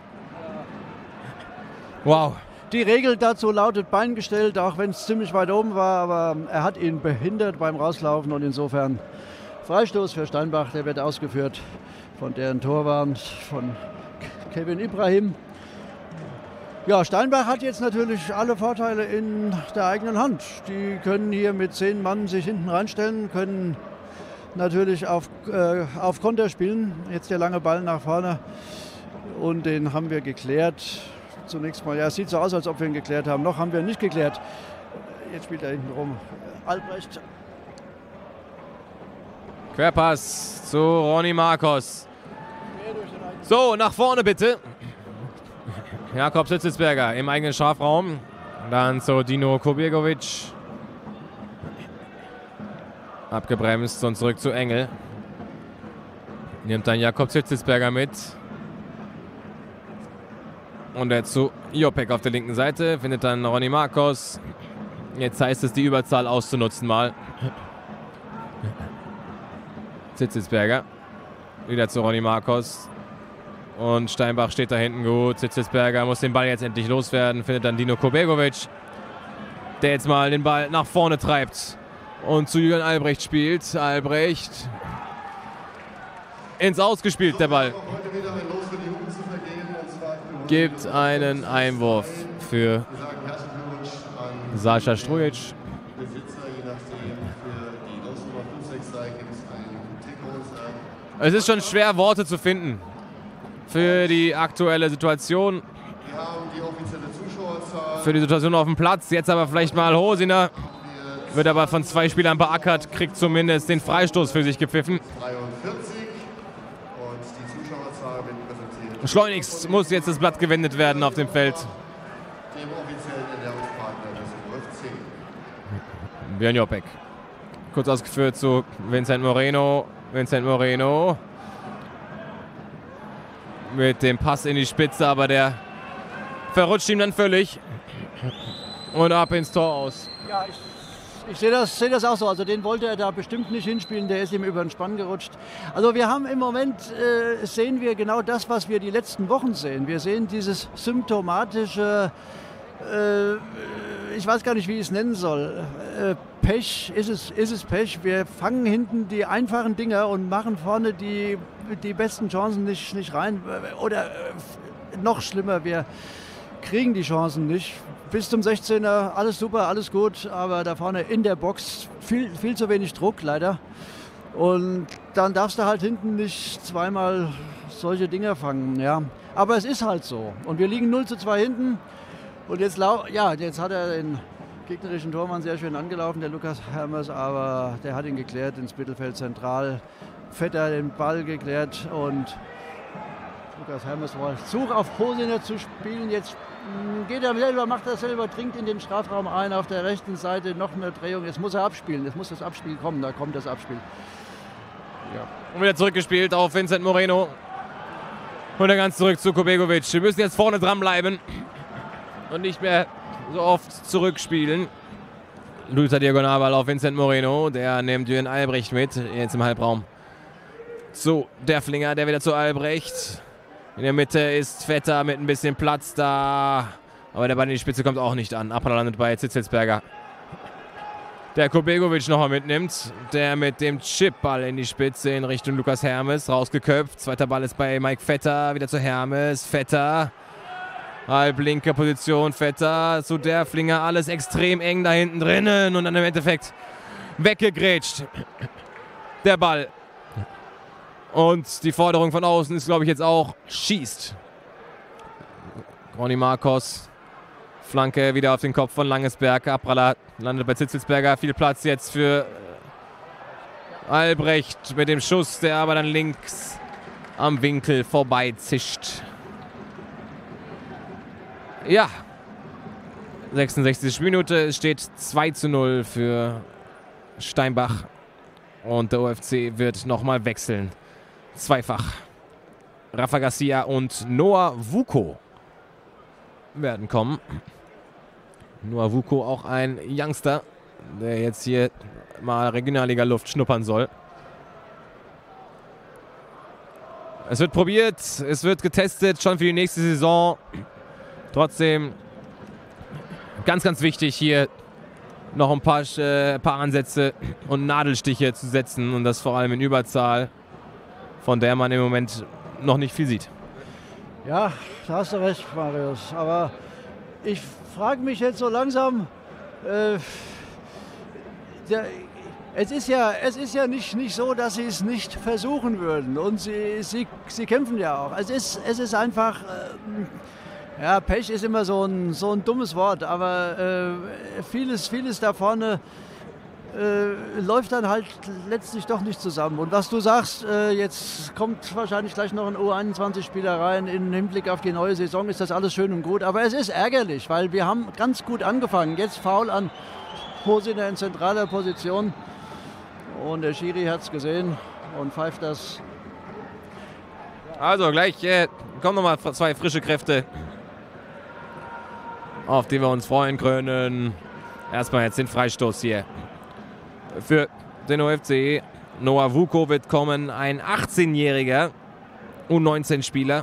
Wow.
Die Regel dazu lautet Bein gestellt, auch wenn es ziemlich weit oben war, aber er hat ihn behindert beim Rauslaufen und insofern Freistoß für Steinbach, der wird ausgeführt von deren Torwart, von Kevin Ibrahim. Ja, Steinbach hat jetzt natürlich alle Vorteile in der eigenen Hand. Die können hier mit 10 Mann sich hinten reinstellen, können natürlich auf Konter spielen. Jetzt der lange Ball nach vorne und den haben wir geklärt. Zunächst mal, ja, es sieht so aus, als ob wir ihn geklärt haben. Noch haben wir ihn nicht geklärt. Jetzt spielt er hinten rum. Albrecht.
Querpass zu Ronny Marcos. So, nach vorne bitte. Jakob Sitzelsberger im eigenen Strafraum. Dann zu Dino Kubirgovic. Abgebremst und zurück zu Engel. Nimmt dann Jakob Sitzelsberger mit. Und er zu Jopek auf der linken Seite. Findet dann Ronny Marcos. Jetzt heißt es, die Überzahl auszunutzen mal. Sitzelsberger. Wieder zu Ronny Marcos. Und Steinbach steht da hinten gut. Sitzelsberger muss den Ball jetzt endlich loswerden. Findet dann Dino Kubirgovic, der jetzt mal den Ball nach vorne treibt. Und zu Jürgen Albrecht spielt. Albrecht ins Ausgespielt, der Ball. Gibt einen Einwurf für Sascha Strujic. Es ist schon schwer, Worte zu finden für die aktuelle Situation. Für die Situation auf dem Platz. Jetzt aber vielleicht mal Hosina. Wird aber von 2 Spielern beackert, kriegt zumindest den Freistoß für sich gepfiffen. Schleunigst muss jetzt das Blatt gewendet werden auf dem Feld. Björn Jopek. Kurz ausgeführt zu Vincent Moreno. Vincent Moreno mit dem Pass in die Spitze, aber der verrutscht ihm dann völlig. Und ab ins Tor aus.
Ja, ich sehe das auch so. Also den wollte er da bestimmt nicht hinspielen. Der ist ihm über den Spann gerutscht. Also wir haben im Moment, sehen wir genau das, was wir die letzten Wochen sehen. Wir sehen dieses symptomatische, ich weiß gar nicht, wie ich es nennen soll. Pech, ist es Pech. Wir fangen hinten die einfachen Dinger und machen vorne die besten Chancen nicht rein. Oder noch schlimmer, wir kriegen die Chancen nicht. Bis zum 16er, alles super, alles gut, aber da vorne in der Box viel zu wenig Druck, leider. Und dann darfst du halt hinten nicht zweimal solche Dinger fangen. Ja. Aber es ist halt so. Und wir liegen 0:2 hinten. Und jetzt hat er den gegnerischen Tormann sehr schön angelaufen, der Lukas Hermes, aber der hat ihn geklärt ins Mittelfeld zentral. Vetter den Ball geklärt und Lukas Hermes versucht auf Hosiner zu spielen. Jetzt geht er selber, macht er selber, dringt in den Strafraum ein, auf der rechten Seite noch eine Drehung. Jetzt muss er abspielen, jetzt muss das Abspiel kommen, da kommt das Abspiel.
Ja. Und wieder zurückgespielt auf Vincent Moreno. Und dann ganz zurück zu Kubegovic. Wir müssen jetzt vorne dranbleiben und nicht mehr so oft zurückspielen. Luther Diagonalball auf Vincent Moreno. Der nimmt Jürgen Albrecht mit, jetzt im Halbraum. So, der Flinger, der wieder zu Albrecht. In der Mitte ist Vetter mit ein bisschen Platz da. Aber der Ball in die Spitze kommt auch nicht an. Abpraller landet bei Zitzelsberger. Der Kubegovic nochmal mitnimmt. Der mit dem Chipball in die Spitze in Richtung Lukas Hermes. Rausgeköpft. Zweiter Ball ist bei Mike Vetter. Wieder zu Hermes. Vetter. Halb linke Position. Vetter zu der Flinger. Alles extrem eng da hinten drinnen. Und dann im Endeffekt weggegrätscht. Der Ball. Und die Forderung von außen ist, glaube ich, jetzt auch, schießt. Ronny Marcos. Flanke wieder auf den Kopf von Langesberg. Abpraller landet bei Zitzelsberger. Viel Platz jetzt für Albrecht mit dem Schuss, der aber dann links am Winkel vorbei zischt. Ja. 66. Minute. Es steht 2:0 für Steinbach. Und der OFC wird nochmal wechseln. Zweifach. Rafa Garcia und Noah Vuko werden kommen. Noah Vuko, auch ein Youngster, der jetzt hier mal Regionalliga-Luft schnuppern soll. Es wird probiert, es wird getestet, schon für die nächste Saison. Trotzdem ganz, ganz wichtig hier noch ein paar Ansätze und Nadelstiche zu setzen. Und das vor allem in Überzahl, von der man im Moment noch nicht viel sieht.
Ja, da hast du recht, Marius. Aber ich frage mich jetzt so langsam, es ist ja nicht so, dass sie es nicht versuchen würden. Und sie kämpfen ja auch. Es ist einfach, ja, Pech ist immer so ein dummes Wort, aber vieles da vorne läuft dann halt letztlich doch nicht zusammen. Und was du sagst, jetzt kommt wahrscheinlich gleich noch ein U21-Spieler rein. Im Hinblick auf die neue Saison ist das alles schön und gut. Aber es ist ärgerlich, weil wir haben ganz gut angefangen. Jetzt Foul an Hosiner in zentraler Position. Und der Schiri hat es gesehen und pfeift das.
Also gleich kommen nochmal 2 frische Kräfte, auf die wir uns freuen können. Erstmal jetzt den Freistoß hier für den OFC. Noah Vuko wird kommen, ein 18-jähriger U19-Spieler.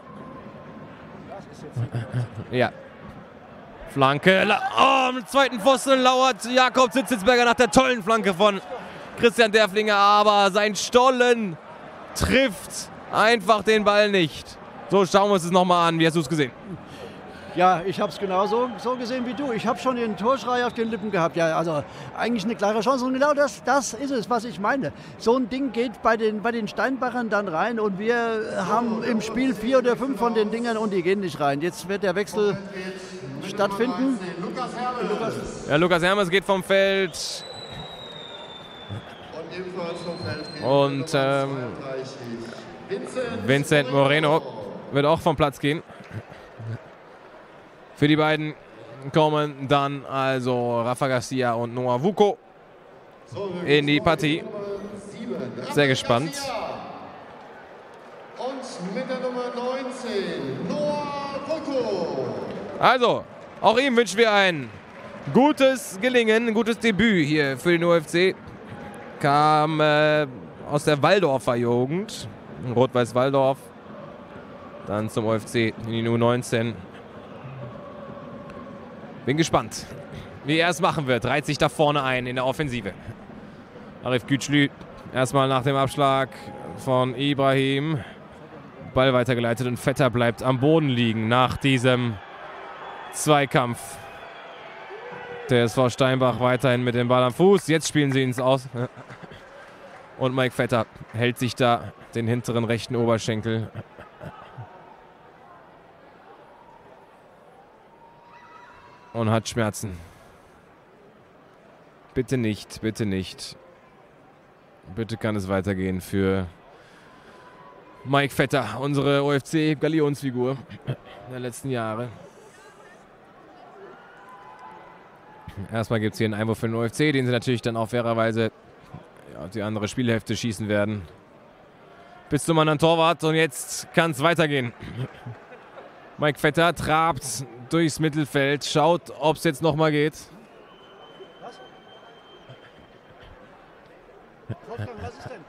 Ja. Flanke. Am zweiten Pfosten lauert Jakob Zitzelsberger nach der tollen Flanke von Christian Derflinger. Aber sein Stollen trifft einfach den Ball nicht. So, schauen wir uns das nochmal an. Wie hast du es gesehen?
Ja, ich habe es genauso so gesehen wie du. Ich habe schon den Torschrei auf den Lippen gehabt. Ja, also eigentlich eine klare Chance. Und genau das ist es, was ich meine. So ein Ding geht bei den Steinbachern dann rein und wir haben im Spiel 4 oder 5 von den Dingern und die gehen nicht rein. Jetzt wird der Wechsel stattfinden.
Lukas Hermes geht vom Feld. Und Vincent Moreno wird auch vom Platz gehen. Für die beiden kommen dann also Rafa Garcia und Noah Vuko in die Partie. Sehr gespannt.
Und mit der Nummer 19, Noah Vuko.
Also, auch ihm wünschen wir ein gutes Gelingen, ein gutes Debüt hier für den UFC. Kam aus der Walldorfer Jugend, Rot-Weiß Walldorf, dann zum UFC in die U19. Bin gespannt. wie er es machen wird. Reiht sich da vorne ein in der Offensive. Arif Güçlü erstmal nach dem Abschlag von Ibrahim. Ball weitergeleitet und Vetter bleibt am Boden liegen nach diesem Zweikampf. Der SV Steinbach weiterhin mit dem Ball am Fuß. Jetzt spielen sie ins Aus. Und Mike Vetter hält sich da den hinteren rechten Oberschenkel. Und hat Schmerzen. Bitte nicht, bitte nicht. Bitte kann es weitergehen für Mike Vetter, unsere OFC-Galionsfigur der letzten Jahre. Erstmal gibt es hier einen Einwurf für den OFC, den sie natürlich dann auch fairerweise auf die andere Spielhälfte schießen werden. Bis zum anderen Torwart und jetzt kann es weitergehen. Mike Vetter trabt durchs Mittelfeld, schaut, ob es jetzt nochmal geht.
Was ist denn?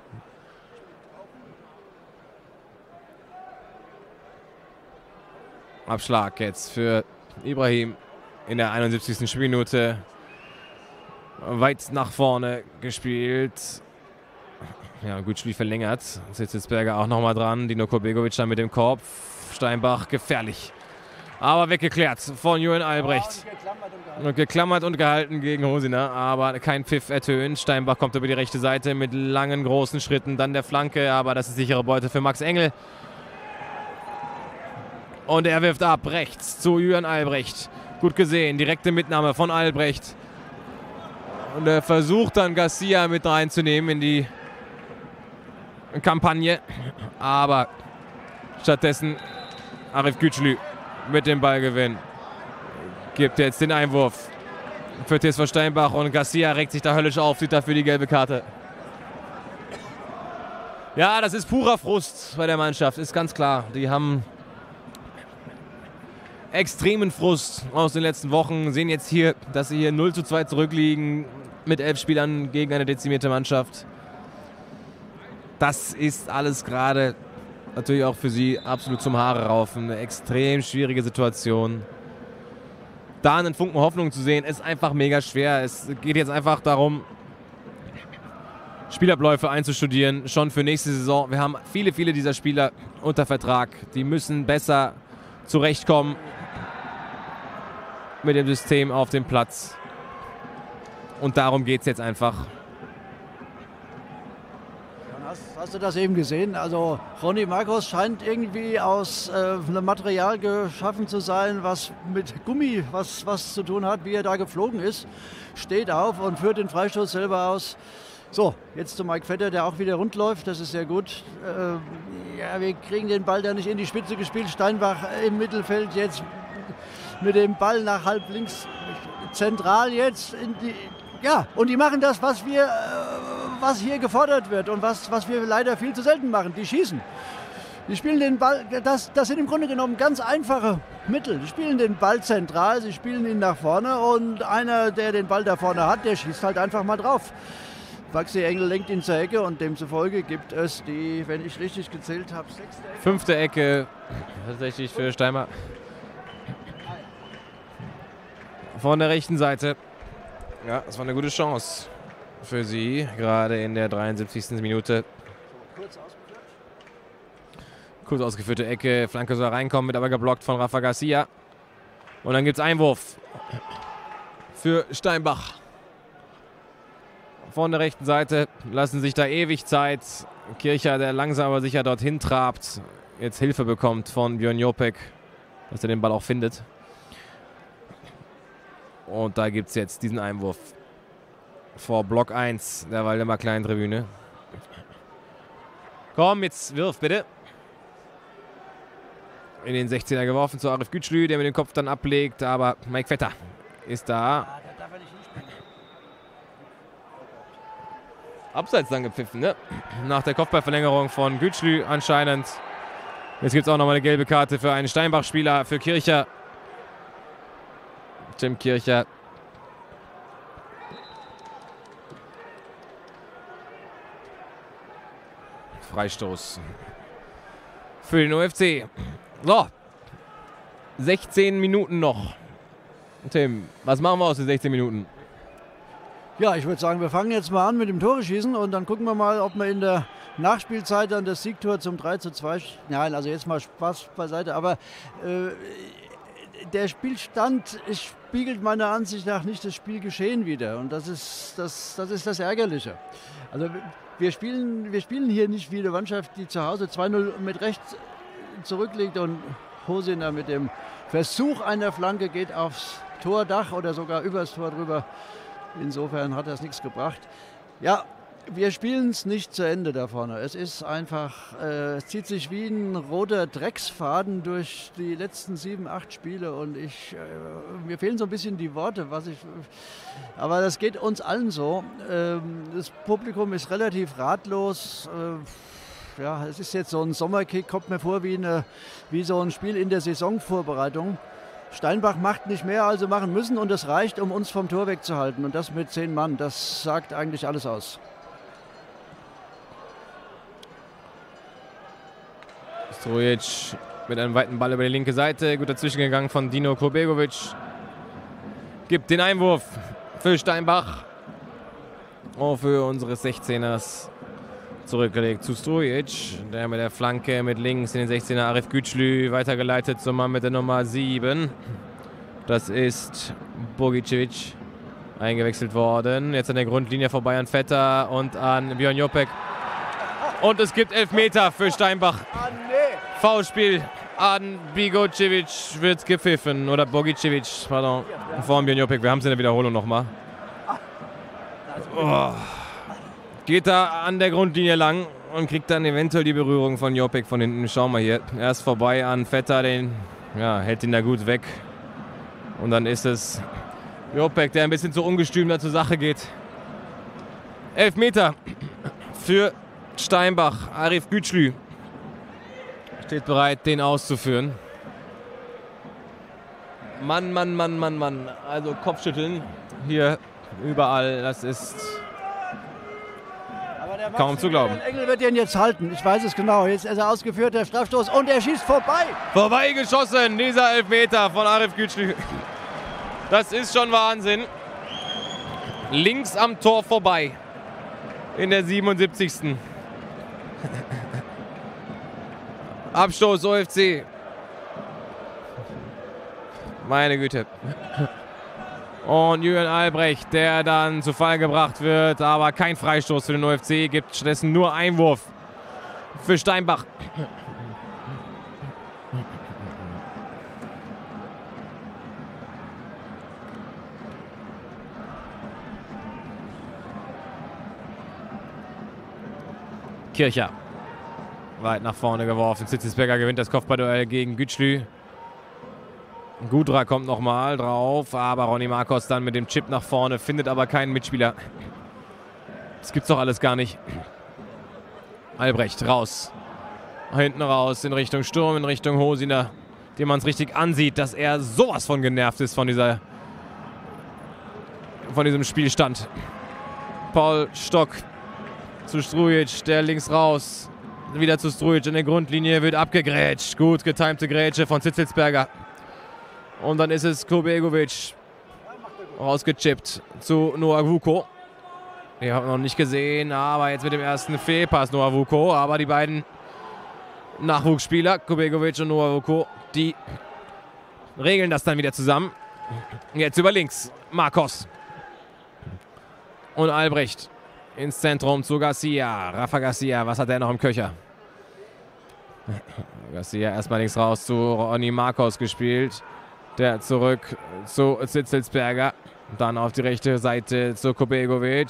Abschlag jetzt für Ibrahim in der 71. Spielminute. Weit nach vorne gespielt. Ja, Güçlü verlängert. Sitzelsberger auch nochmal dran. Dino Kurbegovic dann mit dem Korb. Steinbach gefährlich. Aber weggeklärt von Julian Albrecht. Und geklammert und gehalten gegen Hosiner. Aber kein Pfiff ertönt. Steinbach kommt über die rechte Seite mit langen, großen Schritten. Dann der Flanke. Aber das ist sichere Beute für Max Engel. Und er wirft ab rechts zu Julian Albrecht. Gut gesehen. Direkte Mitnahme von Albrecht. Und er versucht dann Garcia mit reinzunehmen in die Kampagne. Aber stattdessen Arif Güçlü mit dem Ballgewinn gibt jetzt den Einwurf für TSV Steinbach und Garcia regt sich da höllisch auf, sieht dafür die gelbe Karte. Ja, das ist purer Frust bei der Mannschaft, ist ganz klar. Die haben extremen Frust aus den letzten Wochen, sehen jetzt hier, dass sie hier 0:2 zurückliegen mit 11 Spielern gegen eine dezimierte Mannschaft. Das ist alles gerade natürlich auch für sie absolut zum Haare raufen. Eine extrem schwierige Situation. Da einen Funken Hoffnung zu sehen, ist einfach mega schwer. Es geht jetzt einfach darum, Spielabläufe einzustudieren, schon für nächste Saison. Wir haben viele dieser Spieler unter Vertrag. Die müssen besser zurechtkommen mit dem System auf dem Platz. Und darum geht es jetzt einfach.
Hast du das eben gesehen? Also Ronny Marcos scheint irgendwie aus einem Material geschaffen zu sein, was mit Gummi was zu tun hat, wie er da geflogen ist. Steht auf und führt den Freistoß selber aus. So, jetzt zu Mike Vetter, der auch wieder rund läuft. Das ist sehr gut. Ja, wir kriegen den Ball da nicht in die Spitze gespielt. Steinbach im Mittelfeld jetzt mit dem Ball nach halb links zentral jetzt in die... Ja, und die machen das, was hier gefordert wird und was wir leider viel zu selten machen. Die schießen. Die spielen den Ball, das sind im Grunde genommen ganz einfache Mittel. Die spielen den Ball zentral, sie spielen ihn nach vorne und einer, der den Ball da vorne hat, der schießt halt einfach mal drauf. Maxi Engel lenkt ihn zur Ecke und demzufolge gibt es die, wenn ich richtig gezählt habe, 6. Ecke.
5. Ecke tatsächlich für Steinbach. Von der rechten Seite. Ja, das war eine gute Chance für sie, gerade in der 73. Minute. Kurz ausgeführte Ecke, Flanke soll reinkommen, wird aber geblockt von Rafa Garcia. Und dann gibt es Einwurf für Steinbach. Von der rechten Seite lassen sich da ewig Zeit. Kircher, der langsam aber sicher dorthin trabt, jetzt Hilfe bekommt von Björn Jopek, dass er den Ball auch findet. Und da gibt es jetzt diesen Einwurf vor Block 1 der Waldemar Klein Tribüne. Komm, jetzt wirf bitte. In den 16er geworfen zu Arif Güçlü, der mit dem Kopf dann ablegt, aber Mike Vetter ist da. Abseits dann gepfiffen, ne? Nach der Kopfballverlängerung von Güçlü anscheinend. Jetzt gibt es auch nochmal eine gelbe Karte für einen Steinbach-Spieler, für Kircher. Tim Kircher. Freistoß für den OFC. So, 16 Minuten noch Tim, was machen wir aus den 16 Minuten?
Ja, ich würde sagen, wir fangen jetzt mal an mit dem Tore-Schießen und dann gucken wir mal, ob wir in der Nachspielzeit dann das Siegtor zum 3:2... Nein, also jetzt mal Spaß beiseite, aber der Spielstand spiegelt meiner Ansicht nach nicht das Spielgeschehen wider und das ist das Ärgerliche. Also wir spielen hier nicht wie eine Mannschaft, die zu Hause 2:0 mit rechts zurückliegt und Hosiner mit dem Versuch einer Flanke geht aufs Tordach oder sogar übers Tor drüber. Insofern hat das nichts gebracht. Ja, wir spielen es nicht zu Ende da vorne. Es ist einfach, es zieht sich wie ein roter Drecksfaden durch die letzten 7, 8 Spiele und mir fehlen so ein bisschen die Worte, aber das geht uns allen so. Das Publikum ist relativ ratlos. Ja, es ist jetzt so ein Sommerkick, kommt mir vor wie so ein Spiel in der Saisonvorbereitung. Steinbach macht nicht mehr, als sie machen müssen und das reicht, um uns vom Tor wegzuhalten. Und das mit 10 Mann, das sagt eigentlich alles aus.
Strujic mit einem weiten Ball über die linke Seite. Gut dazwischen gegangen von Dino Kurbegovic. Gibt den Einwurf für Steinbach. Oh, für unsere 16ers. Zurückgelegt zu Strujic, der mit der Flanke mit links in den 16er Arif Güçlü weitergeleitet zum Mann mit der Nummer 7. Das ist Bogicevic, eingewechselt worden. Jetzt an der Grundlinie vorbei an Vetter und an Björn Jopek. Und es gibt Elfmeter für Steinbach. Foulspiel an Bigocevic wird gepfiffen. Oder Bogicevic, pardon, vor Björn Jopek. Wir haben es in der Wiederholung nochmal. Oh. Geht da an der Grundlinie lang und kriegt dann eventuell die Berührung von Jopek von hinten. Schauen wir hier. Erst vorbei an Vetter, hält ihn da gut weg. Und dann ist es Jopek, der ein bisschen zu ungestüm da zur Sache geht. 11 Meter für Steinbach. Arif Güçlü steht bereit, den auszuführen. Mann. Also Kopfschütteln hier überall. Das ist kaum zu glauben.
Engel wird den jetzt halten, ich weiß es genau. Jetzt ist er ausgeführt, der Strafstoß und er schießt vorbei.
Vorbeigeschossen, dieser Elfmeter von Arif Güçlü. Das ist schon Wahnsinn. Links am Tor vorbei. In der 77. Abstoß OFC. Meine Güte. Und Julian Albrecht, der dann zu Fall gebracht wird, aber kein Freistoß für den OFC, gibt stattdessen nur Einwurf für Steinbach. Kircher. Weit nach vorne geworfen. Zitzelsberger gewinnt das Kopfballduell gegen Güçlü. Gudra kommt nochmal drauf, aber Ronny Marcos dann mit dem Chip nach vorne, findet aber keinen Mitspieler. Das gibt's doch alles gar nicht. Albrecht raus. Hinten raus in Richtung Sturm, in Richtung Hosiner, dem man es richtig ansieht, dass er sowas von genervt ist von diesem Spielstand. Paul Stock zu Strujic, der links raus. Wieder zu Strujic in der Grundlinie, wird abgegrätscht. Gut getimte Grätsche von Zitzelsberger. Und dann ist es Kurbegovic rausgechippt zu Nwavuko. Den haben wir noch nicht gesehen, aber jetzt mit dem ersten Fehlpass Nwavuko. Aber die beiden Nachwuchsspieler, Kurbegovic und Nwavuko, die regeln das dann wieder zusammen. Jetzt über links, Marcos. Und Albrecht ins Zentrum zu Garcia. Rafa Garcia, was hat er noch im Köcher? Garcia erstmal links raus zu Ronny Marcos gespielt. Der zurück zu Zitzelsberger. Dann auf die rechte Seite zu Kurbegovic.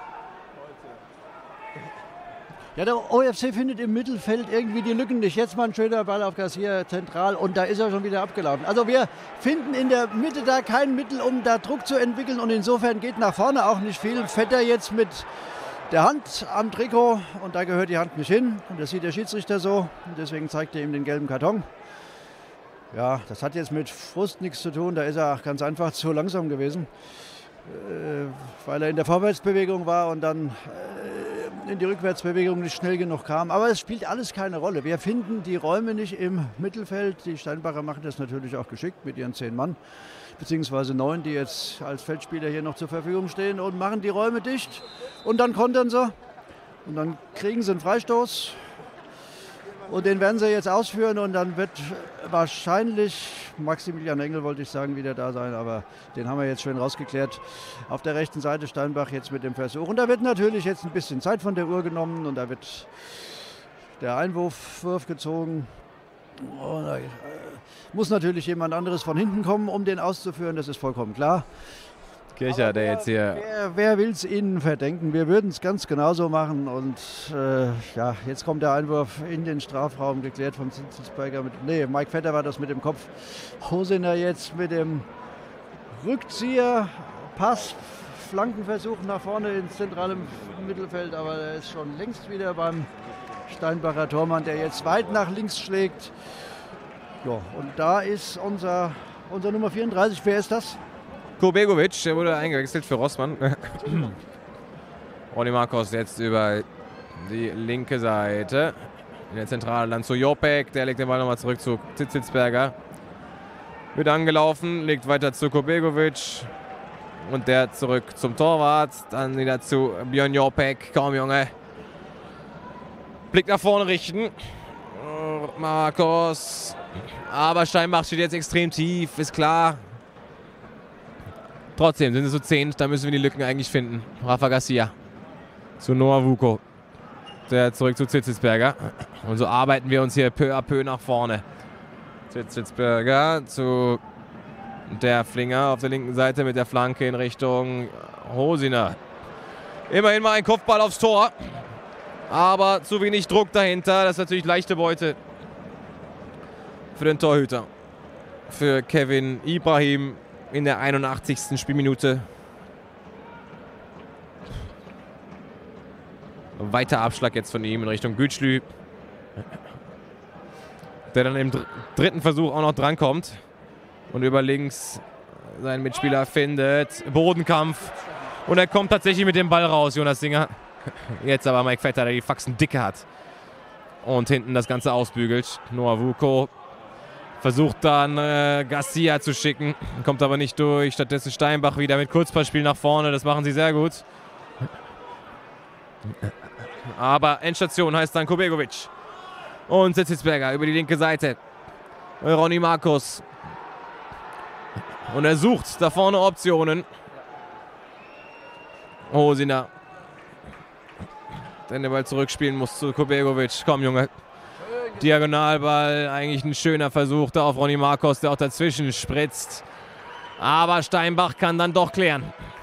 Ja, der OFC findet im Mittelfeld irgendwie die Lücken nicht. Jetzt mal ein schöner Ball auf Garcia zentral und da ist er schon wieder abgelaufen. Also wir finden in der Mitte da kein Mittel, um da Druck zu entwickeln und insofern geht nach vorne auch nicht viel. Vetter jetzt mit der Hand am Trikot und da gehört die Hand nicht hin und das sieht der Schiedsrichter so und deswegen zeigt er ihm den gelben Karton. Ja, das hat jetzt mit Frust nichts zu tun, da ist er ganz einfach zu langsam gewesen, weil er in der Vorwärtsbewegung war und dann in die Rückwärtsbewegung nicht schnell genug kam. Aber es spielt alles keine Rolle. Wir finden die Räume nicht im Mittelfeld. Die Steinbacher machen das natürlich auch geschickt mit ihren 10 Mann, beziehungsweise 9, die jetzt als Feldspieler hier noch zur Verfügung stehen und machen die Räume dicht. Und dann kontern sie. Und dann kriegen sie einen Freistoß. Und den werden sie jetzt ausführen und dann wird wahrscheinlich Maximilian Engel, wollte ich sagen, wieder da sein, aber den haben wir jetzt schön rausgeklärt. Auf der rechten Seite Steinbach jetzt mit dem Versuch. Und da wird natürlich jetzt ein bisschen Zeit von der Uhr genommen und da wird der Einwurf gezogen. Und da muss natürlich jemand anderes von hinten kommen, um den auszuführen, das ist vollkommen klar.
Kircher, der jetzt hier...
Wer will es ihnen verdenken? Wir würden es ganz genauso machen. Und ja, jetzt kommt der Einwurf in den Strafraum, geklärt von Zitzelsberger. Mike Vetter war das mit dem Kopf. Hosiner jetzt mit dem Rückzieher, Pass, Flankenversuch nach vorne ins zentrale Mittelfeld. Aber er ist schon längst wieder beim Steinbacher Tormann, der jetzt weit nach links schlägt. Ja, und da ist unser Nummer 34. Wer ist das?
Kobegovic, der wurde eingewechselt für Rossmann. Ronny Marcos jetzt über die linke Seite. In der Zentrale dann zu Jopek. Der legt den Ball nochmal zurück zu Zitzelsberger. Wird angelaufen, legt weiter zu Kobegovic. Und der zurück zum Torwart. Dann wieder zu Björn Jopek. Komm, Junge. Blick nach vorne richten. Marcos. Aber Steinbach steht jetzt extrem tief, ist klar. Trotzdem sind es so 10, da müssen wir die Lücken eigentlich finden. Rafa Garcia zu Noah Vuko. Der zurück zu Zitzelsberger. Und so arbeiten wir uns hier peu à peu nach vorne. Zitzelsberger zu der Flinger auf der linken Seite mit der Flanke in Richtung Hosiner. Immerhin mal ein Kopfball aufs Tor. Aber zu wenig Druck dahinter. Das ist natürlich leichte Beute für den Torhüter. Für Kevin Ibrahim. In der 81. Spielminute. Weiter Abschlag jetzt von ihm in Richtung Gütschlü. Der dann im dritten Versuch auch noch drankommt. Und über links seinen Mitspieler findet. Bodenkampf. Und er kommt tatsächlich mit dem Ball raus, Jonas Singer. Jetzt aber Mike Vetter, der die Faxen dicke hat. Und hinten das Ganze ausbügelt. Noah Vuko. Versucht dann Garcia zu schicken, kommt aber nicht durch. Stattdessen Steinbach wieder mit Kurzpassspiel nach vorne, das machen sie sehr gut. Aber Endstation heißt dann Kobegovic. Und Zitzelsberger über die linke Seite. Ronny Marcos. Und er sucht da vorne Optionen. Hosiner. Der den Ball zurückspielen muss zu Kobegovic. Komm, Junge. Diagonalball, eigentlich ein schöner Versuch da auf Ronny Marcos, der auch dazwischen spritzt. Aber Steinbach kann dann doch klären.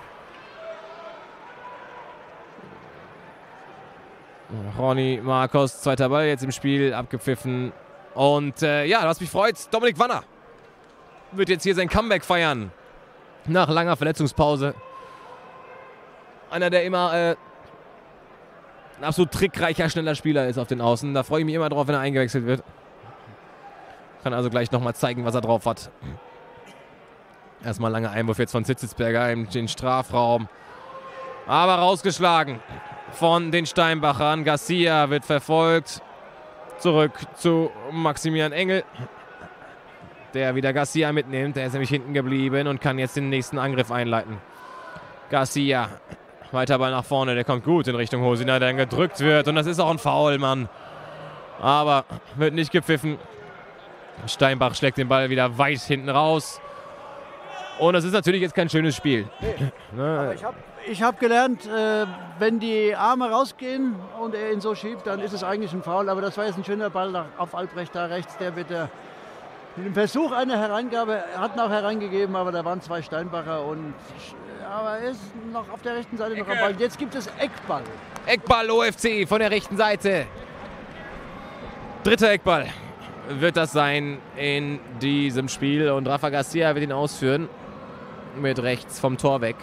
Ronny Marcos, zweiter Ball jetzt im Spiel, abgepfiffen. Und ja, was mich freut, Dominik Wanner wird jetzt hier sein Comeback feiern. Nach langer Verletzungspause. Einer, der immer ein absolut trickreicher, schneller Spieler ist auf den Außen. Da freue ich mich immer drauf, wenn er eingewechselt wird. Kann also gleich nochmal zeigen, was er drauf hat. Erstmal langer Einwurf jetzt von Zitzelsberger in den Strafraum. Aber rausgeschlagen von den Steinbachern. Garcia wird verfolgt. Zurück zu Maximilian Engel. Der wieder Garcia mitnimmt. Der ist nämlich hinten geblieben und kann jetzt den nächsten Angriff einleiten. Garcia. Weiter Ball nach vorne, der kommt gut in Richtung Hosiner, der dann gedrückt wird. Und das ist auch ein Foul, Mann. Aber wird nicht gepfiffen. Steinbach schlägt den Ball wieder weit hinten raus. Und das ist natürlich jetzt kein schönes Spiel.
Nee. Aber ich hab gelernt, wenn die Arme rausgehen und er ihn so schiebt, dann ist es eigentlich ein Foul. Aber das war jetzt ein schöner Ball auf Albrecht da rechts. Der wird mit dem Versuch einer Hereingabe, er hat ihn auch hereingegeben, aber da waren 2 Steinbacher und... Aber er ist noch auf der rechten Seite noch am Ball. Jetzt gibt es Eckball.
Eckball OFC von der rechten Seite. Dritter Eckball wird das sein in diesem Spiel. Und Rafa Garcia wird ihn ausführen. Mit rechts vom Tor weg.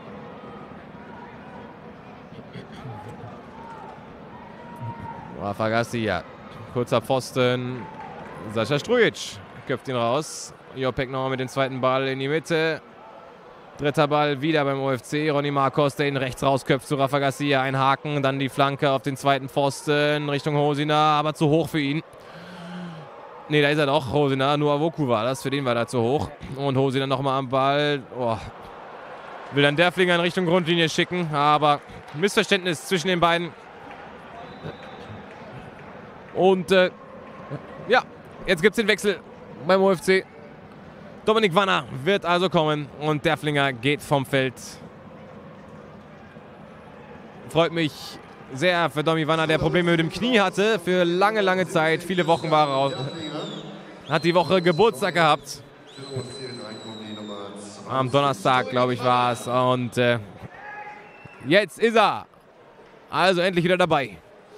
Rafa Garcia. Kurzer Pfosten. Sascha Strujic köpft ihn raus. Jopek nochmal mit dem zweiten Ball in die Mitte. Dritter Ball wieder beim OFC. Ronny Marcos, der ihn rechts rausköpft zu Rafa Garcia. Ein Haken, dann die Flanke auf den zweiten Pfosten Richtung Hosina, aber zu hoch für ihn. Ne, da ist er doch. Hosina, nur Avoku war das. Für den war er zu hoch. Und Hosina nochmal am Ball. Oh. Will dann Derflinger in Richtung Grundlinie schicken, aber Missverständnis zwischen den beiden. Und ja, jetzt gibt es den Wechsel beim OFC. Dominik Wanner wird also kommen und Derflinger geht vom Feld. Freut mich sehr für Domi Wanner, der Probleme mit dem Knie hatte. Für lange, lange Zeit. Viele Wochen war er raus. Hat die Woche Geburtstag gehabt. Am Donnerstag, glaube ich, war es. Und jetzt ist er. Also endlich wieder dabei.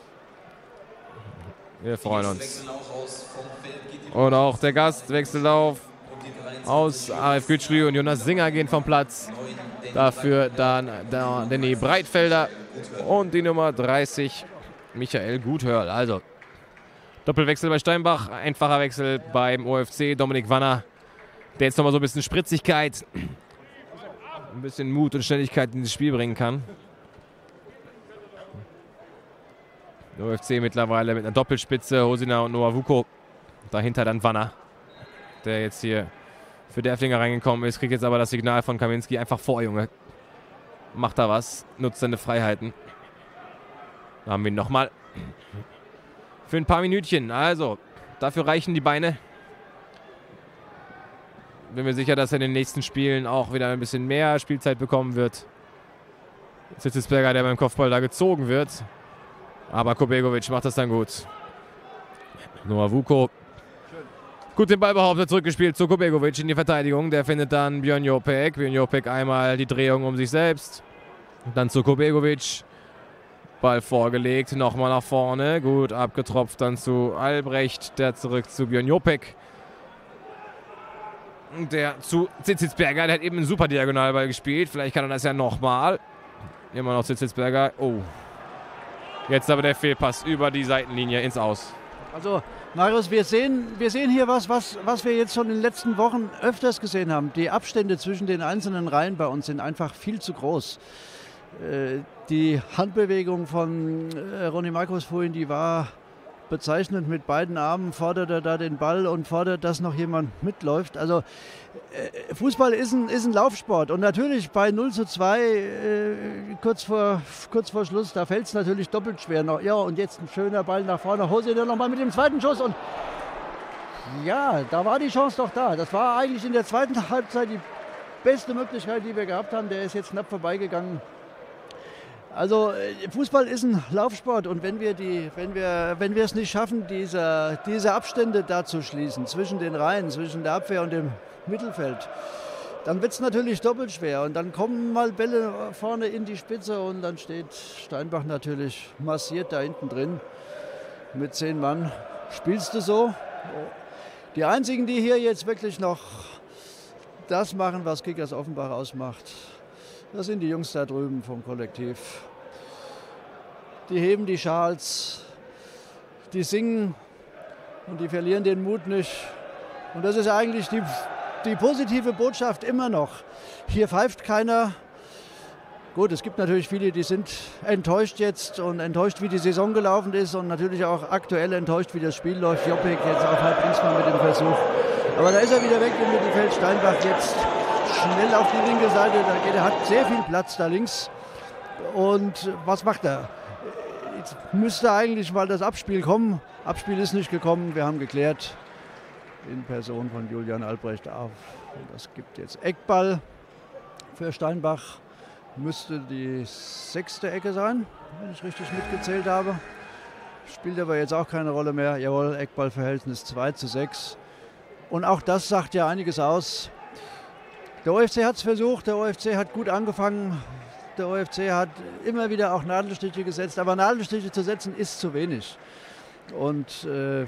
Wir freuen uns. Und auch der Gast wechselt auf. Aus Arif Gütschlü und Jonas Singer gehen vom Platz. Dafür dann der Danny Breitfelder und die Nummer 30 Michael Guthörl. Also Doppelwechsel bei Steinbach, einfacher Wechsel beim OFC. Dominik Wanner, der jetzt nochmal so ein bisschen Spritzigkeit, ein bisschen Mut und Schnelligkeit in das Spiel bringen kann. Der OFC mittlerweile mit einer Doppelspitze, Hosina und Noah Vuko. Dahinter dann Wanner, der jetzt hier für Derflinger reingekommen ist, kriegt jetzt aber das Signal von Kaminski, einfach vor, Junge. Macht da was, nutzt seine Freiheiten. Da haben wir ihn nochmal. Für ein paar Minütchen, also dafür reichen die Beine. Bin mir sicher, dass er in den nächsten Spielen auch wieder ein bisschen mehr Spielzeit bekommen wird. Zitzelsberger, der beim Kopfball da gezogen wird. Aber Kobegovic macht das dann gut. Noah Vuko. Gut den Ball behauptet, zurückgespielt zu Kobegovic in die Verteidigung. Der findet dann Björn Jopek. Björn Jopek einmal die Drehung um sich selbst. Dann zu Kobegovic. Ball vorgelegt, nochmal nach vorne. Gut abgetropft dann zu Albrecht. Der zurück zu Björn Jopek. Der zu Zitzelsberger. Der hat eben einen super Diagonalball gespielt. Vielleicht kann er das ja nochmal. Immer noch Zitzelsberger. Oh. Jetzt aber der Fehlpass über die Seitenlinie ins Aus.
Also Marius, wir sehen hier was wir jetzt schon in den letzten Wochen öfters gesehen haben. Die Abstände zwischen den einzelnen Reihen bei uns sind einfach viel zu groß. Die Handbewegung von Ronny Marcos vorhin, die war bezeichnend. Mit beiden Armen fordert er da den Ball und fordert, dass noch jemand mitläuft. Also Fußball ist ein Laufsport und natürlich bei 0:2 kurz vor Schluss, da fällt es natürlich doppelt schwer noch. Ja, und jetzt ein schöner Ball nach vorne. Hosina nochmal mit dem zweiten Schuss und ja, da war die Chance doch da. Das war eigentlich in der zweiten Halbzeit die beste Möglichkeit, die wir gehabt haben. Der ist jetzt knapp vorbeigegangen. Also Fußball ist ein Laufsport und wenn wir es nicht schaffen, diese Abstände da zu schließen zwischen den Reihen, zwischen der Abwehr und dem Mittelfeld, dann wird es natürlich doppelt schwer und dann kommen mal Bälle vorne in die Spitze und dann steht Steinbach natürlich massiert da hinten drin mit 10 Mann. Spielst du so? Die einzigen, die hier jetzt wirklich noch das machen, was Kickers Offenbach ausmacht, das sind die Jungs da drüben vom Kollektiv. Die heben die Schals, die singen und die verlieren den Mut nicht. Und das ist eigentlich die positive Botschaft immer noch. Hier pfeift keiner. Gut, es gibt natürlich viele, die sind enttäuscht jetzt und enttäuscht, wie die Saison gelaufen ist und natürlich auch aktuell enttäuscht, wie das Spiel läuft. Jopek jetzt auf halb links mal mit dem Versuch. Aber da ist er wieder weg im Mittelfeld. Steinbach jetzt schnell auf die linke Seite, er hat sehr viel Platz da links. Und was macht er? Jetzt müsste eigentlich mal das Abspiel kommen. Abspiel ist nicht gekommen, wir haben geklärt in Person von Julian Albrecht auf. Und das gibt jetzt Eckball für Steinbach. Müsste die 6. Ecke sein, wenn ich richtig mitgezählt habe. Spielt aber jetzt auch keine Rolle mehr. Jawohl, Eckballverhältnis 2:6. Und auch das sagt ja einiges aus. Der OFC hat es versucht, der OFC hat gut angefangen, der OFC hat immer wieder auch Nadelstiche gesetzt, aber Nadelstiche zu setzen ist zu wenig. Und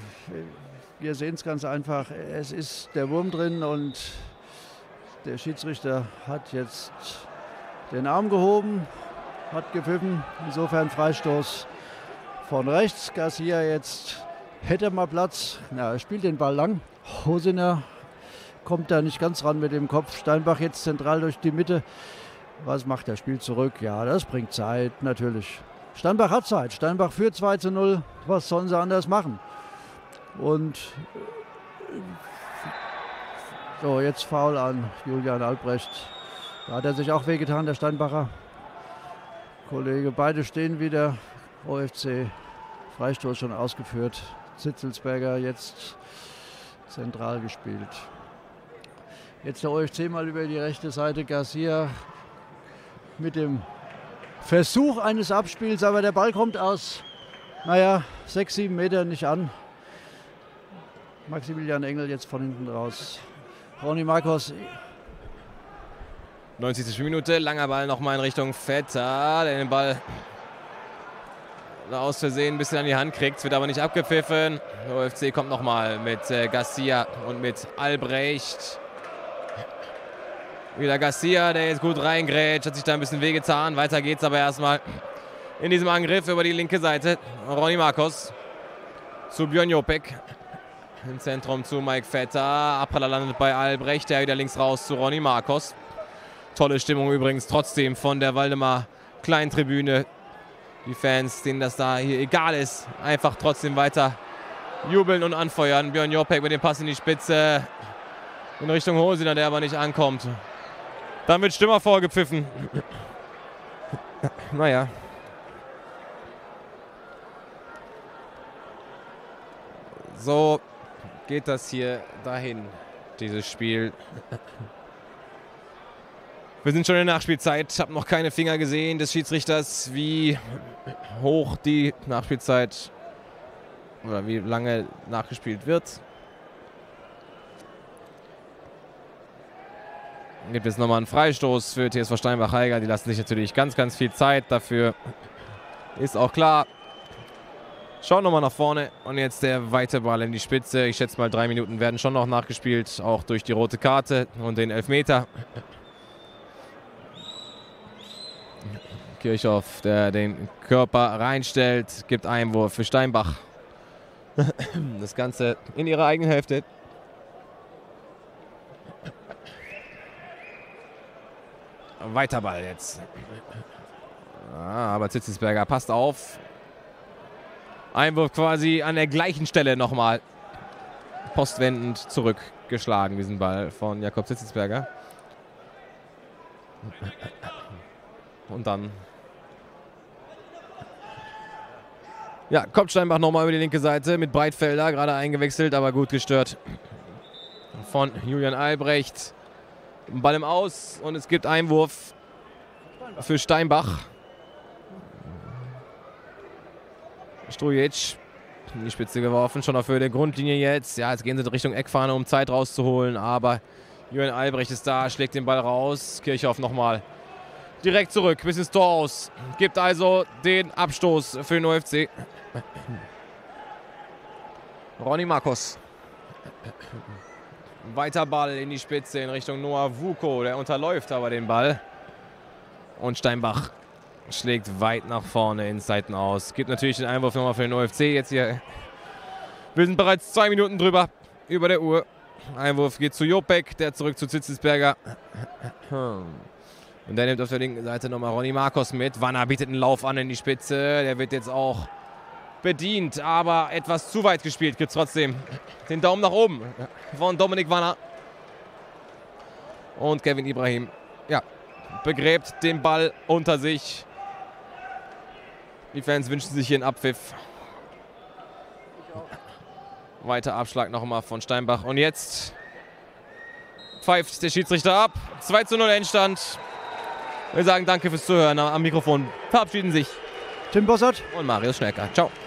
wir sehen es ganz einfach, es ist der Wurm drin und der Schiedsrichter hat jetzt den Arm gehoben, hat gepfiffen, insofern Freistoß von rechts. Garcia jetzt hätte mal Platz, er spielt den Ball lang, Hosina kommt da nicht ganz ran mit dem Kopf. Steinbach jetzt zentral durch die Mitte. Was macht er? Spielt zurück. Ja, das bringt Zeit, natürlich. Steinbach hat Zeit. Steinbach führt 2:0. Was sollen sie anders machen? Und so, jetzt Foul an Julian Albrecht. Da hat er sich auch wehgetan, der Steinbacher Kollege. Beide stehen wieder. OFC, Freistoß schon ausgeführt. Zitzelsberger jetzt zentral gespielt. Jetzt der OFC mal über die rechte Seite. Garcia mit dem Versuch eines Abspiels, aber der Ball kommt aus, 6, 7 Meter nicht an. Maximilian Engel jetzt von hinten raus. Ronny Marcos.
90. Minute, langer Ball nochmal in Richtung Vetter, der den Ball aus Versehen ein bisschen an die Hand kriegt, wird aber nicht abgepfiffen. Der OFC kommt nochmal mit Garcia und mit Albrecht. Wieder Garcia, der jetzt gut reingrätscht, hat sich da ein bisschen wehgetan. Weiter geht's aber erstmal in diesem Angriff über die linke Seite. Ronny Marcos zu Björn Jopek. Im Zentrum zu Mike Vetter. Abpraller landet bei Albrecht, der wieder links raus zu Ronny Marcos. Tolle Stimmung übrigens trotzdem von der Waldemar Kleintribüne. Die Fans, denen das da hier egal ist, einfach trotzdem weiter jubeln und anfeuern. Björn Jopek mit dem Pass in die Spitze in Richtung Hosiner, der aber nicht ankommt. Dann wird Stürmer vorgepfiffen. Naja. So geht das hier dahin, dieses Spiel. Wir sind schon in der Nachspielzeit. Ich habe noch keine Finger gesehen des Schiedsrichters, wie hoch die Nachspielzeit oder wie lange nachgespielt wird. Gibt es nochmal einen Freistoß für TSV Steinbach-Heiger. Die lassen sich natürlich ganz, ganz viel Zeit. Dafür ist auch klar. Schauen nochmal nach vorne. Und jetzt der weite Ball in die Spitze. Ich schätze mal 3 Minuten werden schon noch nachgespielt. Auch durch die rote Karte und den Elfmeter. Kirchhoff, der den Körper reinstellt, gibt Einwurf für Steinbach. Das Ganze in ihrer eigenen Hälfte. Weiter Ball jetzt. Aber Zitzelsberger passt auf. Einwurf quasi an der gleichen Stelle nochmal. Postwendend zurückgeschlagen, diesen Ball von Jakob Zitzelsberger. Und dann kommt Steinbach nochmal über die linke Seite mit Breitfelder, gerade eingewechselt, aber gut gestört von Julian Albrecht. Ball im Aus und es gibt Einwurf für Steinbach. Strujic in die Spitze geworfen, schon auf Höhe der Grundlinie jetzt. Ja, jetzt gehen sie Richtung Eckfahne, um Zeit rauszuholen, aber Julian Albrecht ist da, schlägt den Ball raus. Kirchhoff nochmal direkt zurück, bis ins Tor aus. Gibt also den Abstoß für den OFC. Ronny Marcos. Weiter Ball in die Spitze in Richtung Noah Vuko. Der unterläuft aber den Ball. Und Steinbach schlägt weit nach vorne ins Seiten aus. Gibt natürlich den Einwurf nochmal für den OFC. Jetzt hier. Wir sind bereits 2 Minuten drüber über der Uhr. Einwurf geht zu Jopek, der zurück zu Zitzelsberger. Und der nimmt auf der linken Seite nochmal Ronny Marcos mit. Wanner bietet einen Lauf an in die Spitze. Der wird jetzt auch bedient, aber etwas zu weit gespielt. Gibt trotzdem den Daumen nach oben von Dominik Wanner. Und Kevin Ibrahim, begräbt den Ball unter sich. Die Fans wünschen sich hier einen Abpfiff. Weiter Abschlag nochmal von Steinbach. Und jetzt pfeift der Schiedsrichter ab. 2:0 Endstand. Wir sagen danke fürs Zuhören. Am Mikrofon verabschieden sich
Tim Bossert
und Marius Schnelker. Ciao.